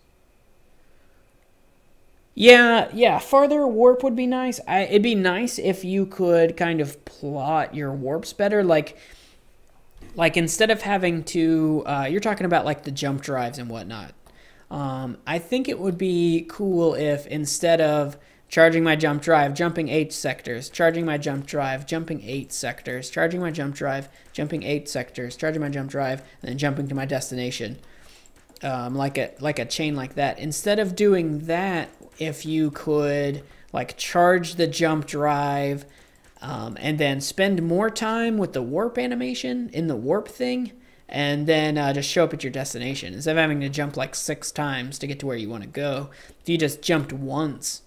Yeah, yeah, farther warp would be nice. I, it'd be nice if you could kind of plot your warps better. Like, like instead of having to, uh, you're talking about like the jump drives and whatnot. Um, I think it would be cool if instead of charging my jump drive, jumping eight sectors, charging my jump drive, jumping eight sectors, charging my jump drive, jumping eight sectors, charging my jump drive, and then jumping to my destination. Um, like a like a chain like that. Instead of doing that, if you could like charge the jump drive um, and then spend more time with the warp animation in the warp thing, and then uh, just show up at your destination. Instead of having to jump like six times to get to where you want to go, if you just jumped once,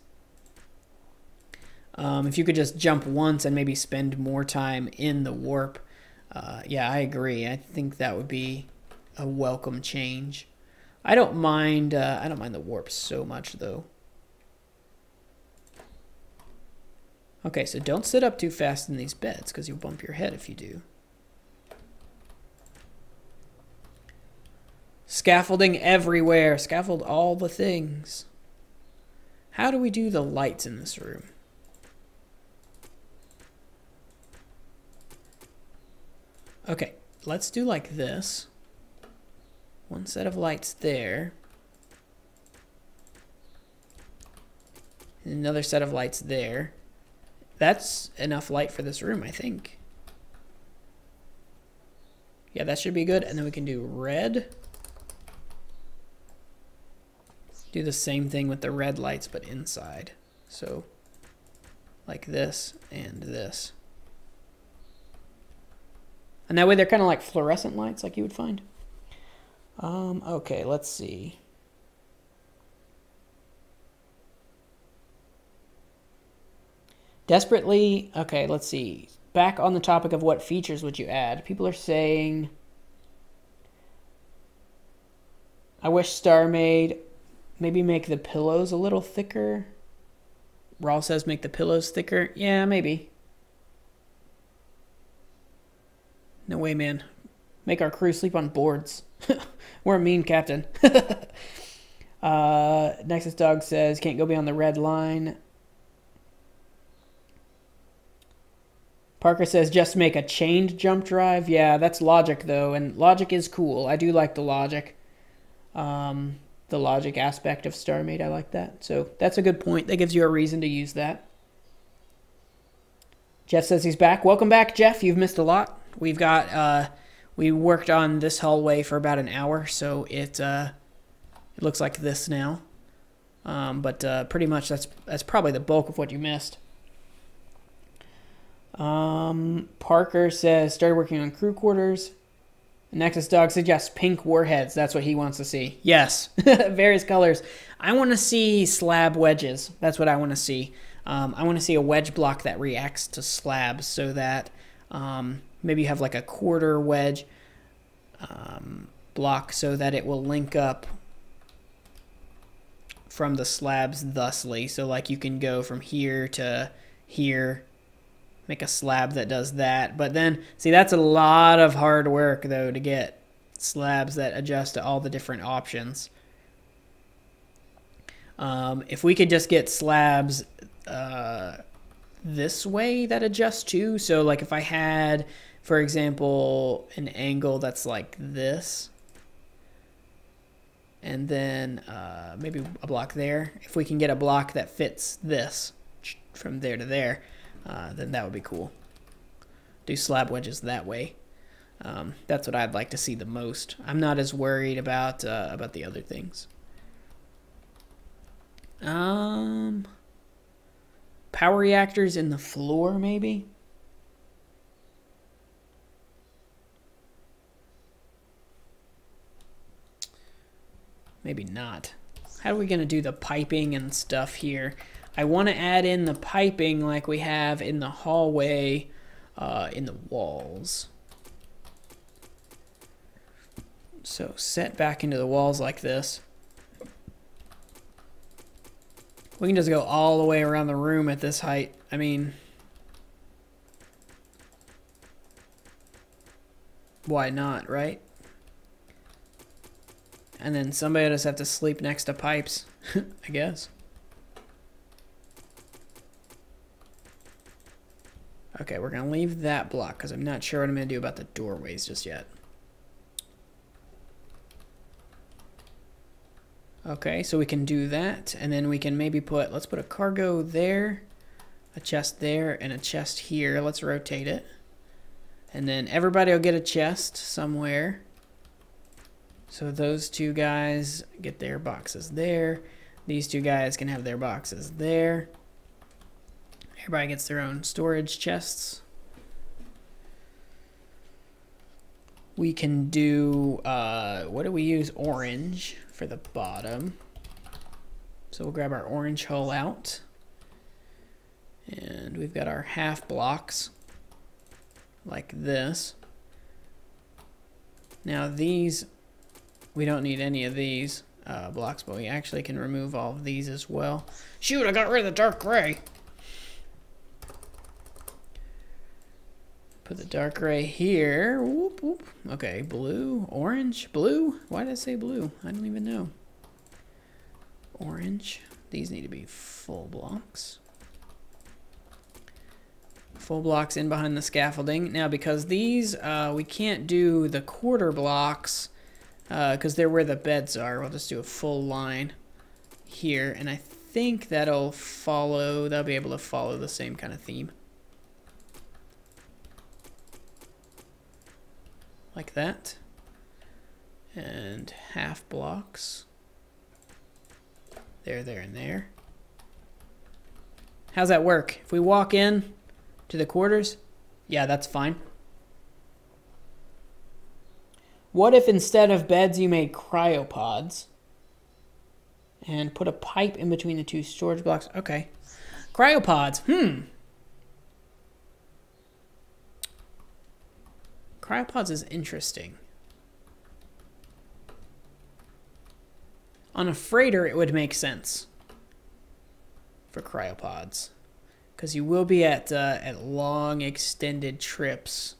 Um, if you could just jump once and maybe spend more time in the warp, uh, yeah, I agree. I think that would be a welcome change. I don't mind. Uh, I don't mind the warp so much, though. Okay, so don't sit up too fast in these beds because you'll bump your head if you do. Scaffolding everywhere. Scaffold all the things. How do we do the lights in this room? Okay, let's do like this. One set of lights there. And another set of lights there. That's enough light for this room, I think. Yeah, that should be good. And then we can do red. Do the same thing with the red lights, but inside. So, like this and this. And that way they're kind of like fluorescent lights, like you would find. Um, okay, let's see. Desperately, okay, let's see. Back on the topic of what features would you add. People are saying, I wish StarMade maybe make the pillows a little thicker. Rawl says make the pillows thicker. Yeah, maybe. No way, man. Make our crew sleep on boards. We're a mean captain. uh, Nexus Dog says can't go beyond the red line. Parker says just make a chained jump drive. Yeah, that's logic, though, and logic is cool. I do like the logic. Um, the logic aspect of StarMade, I like that. So that's a good point. That gives you a reason to use that. Jeff says he's back. Welcome back, Jeff. You've missed a lot. We've got, uh, we worked on this hallway for about an hour, so it, uh, it looks like this now. Um, but uh, pretty much that's, that's probably the bulk of what you missed. Um, Parker says, started working on crew quarters. Nexus Dog suggests pink warheads. That's what he wants to see. Yes, various colors. I want to see slab wedges. That's what I want to see. Um, I want to see a wedge block that reacts to slabs so that um, maybe you have like a quarter wedge um, block so that it will link up from the slabs thusly. So like you can go from here to here. Make a slab that does that. But then, see, that's a lot of hard work, though, to get slabs that adjust to all the different options. Um, if we could just get slabs uh, this way that adjust too. So, like, if I had, for example, an angle that's like this, and then uh, maybe a block there. If we can get a block that fits this from there to there, Uh, then that would be cool. Do slab wedges that way. Um, that's what I'd like to see the most. I'm not as worried about uh, about the other things. Um, power reactors in the floor, maybe. Maybe not. How are we gonna do the piping and stuff here? I want to add in the piping like we have in the hallway, uh, in the walls. So set back into the walls like this. We can just go all the way around the room at this height. I mean, why not, right? And then somebody will just have to sleep next to pipes, I guess. Okay, we're going to leave that block because I'm not sure what I'm going to do about the doorways just yet. Okay, so we can do that, and then we can maybe put, let's put a cargo there, a chest there, and a chest here. Let's rotate it. And then everybody will get a chest somewhere. So those two guys get their boxes there. These two guys can have their boxes there. Everybody gets their own storage chests. We can do, uh, what do we use? Orange for the bottom. So we'll grab our orange hull out. And we've got our half blocks like this. Now these, we don't need any of these uh, blocks, but we actually can remove all of these as well. Shoot, I got rid of the dark gray. Put the dark gray here. Whoop, whoop. Okay, blue, orange, blue. Why did I say blue? I don't even know. Orange. These need to be full blocks. Full blocks in behind the scaffolding. Now, because these, uh, we can't do the quarter blocks because uh, they're where the beds are. We'll just do a full line here. And I think that'll follow, they'll be able to follow the same kind of theme. Like that. And half blocks. There, there, and there. How's that work? If we walk in to the quarters, yeah, that's fine. What if instead of beds you made cryopods and put a pipe in between the two storage blocks? Okay. Cryopods. Hmm. Cryopods is interesting. On a freighter, it would make sense for cryopods, because you will be at uh, at long, extended trips.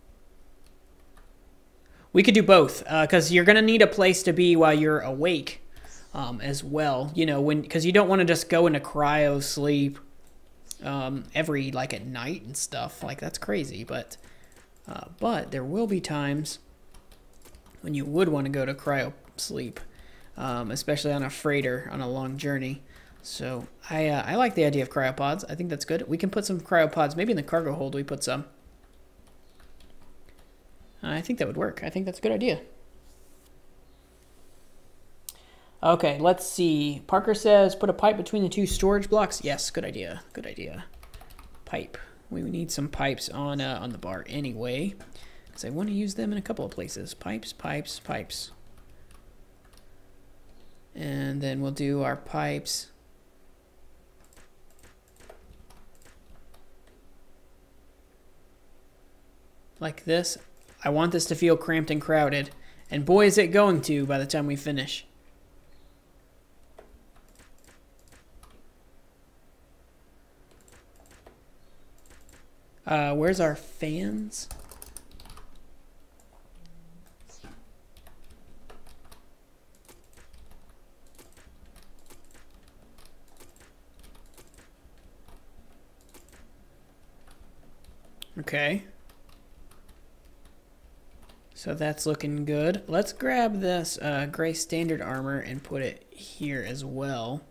We could do both, because uh, you're gonna need a place to be while you're awake, um, as well. You know, when because you don't want to just go into cryo sleep um, every like at night and stuff. Like that's crazy, but. Uh, but there will be times when you would want to go to cryo sleep, um, especially on a freighter on a long journey. So I uh, I like the idea of cryopods. I think that's good. We can put some cryopods. Maybe in the cargo hold we put some. I think that would work. I think that's a good idea. Okay, let's see. Parker says put a pipe between the two storage blocks. Yes, good idea. Good idea. Pipe. We need some pipes on uh, on the bar anyway, because I want to use them in a couple of places. Pipes, pipes, pipes. And then we'll do our pipes. Like this. I want this to feel cramped and crowded. And boy, is it going to by the time we finish. Uh, where's our fans? Okay. So that's looking good. Let's grab this uh, gray standard armor and put it here as well.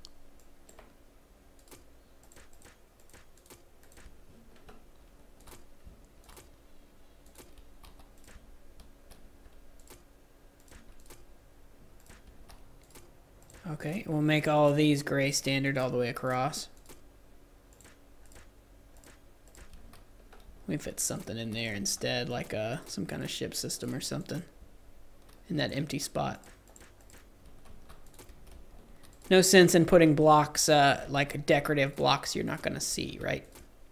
Okay, we'll make all of these gray standard all the way across. We fit something in there instead, like uh, some kind of ship system or something in that empty spot. No sense in putting blocks, uh, like decorative blocks you're not going to see, right?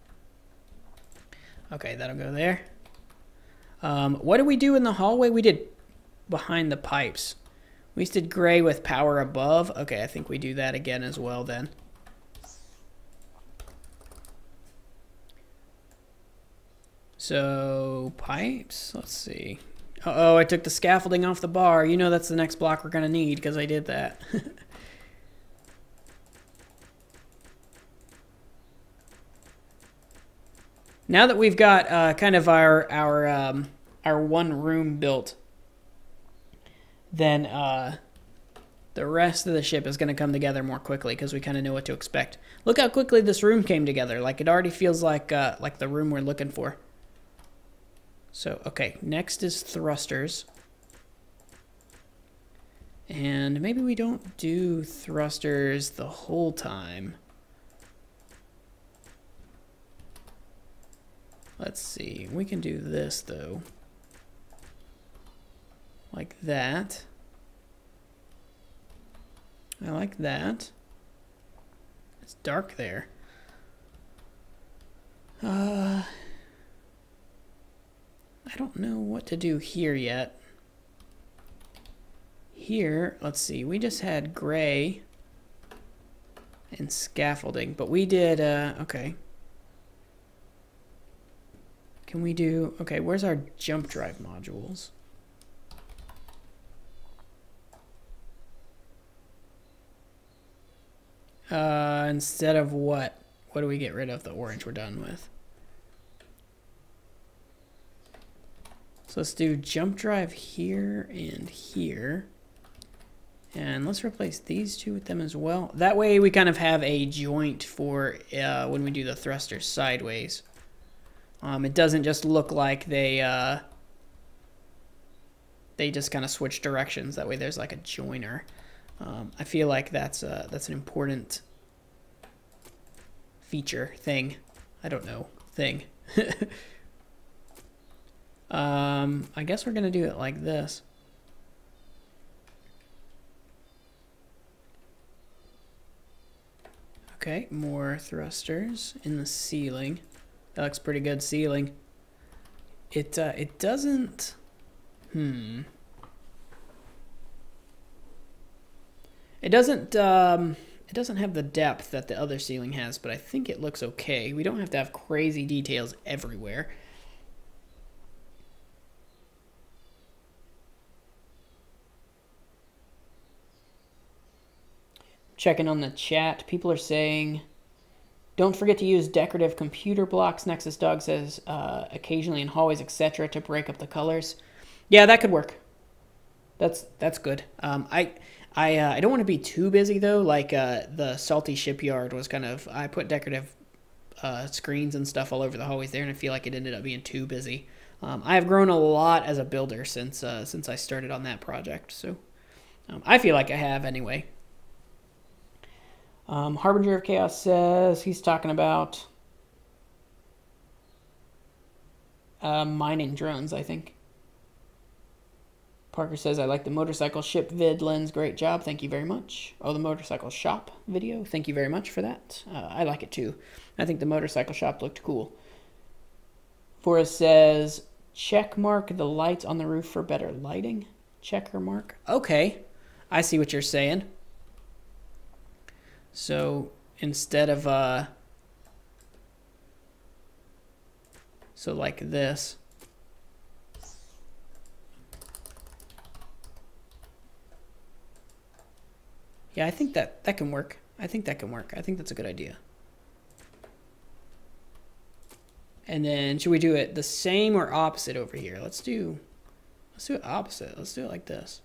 Okay, that'll go there. Um, what did we do in the hallway? We did behind the pipes. We just did gray with power above. Okay, I think we do that again as well then. So, pipes, let's see. Uh-oh, I took the scaffolding off the bar. You know that's the next block we're going to need because I did that. Now that we've got uh, kind of our, our, um, our one room built, then uh, the rest of the ship is going to come together more quickly because we kind of know what to expect. Look how quickly this room came together. Like, it already feels like uh, like the room we're looking for. So, okay, next is thrusters. And maybe we don't do thrusters the whole time. Let's see. We can do this, though. Like that. I like that. It's dark there. Uh, I don't know what to do here yet. Here, let's see. We just had gray and scaffolding, but we did, uh, okay. Can we do, okay, where's our jump drive modules? Uh, instead of what? What do we get rid of? The orange we're done with. So let's do jump drive here and here. And let's replace these two with them as well. That way we kind of have a joint for uh, when we do the thrusters sideways. Um, it doesn't just look like they uh, they just kind of switch directions. That way there's like a joiner. Um, I feel like that's uh, that's an important feature thing. I don't know thing. um, I guess we're gonna do it like this. Okay, more thrusters in the ceiling. That looks pretty good ceiling. It uh, it doesn't. Hmm. It doesn't. Um, it doesn't have the depth that the other ceiling has, but I think it looks okay. We don't have to have crazy details everywhere. Checking on the chat, people are saying, don't forget to use decorative computer blocks. Nexus Dog says, uh, occasionally in hallways, et cetera, to break up the colors. Yeah, that could work. That's that's good. Um, I I uh, I don't want to be too busy though. Like uh, the Salty Shipyard was kind of, I put decorative uh, screens and stuff all over the hallways there, and I feel like it ended up being too busy. Um, I have grown a lot as a builder since uh, since I started on that project, so um, I feel like I have anyway. Um, Harbinger of Chaos says he's talking about uh, mining drones, I think. Parker says, I like the motorcycle ship vid lens. Great job. Thank you very much. Oh, the motorcycle shop video. Thank you very much for that. Uh, I like it too. I think the motorcycle shop looked cool. Forrest says, check mark the lights on the roof for better lighting. Checker mark. Okay. I see what you're saying. So instead of, uh, so like this. Yeah, I think that that can work. I think that can work. I think that's a good idea. And then should we do it the same or opposite over here? Let's do, let's do it opposite. Let's do it like this.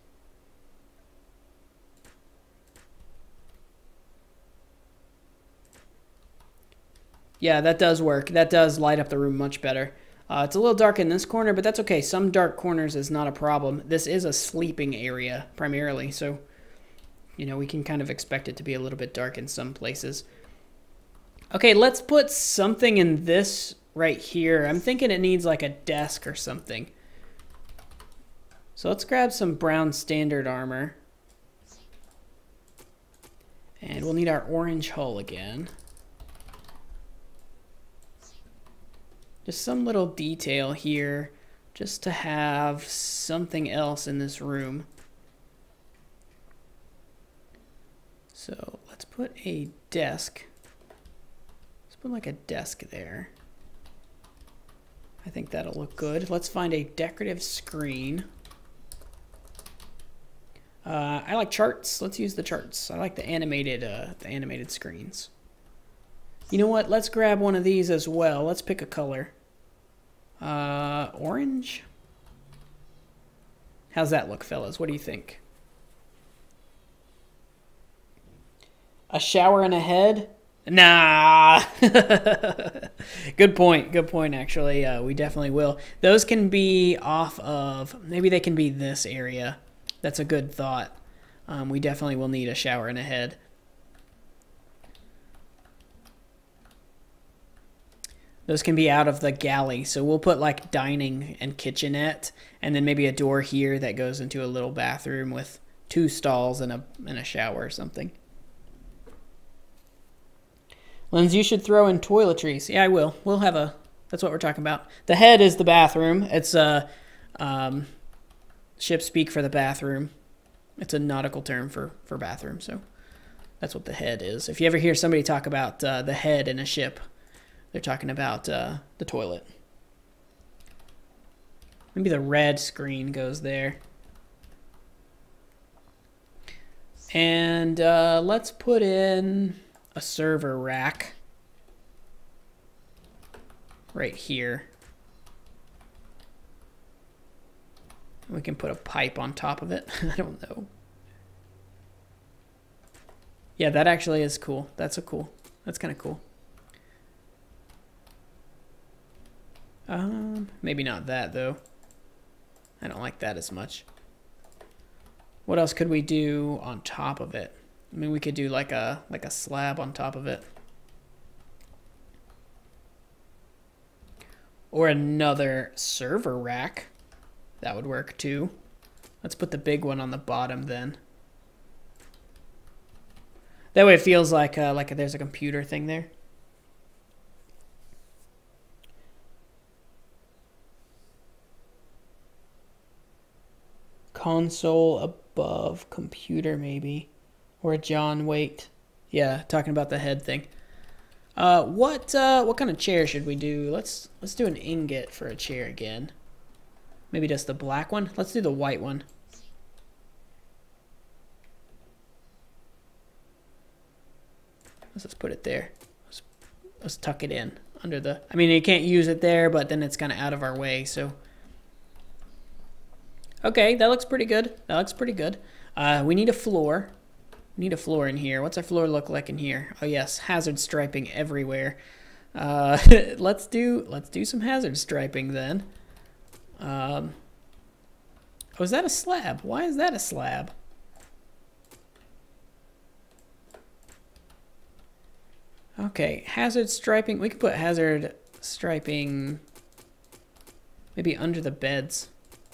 Yeah, that does work. That does light up the room much better. Uh, it's a little dark in this corner, but that's okay. Some dark corners is not a problem. This is a sleeping area primarily, so you know, we can kind of expect it to be a little bit dark in some places. Okay, let's put something in this right here. I'm thinking it needs like a desk or something. So let's grab some brown standard armor. And we'll need our orange hull again. Just some little detail here, just to have something else in this room. So let's put a desk. Let's put like a desk there. I think that'll look good. Let's find a decorative screen. Uh, I like charts. Let's use the charts. I like the animated, uh, the animated screens. You know what? Let's grab one of these as well. Let's pick a color. Uh, orange? How's that look, fellas? What do you think? A shower and a head? Nah. Good point. Good point, actually. Uh, we definitely will. Those can be off of, maybe they can be this area. That's a good thought. Um, we definitely will need a shower and a head. Those can be out of the galley. So we'll put like dining and kitchenette, and then maybe a door here that goes into a little bathroom with two stalls and a, and a shower or something. Lens, you should throw in toiletries. Yeah, I will. We'll have a, that's what we're talking about. The head is the bathroom. It's a, um, ship speak for the bathroom. It's a nautical term for, for bathroom, so that's what the head is. If you ever hear somebody talk about uh, the head in a ship, they're talking about uh, the toilet. Maybe the red screen goes there. And uh, let's put in a server rack right here. We can put a pipe on top of it. I don't know. Yeah, that actually is cool. That's a cool. That's kind of cool. Um, maybe not that though. I don't like that as much. What else could we do on top of it? I mean, we could do like a like a slab on top of it. Or another server rack. That would work too. Let's put the big one on the bottom then. That way it feels like uh, like there's a computer thing there. Console above computer maybe. Or John, wait. Yeah, talking about the head thing. Uh, what uh, what kind of chair should we do? Let's let's do an ingot for a chair again. Maybe just the black one. Let's do the white one. Let's just put it there. Let's, let's tuck it in under the... I mean, you can't use it there, but then it's kind of out of our way, so... Okay, that looks pretty good. That looks pretty good. Uh, we need a floor. We need a floor in here. What's our floor look like in here? Oh yes, hazard striping everywhere. Uh, let's do let's do some hazard striping then. Um, oh, is that a slab? Why is that a slab? Okay, hazard striping. We could put hazard striping maybe under the beds.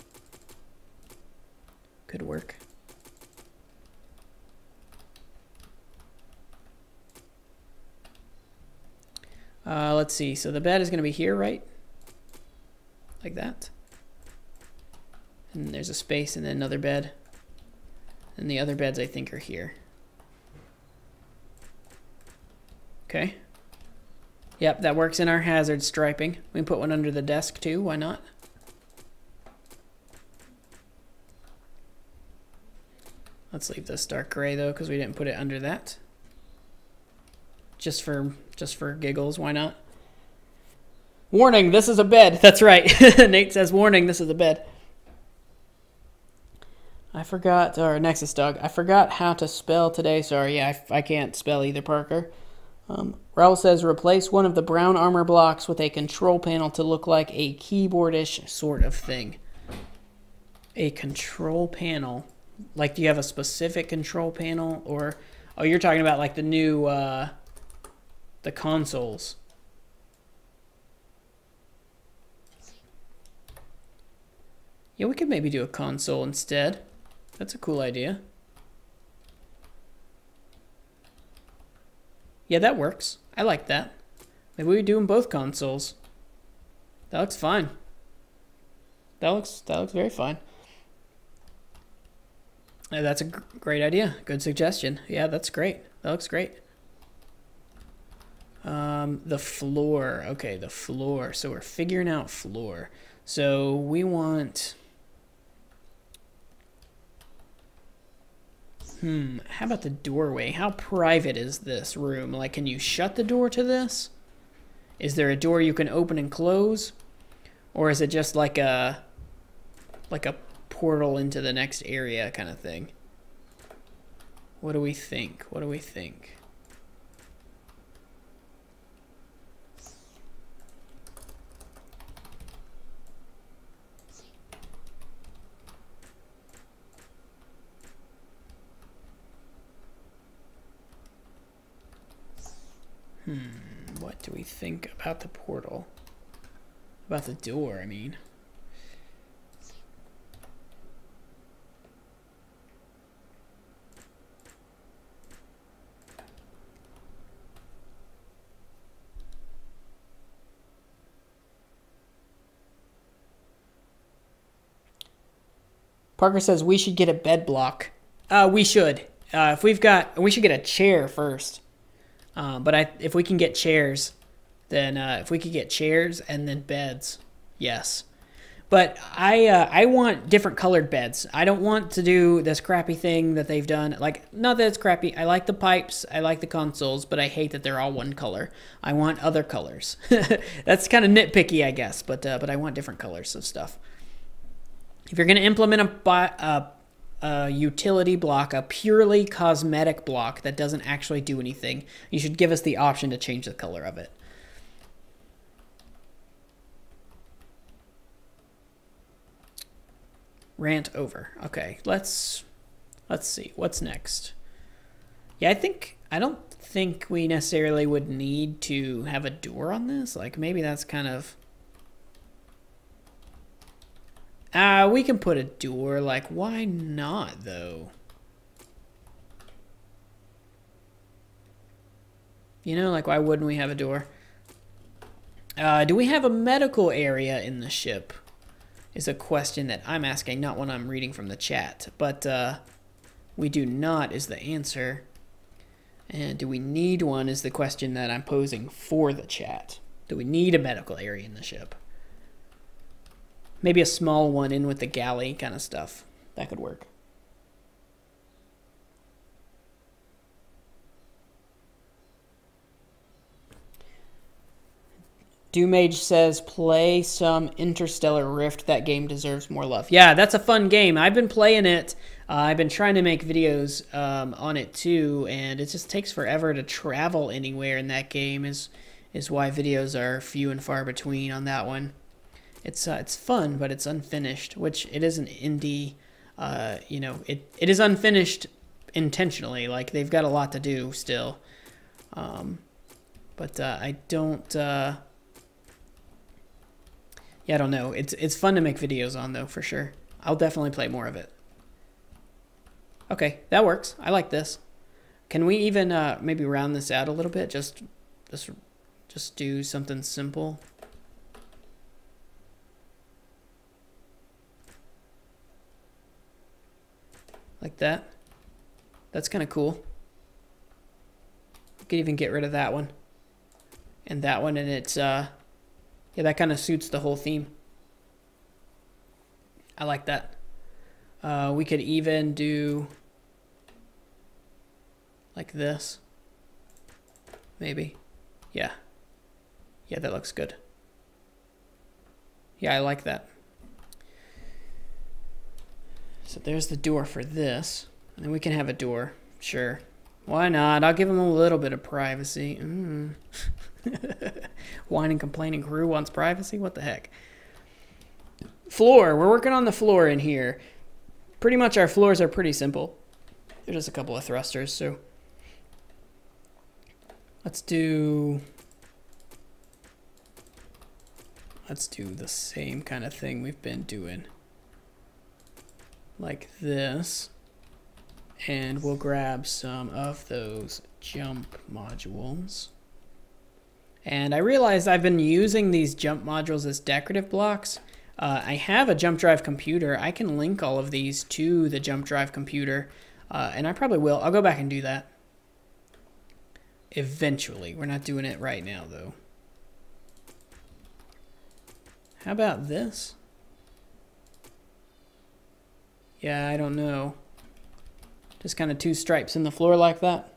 Could work. Uh, let's see. So the bed is going to be here, right? Like that. And there's a space and then another bed. And the other beds, I think, are here. Okay. Yep, that works in our hazard striping. We can put one under the desk too. Why not? Let's leave this dark gray though, because we didn't put it under that. Just for just for giggles, why not? Warning, this is a bed. That's right. Nate says, warning, this is a bed. I forgot, or Nexus Dog, I forgot how to spell today. Sorry, yeah, I, I can't spell either, Parker. Um, Raul says, replace one of the brown armor blocks with a control panel to look like a keyboardish sort of thing. A control panel. Like, do you have a specific control panel? Or, oh, you're talking about like the new, uh, the consoles. Yeah, we could maybe do a console instead. That's a cool idea. Yeah, that works. I like that. Maybe we do them both consoles. That looks fine. That looks that looks very fine. Yeah, that's a gr great idea. Good suggestion. Yeah, that's great. That looks great. Um, the floor. Okay, the floor. So we're figuring out floor. So we want... Hmm, how about the doorway? How private is this room? Like, can you shut the door to this? Is there a door you can open and close? Or is it just like a, like a portal into the next area kind of thing? What do we think? What do we think? Hmm, what do we think about the portal? About the door, I mean. Parker says we should get a bed block. Uh, we should. Uh, if we've got, we should get a chair first. Uh, but I, if we can get chairs, then uh, if we could get chairs and then beds, yes. But I uh, I want different colored beds. I don't want to do this crappy thing that they've done. Like, not that it's crappy. I like the pipes. I like the consoles, but I hate that they're all one color. I want other colors. That's kind of nitpicky, I guess, but uh, but I want different colors of stuff. If you're going to implement a, a, a utility block, a purely cosmetic block that doesn't actually do anything, you should give us the option to change the color of it. Rant over. Okay, let's let's see what's next. Yeah, I think I don't think we necessarily would need to have a door on this. Like, maybe that's kind of uh we can put a door. Like, why not though? You know, like, why wouldn't we have a door? Uh do we have a medical area in the ship? Is a question that I'm asking, not one I'm reading from the chat. But uh, we do not is the answer. And do we need one is the question that I'm posing for the chat. Do we need a medical area in the ship? Maybe a small one in with the galley kind of stuff. That could work. Doomage says, play some Interstellar Rift. That game deserves more love. Yeah, that's a fun game. I've been playing it. Uh, I've been trying to make videos um, on it too, and it just takes forever to travel anywhere in that game is is why videos are few and far between on that one. It's uh, it's fun, but it's unfinished, which it is an indie. Uh, you know, it, it is unfinished intentionally. Like, they've got a lot to do still. Um, but uh, I don't... Uh, Yeah, I don't know. It's it's fun to make videos on, though, for sure. I'll definitely play more of it. Okay, that works. I like this. Can we even uh, maybe round this out a little bit? Just, just, just do something simple. Like that. That's kind of cool. We could even get rid of that one. And that one, and it's... Uh, Yeah, that kind of suits the whole theme. I like that. Uh, we could even do like this. Maybe. Yeah. Yeah, that looks good. Yeah, I like that. So there's the door for this. And then we can have a door. Sure. Why not? I'll give them a little bit of privacy. Mm. Whining, complaining crew wants privacy? What the heck? Floor. We're working on the floor in here. Pretty much our floors are pretty simple. There's just a couple of thrusters, so... Let's do... Let's do the same kind of thing we've been doing. Like this. And we'll grab some of those jump modules. And I realized I've been using these jump modules as decorative blocks. Uh, I have a jump drive computer. I can link all of these to the jump drive computer. Uh, and I probably will. I'll go back and do that. Eventually. We're not doing it right now, though. How about this? Yeah, I don't know. Just kind of two stripes in the floor like that.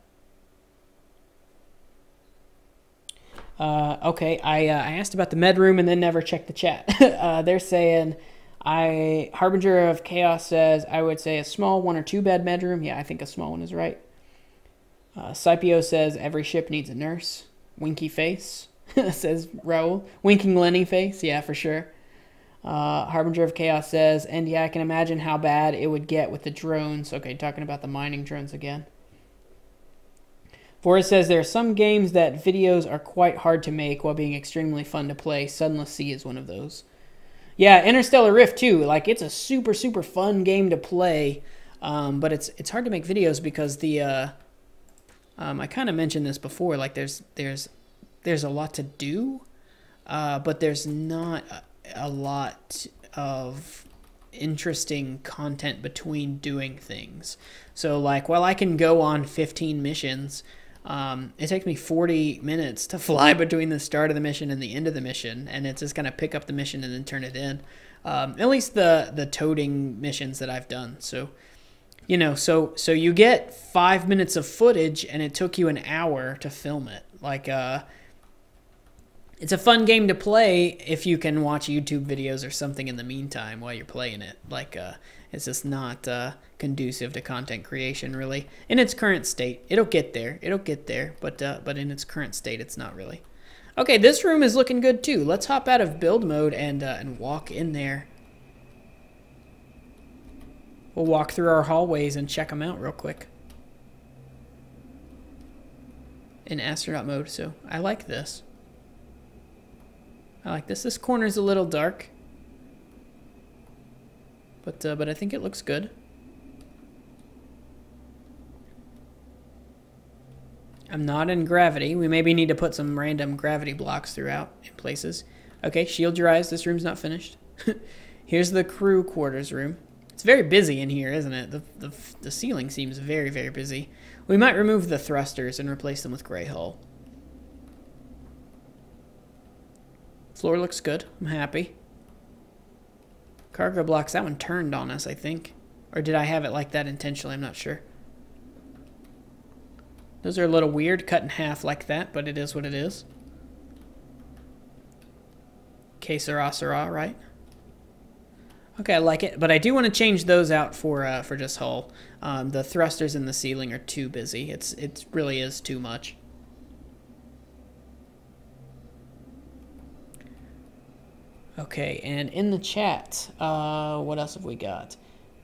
Uh, okay, I, uh, I asked about the med room and then never checked the chat. uh, they're saying, I Harbinger of Chaos says, I would say a small one or two bed med room. Yeah, I think a small one is right. Uh, Scipio says, every ship needs a nurse. Winky face, says Raul. Winking Lenny face, yeah, for sure. Uh, Harbinger of Chaos says, and yeah, I can imagine how bad it would get with the drones. Okay, talking about the mining drones again. Forrest says, there are some games that videos are quite hard to make while being extremely fun to play. Sunless Sea is one of those. Yeah, Interstellar Rift too. Like, it's a super, super fun game to play. Um, but it's it's hard to make videos because the... Uh, um, I kind of mentioned this before. Like, there's, there's, there's a lot to do. Uh, but there's not a, a lot of interesting content between doing things. So, like, while I can go on fifteen missions... Um, it takes me forty minutes to fly between the start of the mission and the end of the mission, and it's just going to pick up the mission and then turn it in. Um, at least the the toting missions that I've done. So, you know, so so you get five minutes of footage, and it took you an hour to film it. Like, uh, it's a fun game to play if you can watch YouTube videos or something in the meantime while you're playing it. Like, uh, it's just not uh, conducive to content creation, really, in its current state. It'll get there. It'll get there, but uh, but in its current state, it's not really. Okay, this room is looking good too. Let's hop out of build mode and uh, and walk in there. We'll walk through our hallways and check them out real quick. In astronaut mode, so I like this. I like this. This corner's a little dark, but uh, but I think it looks good. I'm not in gravity. We maybe need to put some random gravity blocks throughout in places. Okay, shield your eyes. This room's not finished. Here's the crew quarters room. It's very busy in here, isn't it? The, the, the ceiling seems very, very busy. We might remove the thrusters and replace them with gray hull. Floor looks good. I'm happy. Cargo blocks. That one turned on us, I think. Or did I have it like that intentionally? I'm not sure. Those are a little weird, cut in half like that, but it is what it is. Que sera, sera, right? Okay, I like it, but I do want to change those out for uh, for just hull. Um, the thrusters in the ceiling are too busy. It's it really is too much. Okay, and in the chat, uh, what else have we got?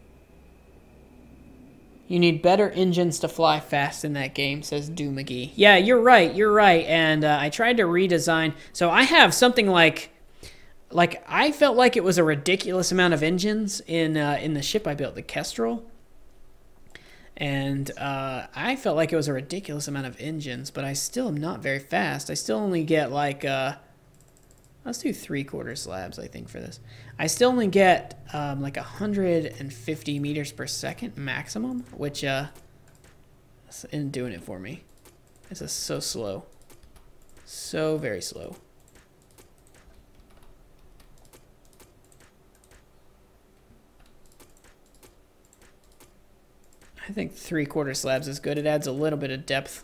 You need better engines to fly fast in that game, says Do McGee. Yeah, you're right, you're right. And uh, I tried to redesign. So I have something like, like I felt like it was a ridiculous amount of engines in uh, in the ship I built, the Kestrel. And uh, I felt like it was a ridiculous amount of engines, but I still am not very fast. I still only get like, uh, let's do three quarter slabs, I think, for this. I still only get um, like one hundred fifty meters per second maximum, which uh, isn't doing it for me. This is so slow. So very slow. I think three quarter slabs is good. It adds a little bit of depth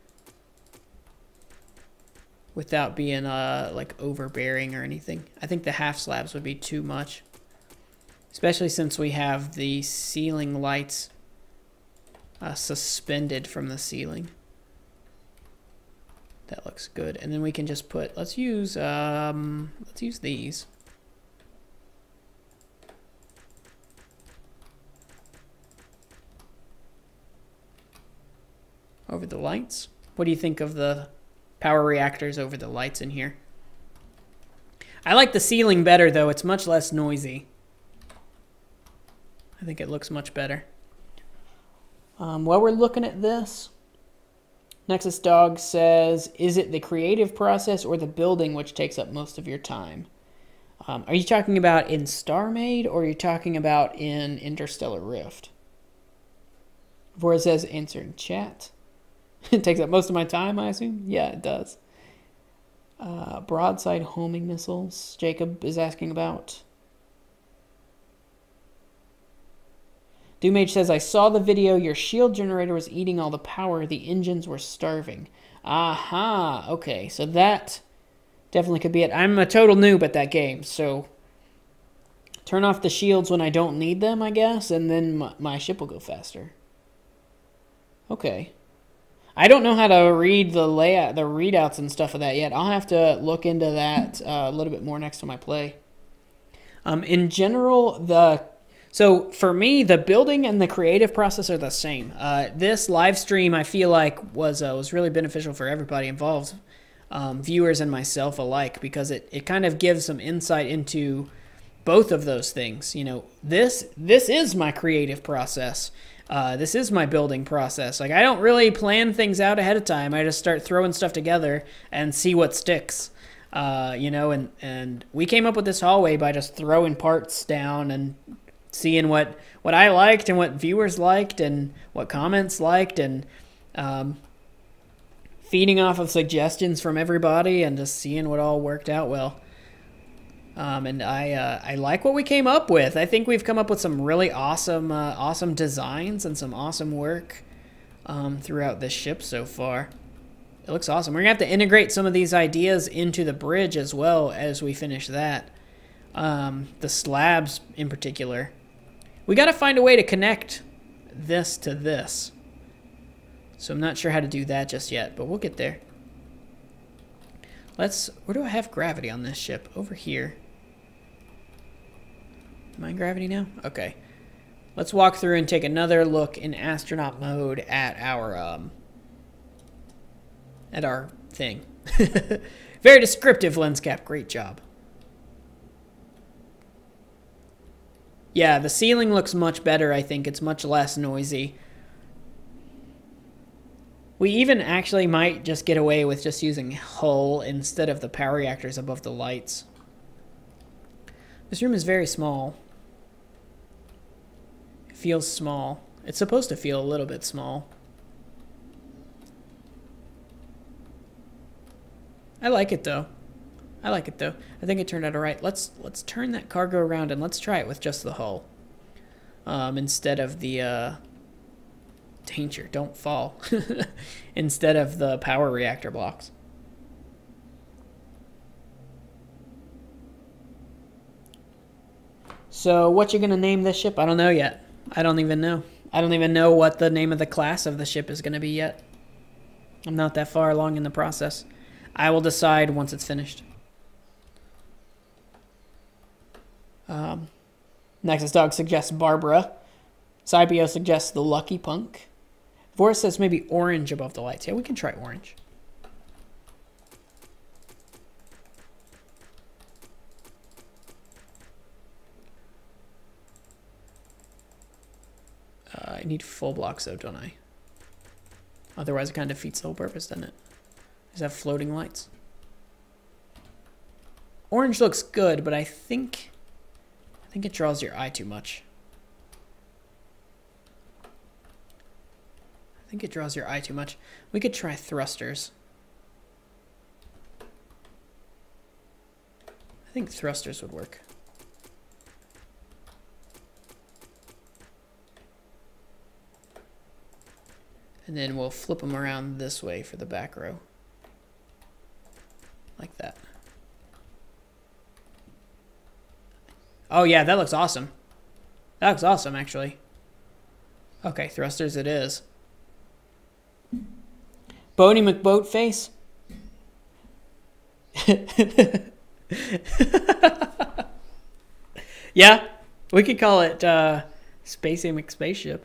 without being uh, like overbearing or anything. I think the half slabs would be too much, especially since we have the ceiling lights uh, suspended from the ceiling. That looks good. And then we can just put, let's use, um, let's use these. Over the lights. What do you think of the power reactors over the lights in here? I like the ceiling better, though. It's much less noisy. I think it looks much better. Um, while we're looking at this, Nexus Dog says, is it the creative process or the building which takes up most of your time? Um, are you talking about in StarMade or are you talking about in Interstellar Rift? Before it says answer in chat. It takes up most of my time, I assume? Yeah, it does. Uh, broadside homing missiles, Jacob is asking about. Doomage says, I saw the video. Your shield generator was eating all the power. The engines were starving. Aha, okay. So that definitely could be it. I'm a total noob at that game, so turn off the shields when I don't need them, I guess, and then my, my ship will go faster. Okay. I don't know how to read the layout, the readouts and stuff of that yet. I'll have to look into that uh, a little bit more next time I play. Um, in general, the so for me, the building and the creative process are the same. Uh, this live stream, I feel like, was uh, was really beneficial for everybody involved, um, viewers and myself alike, because it, it kind of gives some insight into both of those things. You know, this this is my creative process. Uh, this is my building process. Like, I don't really plan things out ahead of time. I just start throwing stuff together and see what sticks. Uh, you know, and, and we came up with this hallway by just throwing parts down and seeing what, what I liked and what viewers liked and what comments liked, and um, feeding off of suggestions from everybody and just seeing what all worked out well. Um, and I uh, I like what we came up with. I think we've come up with some really awesome uh, awesome designs and some awesome work um, throughout this ship so far. It looks awesome. We're gonna have to integrate some of these ideas into the bridge as well as we finish that. Um, the slabs in particular. We got to find a way to connect this to this. So I'm not sure how to do that just yet, but we'll get there. Let's, where do I have gravity on this ship? Over here. Am I in gravity now? Okay. Let's walk through and take another look in astronaut mode at our, um, at our thing. Very descriptive, Lenscap. Great job. Yeah, the ceiling looks much better, I think. It's much less noisy. We even actually might just get away with just using hull instead of the power reactors above the lights. This room is very small. It feels small. It's supposed to feel a little bit small. I like it though. I like it though. I think it turned out alright. Let's let's turn that cargo around and let's try it with just the hull. Um, instead of the uh danger, don't fall. Instead of the power reactor blocks. So what you gonna name this ship? I don't know yet. I don't even know. I don't even know what the name of the class of the ship is gonna be yet. I'm not that far along in the process. I will decide once it's finished. Um, Nexus Dog suggests Barbara. Cybio suggests the Lucky Punk. Vorus says maybe orange above the lights. Yeah, we can try orange. Uh, I need full blocks though, don't I? Otherwise it kind of defeats the whole purpose, doesn't it? Does it have floating lights? Orange looks good, but I think... I think it draws your eye too much. I think it draws your eye too much. We could try thrusters. I think thrusters would work. And then we'll flip them around this way for the back row. Like that. Oh yeah, that looks awesome. That looks awesome, actually. Okay, thrusters it is. Boney McBoatface. Yeah, we could call it uh, Spacey McSpaceship.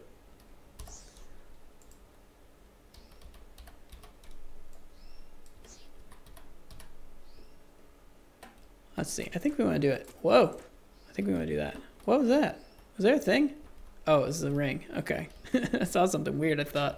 Let's see. I think we want to do it. Whoa. I think we want to do that. What was that? Was there a thing? Oh, it was the ring. Okay. I saw something weird, I thought.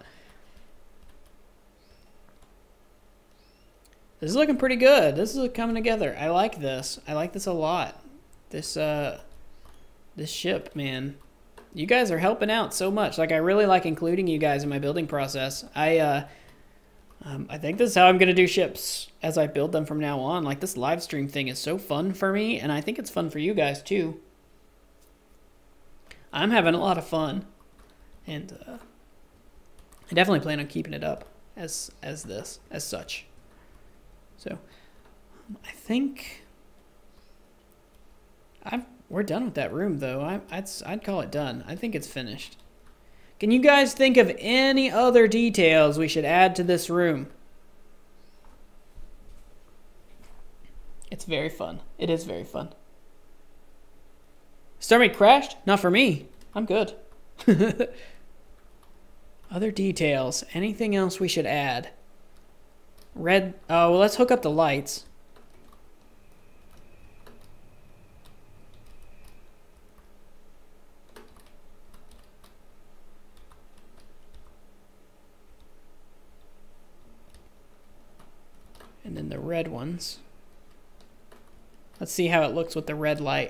This is looking pretty good. This is coming together. I like this. I like this a lot. This, uh, this ship, man. You guys are helping out so much. Like, I really like including you guys in my building process. I, uh, um, I think this is how I'm going to do ships as I build them from now on. Like, this live stream thing is so fun for me, and I think it's fun for you guys, too. I'm having a lot of fun. And, uh, I definitely plan on keeping it up as, as this, as such. So, I think I've, we're done with that room, though. I, I'd, I'd call it done. I think it's finished. Can you guys think of any other details we should add to this room? It's very fun. It is very fun. StarMade crashed? Not for me. I'm good. Other details. Anything else we should add? Red. Oh, well, let's hook up the lights. And then the red ones. Let's see how it looks with the red light.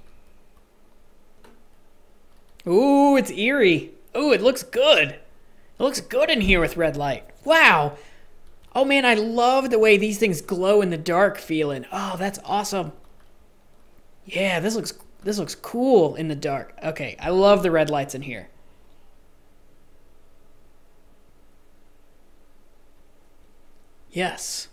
Ooh, it's eerie. Ooh, it looks good. It looks good in here with red light. Wow. Oh man, I love the way these things glow in the dark feeling. Oh, that's awesome. Yeah, this looks this looks cool in the dark. Okay, I love the red lights in here. Yes.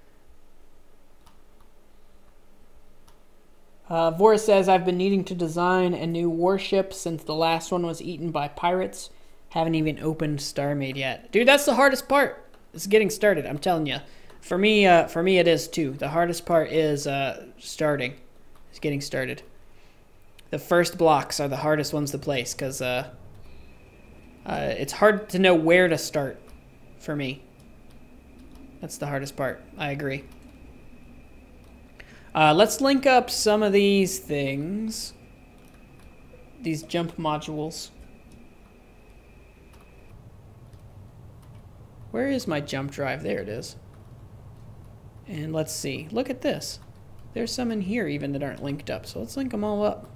Uh, Vora says, I've been needing to design a new warship since the last one was eaten by pirates. Haven't even opened StarMade yet. Dude, that's the hardest part. It's getting started, I'm telling you. For me, uh, for me it is too. The hardest part is uh, starting. It's getting started. The first blocks are the hardest ones to place because uh, uh, it's hard to know where to start for me. That's the hardest part. I agree. Uh, let's link up some of these things. These jump modules. Where is my jump drive? There it is. And let's see. Look at this. There's some in here even that aren't linked up. So let's link them all up.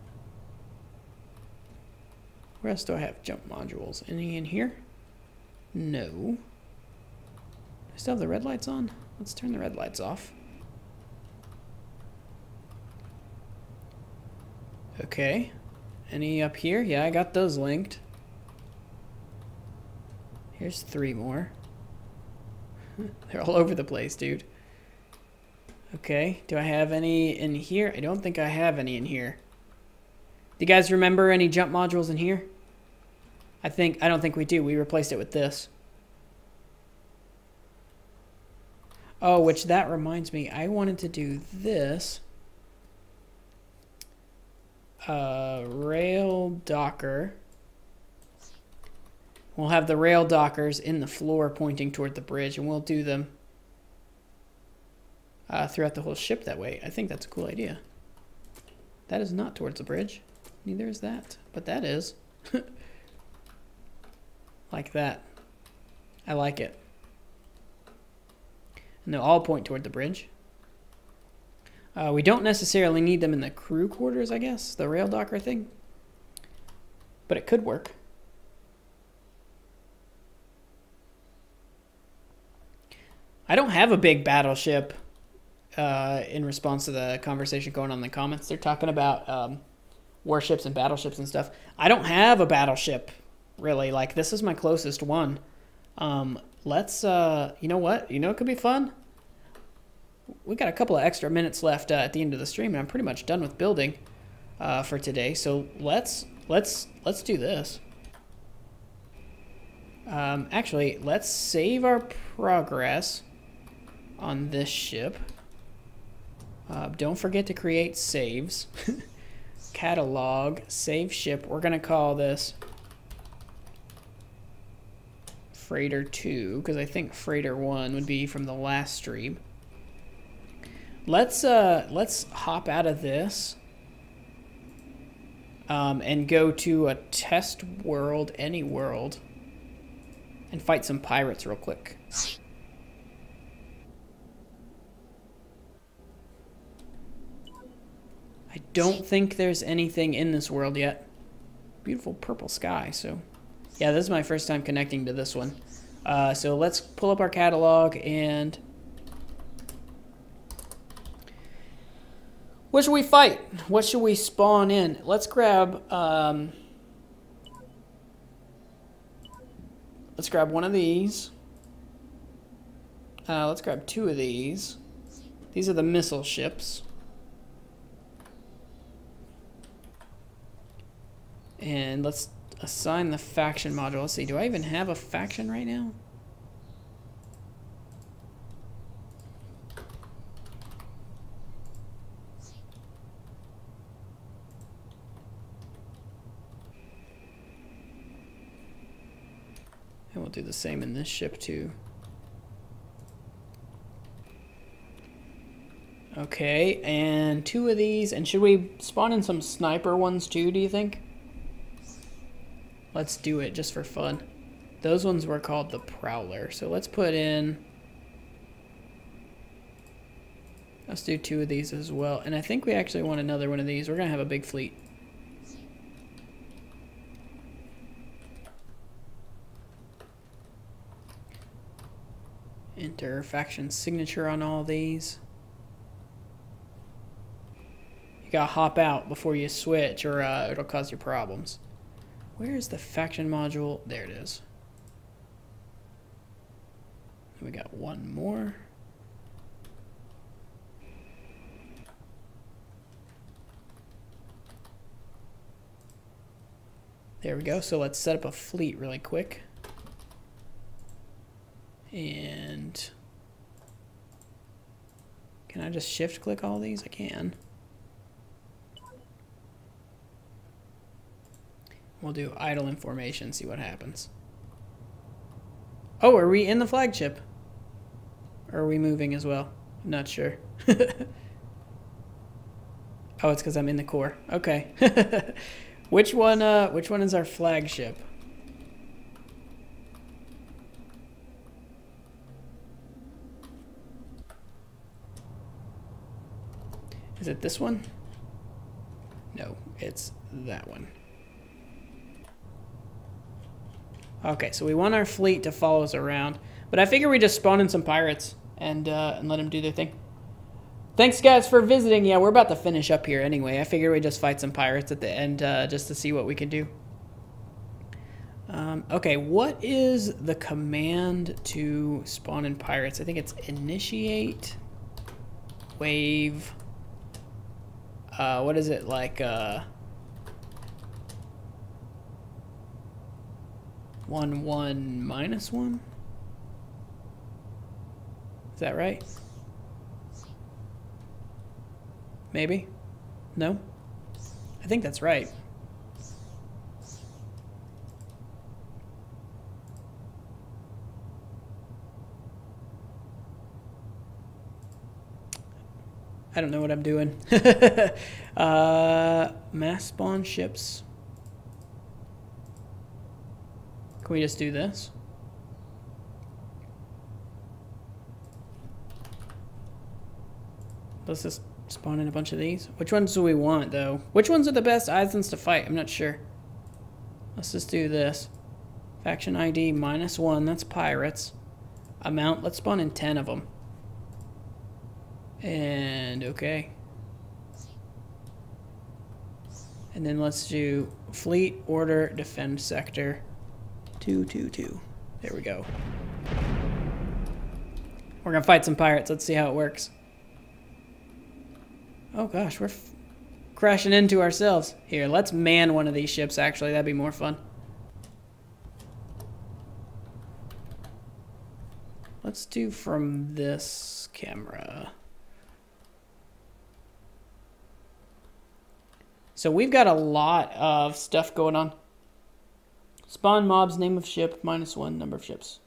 Where else do I have jump modules? Any in here? No. I still have the red lights on? Let's turn the red lights off. Okay. Any up here? Yeah, I got those linked. Here's three more. They're all over the place, dude. Okay. Do I have any in here? I don't think I have any in here. Do you guys remember any jump modules in here? I think, I don't think we do. We replaced it with this. Oh, which that reminds me, I wanted to do this. Uh, rail docker. We'll have the rail dockers in the floor pointing toward the bridge, and we'll do them uh, throughout the whole ship that way. I think that's a cool idea. That is not towards the bridge. Neither is that, but that is. Like that. I like it. And they'll all point toward the bridge. Uh, we don't necessarily need them in the crew quarters, I guess, the rail docker thing. But it could work. I don't have a big battleship uh, in response to the conversation going on in the comments. They're talking about um, warships and battleships and stuff. I don't have a battleship, really. Like, this is my closest one. Um, let's, uh, you know what? You know it could be fun? We got a couple of extra minutes left uh, at the end of the stream, and I'm pretty much done with building uh, for today. So let's let's let's do this. Um, actually, let's save our progress on this ship. Uh, don't forget to create saves. Catalog, save ship. We're gonna call this Freighter two because I think Freighter one would be from the last stream. Let's uh, let's hop out of this um, and go to a test world, any world, and fight some pirates real quick. I don't think there's anything in this world yet. Beautiful purple sky, so yeah, this is my first time connecting to this one. Uh, so let's pull up our catalog and what should we fight? What should we spawn in? Let's grab, um, let's grab one of these. Uh, let's grab two of these. These are the missile ships. And let's assign the faction module. Let's see, do I even have a faction right now? And we'll do the same in this ship too. Okay, and two of these. And should we spawn in some sniper ones too, do you think? Let's do it just for fun. Those ones were called the Prowler. So let's put in... Let's do two of these as well. And I think we actually want another one of these. We're going to have a big fleet. enter faction signature on all these. You gotta hop out before you switch, or uh, it'll cause you problems. Where is the faction module? There it is. We got one more. There we go. So let's set up a fleet really quick. And can I just shift click all these? I can. We'll do idle information, see what happens. Oh, are we in the flagship? Or are we moving as well? I'm not sure. Oh, it's because I'm in the core. Okay. Which one, uh, which one is our flagship? Is it this one? No, it's that one. Okay, so we want our fleet to follow us around. But I figure we just spawn in some pirates and, uh, and let them do their thing. Thanks, guys, for visiting. Yeah, we're about to finish up here anyway. I figure we just fight some pirates at the end uh, just to see what we can do. Um, okay, what is the command to spawn in pirates? I think it's initiate, wave. Uh, what is it, like, uh... One, one, minus one? Is that right? Maybe? No? I think that's right. I don't know what I'm doing. uh, mass spawn ships. Can we just do this? Let's just spawn in a bunch of these. Which ones do we want, though? Which ones are the best islands to fight? I'm not sure. Let's just do this. Faction I D minus one. That's pirates. Amount. Let's spawn in ten of them. And okay. And then let's do fleet, order, defend sector. Two, two, two. There we go. We're gonna fight some pirates. Let's see how it works. Oh gosh, we're f crashing into ourselves. Here, let's man one of these ships, actually. That'd be more fun. Let's do from this camera. So we've got a lot of stuff going on. Spawn mobs, name of ship, minus one, number of ships.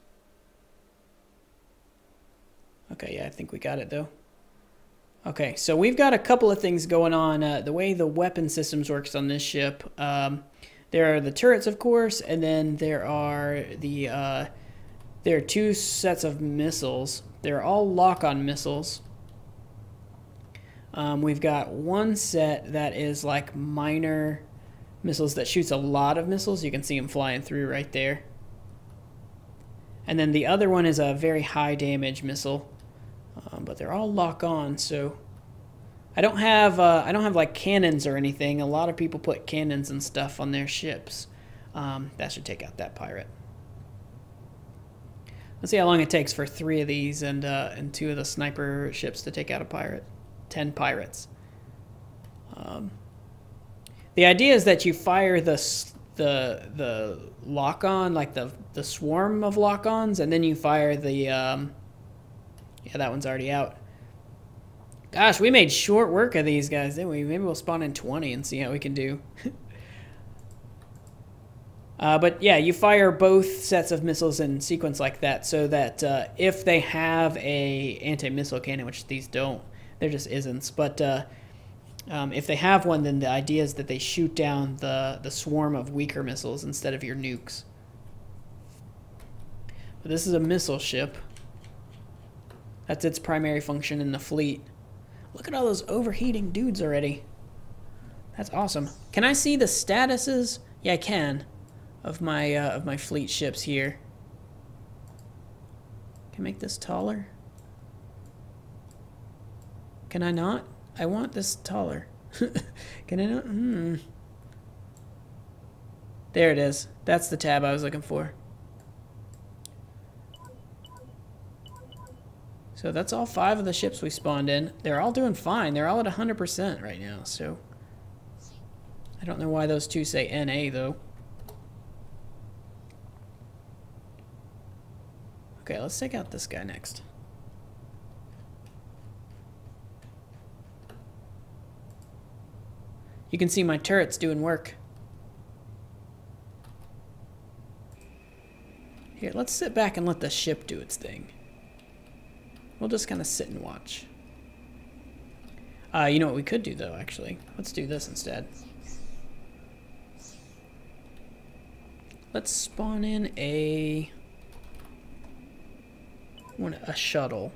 Okay, yeah, I think we got it, though. Okay, so we've got a couple of things going on. Uh, the way the weapon systems works on this ship, um, there are the turrets, of course, and then there are the uh, there are two sets of missiles. They're all lock-on missiles. Um, we've got one set that is like minor missiles that shoots a lot of missiles. You can see them flying through right there. And then the other one is a very high damage missile. Um, but they're all lock on, so I don't have uh, I don't have like cannons or anything. A lot of people put cannons and stuff on their ships. Um, that should take out that pirate. Let's see how long it takes for three of these and uh, and two of the sniper ships to take out a pirate. Ten pirates. Um, the idea is that you fire the the the lock on, like the the swarm of lock ons, and then you fire the. Um, Yeah, that one's already out. Gosh, we made short work of these guys, didn't we? Maybe we'll spawn in twenty and see how we can do. uh, but yeah, you fire both sets of missiles in sequence like that so that uh, if they have a anti-missile cannon, which these don't, there just isn't. But uh, um, if they have one, then the idea is that they shoot down the, the swarm of weaker missiles instead of your nukes. But this is a missile ship. That's its primary function in the fleet. Look at all those overheating dudes already. That's awesome. Can I see the statuses? Yeah, I can. Of my uh, of my fleet ships here. Can I make this taller? Can I not? I want this taller. Can I not? Hmm. There it is. That's the tab I was looking for. So that's all five of the ships we spawned in. They're all doing fine. They're all at one hundred percent right now, so... I don't know why those two say N A, though. Okay, let's take out this guy next. You can see my turrets doing work. Here, let's sit back and let the ship do its thing. We'll just kind of sit and watch. Uh, you know what we could do, though, actually? Let's do this instead. Let's spawn in a... One, a shuttle.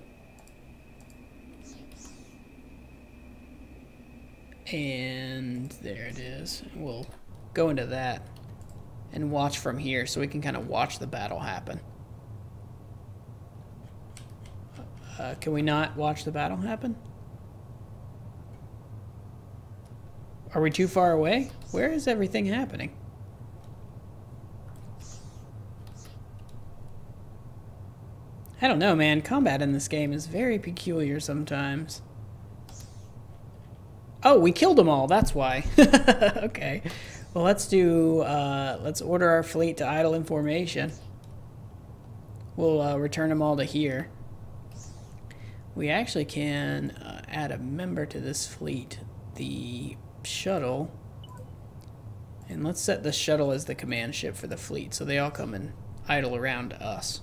And there it is. We'll go into that and watch from here so we can kind of watch the battle happen. Uh, can we not watch the battle happen? Are we too far away? Where is everything happening? I don't know, man. Combat in this game is very peculiar sometimes. Oh, we killed them all. That's why. Okay. Well, let's do... Uh, let's order our fleet to idle in formation. We'll uh, return them all to here. We actually can uh, add a member to this fleet. The shuttle. And let's set the shuttle as the command ship for the fleet, so they all come and idle around us.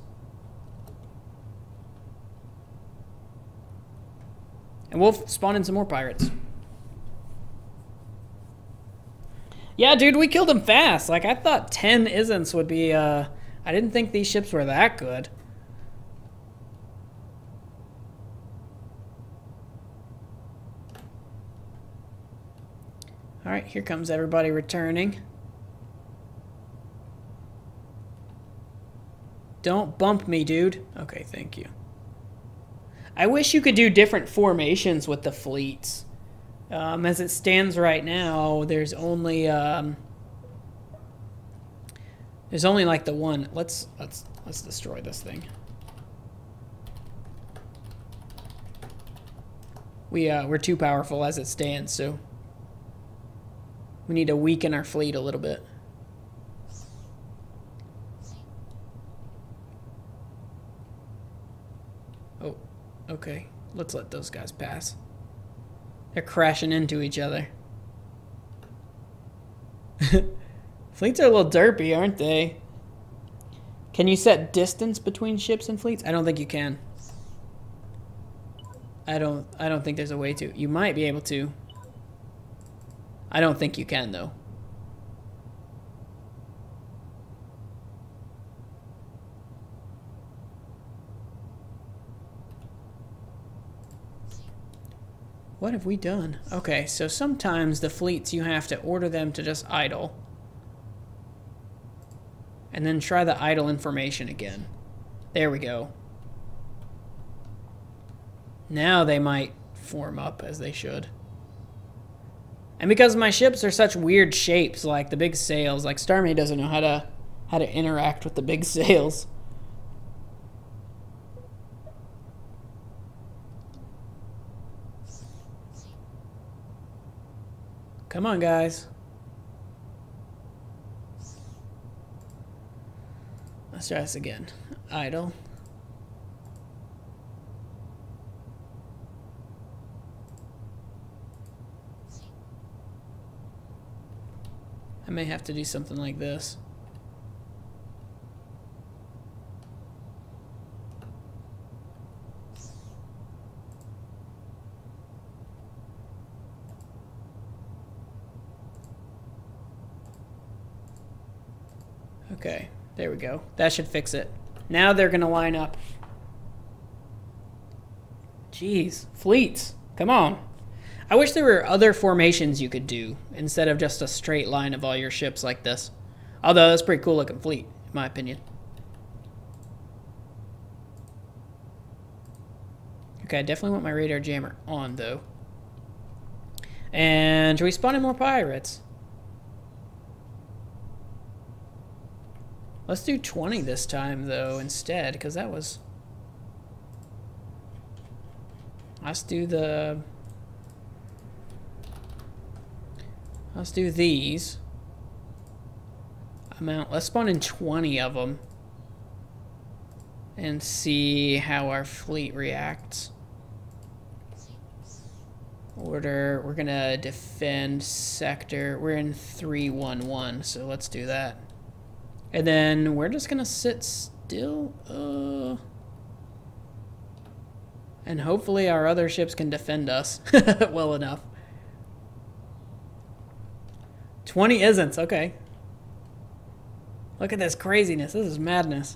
And we'll spawn in some more pirates. Yeah, dude, we killed them fast. Like, I thought ten isnn'ts would be, uh... I didn't think these ships were that good. Alright, here comes everybody returning. Don't bump me, dude. Okay, thank you. I wish you could do different formations with the fleets. Um, as it stands right now, there's only um, there's only like the one. Let's let's let's destroy this thing. We uh, we're too powerful as it stands, so we need to weaken our fleet a little bit. Oh, okay. Let's let those guys pass. They're crashing into each other. Fleets are a little derpy, aren't they? Can you set distance between ships and fleets? I don't think you can. I don't I don't think there's a way to. You might be able to. I don't think you can, though. What have we done? Okay, so sometimes the fleets, you have to order them to just idle. And then try the idle information again. There we go. Now they might form up as they should. And because my ships are such weird shapes, like the big sails, like StarMade doesn't know how to how to interact with the big sails. Come on, guys. Let's try this again. Idle. I may have to do something like this. Okay, there we go. That should fix it. Now they're gonna line up. Jeez, fleets, come on. I wish there were other formations you could do instead of just a straight line of all your ships like this. Although that's a pretty cool looking fleet, in my opinion. Okay, I definitely want my radar jammer on, though. And should we spawn in more pirates? Let's do twenty this time, though, instead, because that was... Let's do the... Let's do these. Amount. Let's spawn in twenty of them. And see how our fleet reacts. Order. We're going to defend sector. We're in three one one, so let's do that. And then we're just going to sit still. Uh, and hopefully our other ships can defend us well enough. twenty isn't. Okay. Look at this craziness. This is madness.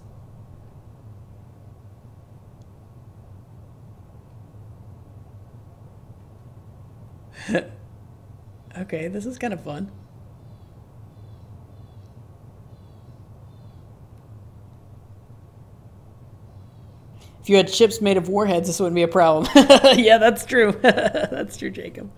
Okay, this is kind of fun. If you had ships made of warheads, this wouldn't be a problem. Yeah, that's true. That's true, Jacob.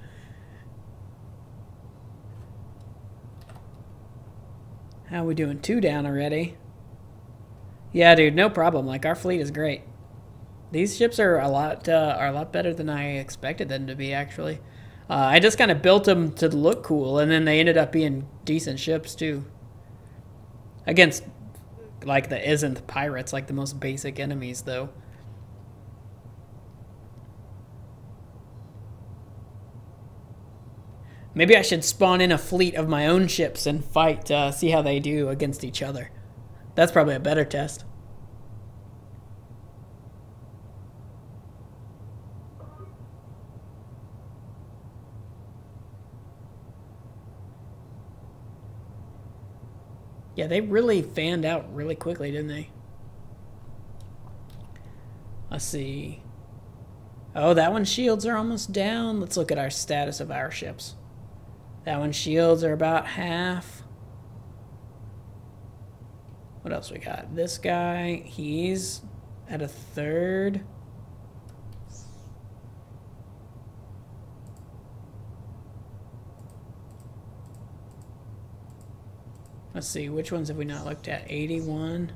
How are we doing? Two down already. Yeah, dude, no problem. Like, our fleet is great. These ships are a lot uh, are a lot better than I expected them to be, actually. Uh, I just kind of built them to look cool, and then they ended up being decent ships, too. Against, like, the isn't pirates, like the most basic enemies, though. Maybe I should spawn in a fleet of my own ships and fight, uh, see how they do against each other. That's probably a better test. Yeah, they really fanned out really quickly, didn't they? Let's see. Oh, that one's shields are almost down. Let's look at our status of our ships. That one's shields are about half. What else we got? This guy, he's at a third. Let's see, which ones have we not looked at? eighty-one.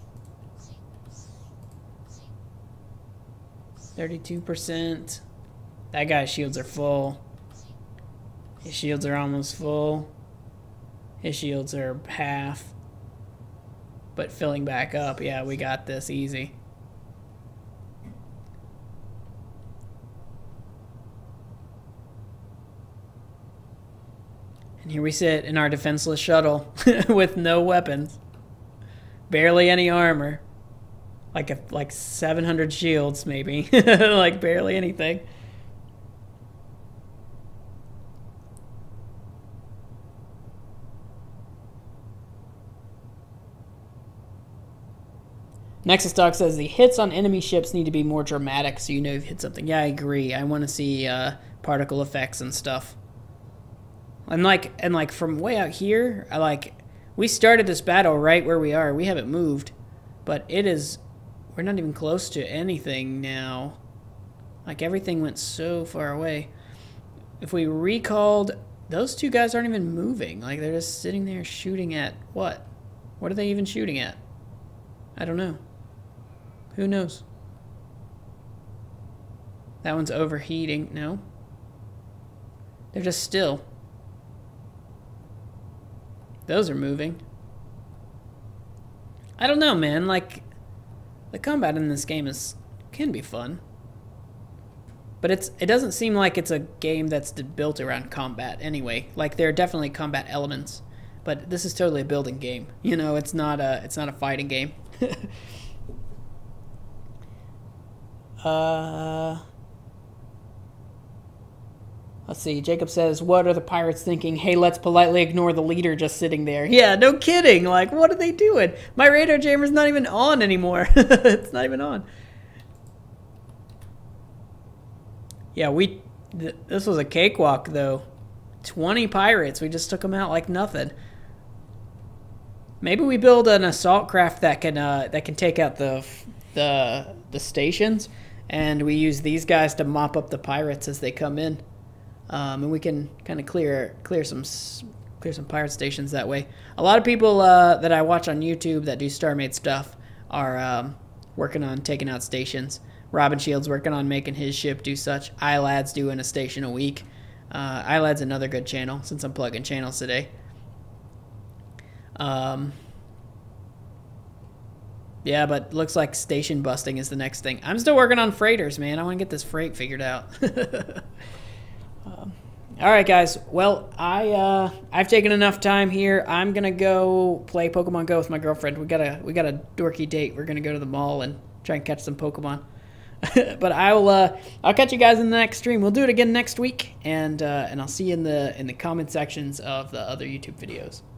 thirty-two percent. That guy's shields are full. His shields are almost full. His shields are half. But filling back up. Yeah, we got this easy. And here we sit in our defenseless shuttle with no weapons. Barely any armor. Like a, like seven hundred shields, maybe. Like barely anything. Nexus Dog says the hits on enemy ships need to be more dramatic so you know you've hit something. Yeah, I agree. I want to see uh, particle effects and stuff. And like, and like from way out here, I like, we started this battle right where we are. We haven't moved, but it is, we're not even close to anything now. Like everything went so far away. If we recalled, those two guys aren't even moving. Like they're just sitting there shooting at what? What are they even shooting at? I don't know. Who knows? That one's overheating. No. They're just still. Those are moving. I don't know, man. Like, the combat in this game is can be fun. But it's it doesn't seem like it's a game that's built around combat anyway. Like, there are definitely combat elements. But this is totally a building game. You know, it's not a, it's not a fighting game. uh... Let's see, Jacob says, what are the pirates thinking? Hey, let's politely ignore the leader just sitting there. Yeah, no kidding. Like, what are they doing? My radar jammer's not even on anymore. It's not even on. Yeah, we... Th this was a cakewalk, though. twenty pirates. We just took them out like nothing. Maybe we build an assault craft that can uh, that can take out the the the stations, and we use these guys to mop up the pirates as they come in, um, and we can kind of clear clear some clear some pirate stations that way. A lot of people uh, that I watch on YouTube that do StarMade stuff are um, working on taking out stations. Robin Shields working on making his ship do such. iLad's doing a station a week. Uh, iLad's another good channel, since I'm plugging channels today. Um, yeah, but looks like station busting is the next thing. I'm still working on freighters, man. I want to get this freight figured out. um, all right, guys. Well, I uh, I've taken enough time here. I'm gonna go play Pokemon Go with my girlfriend. We got a we got a dorky date. We're gonna go to the mall and try and catch some Pokemon. But I'll uh, I'll catch you guys in the next stream. We'll do it again next week, and uh, and I'll see you in the in the comment sections of the other YouTube videos.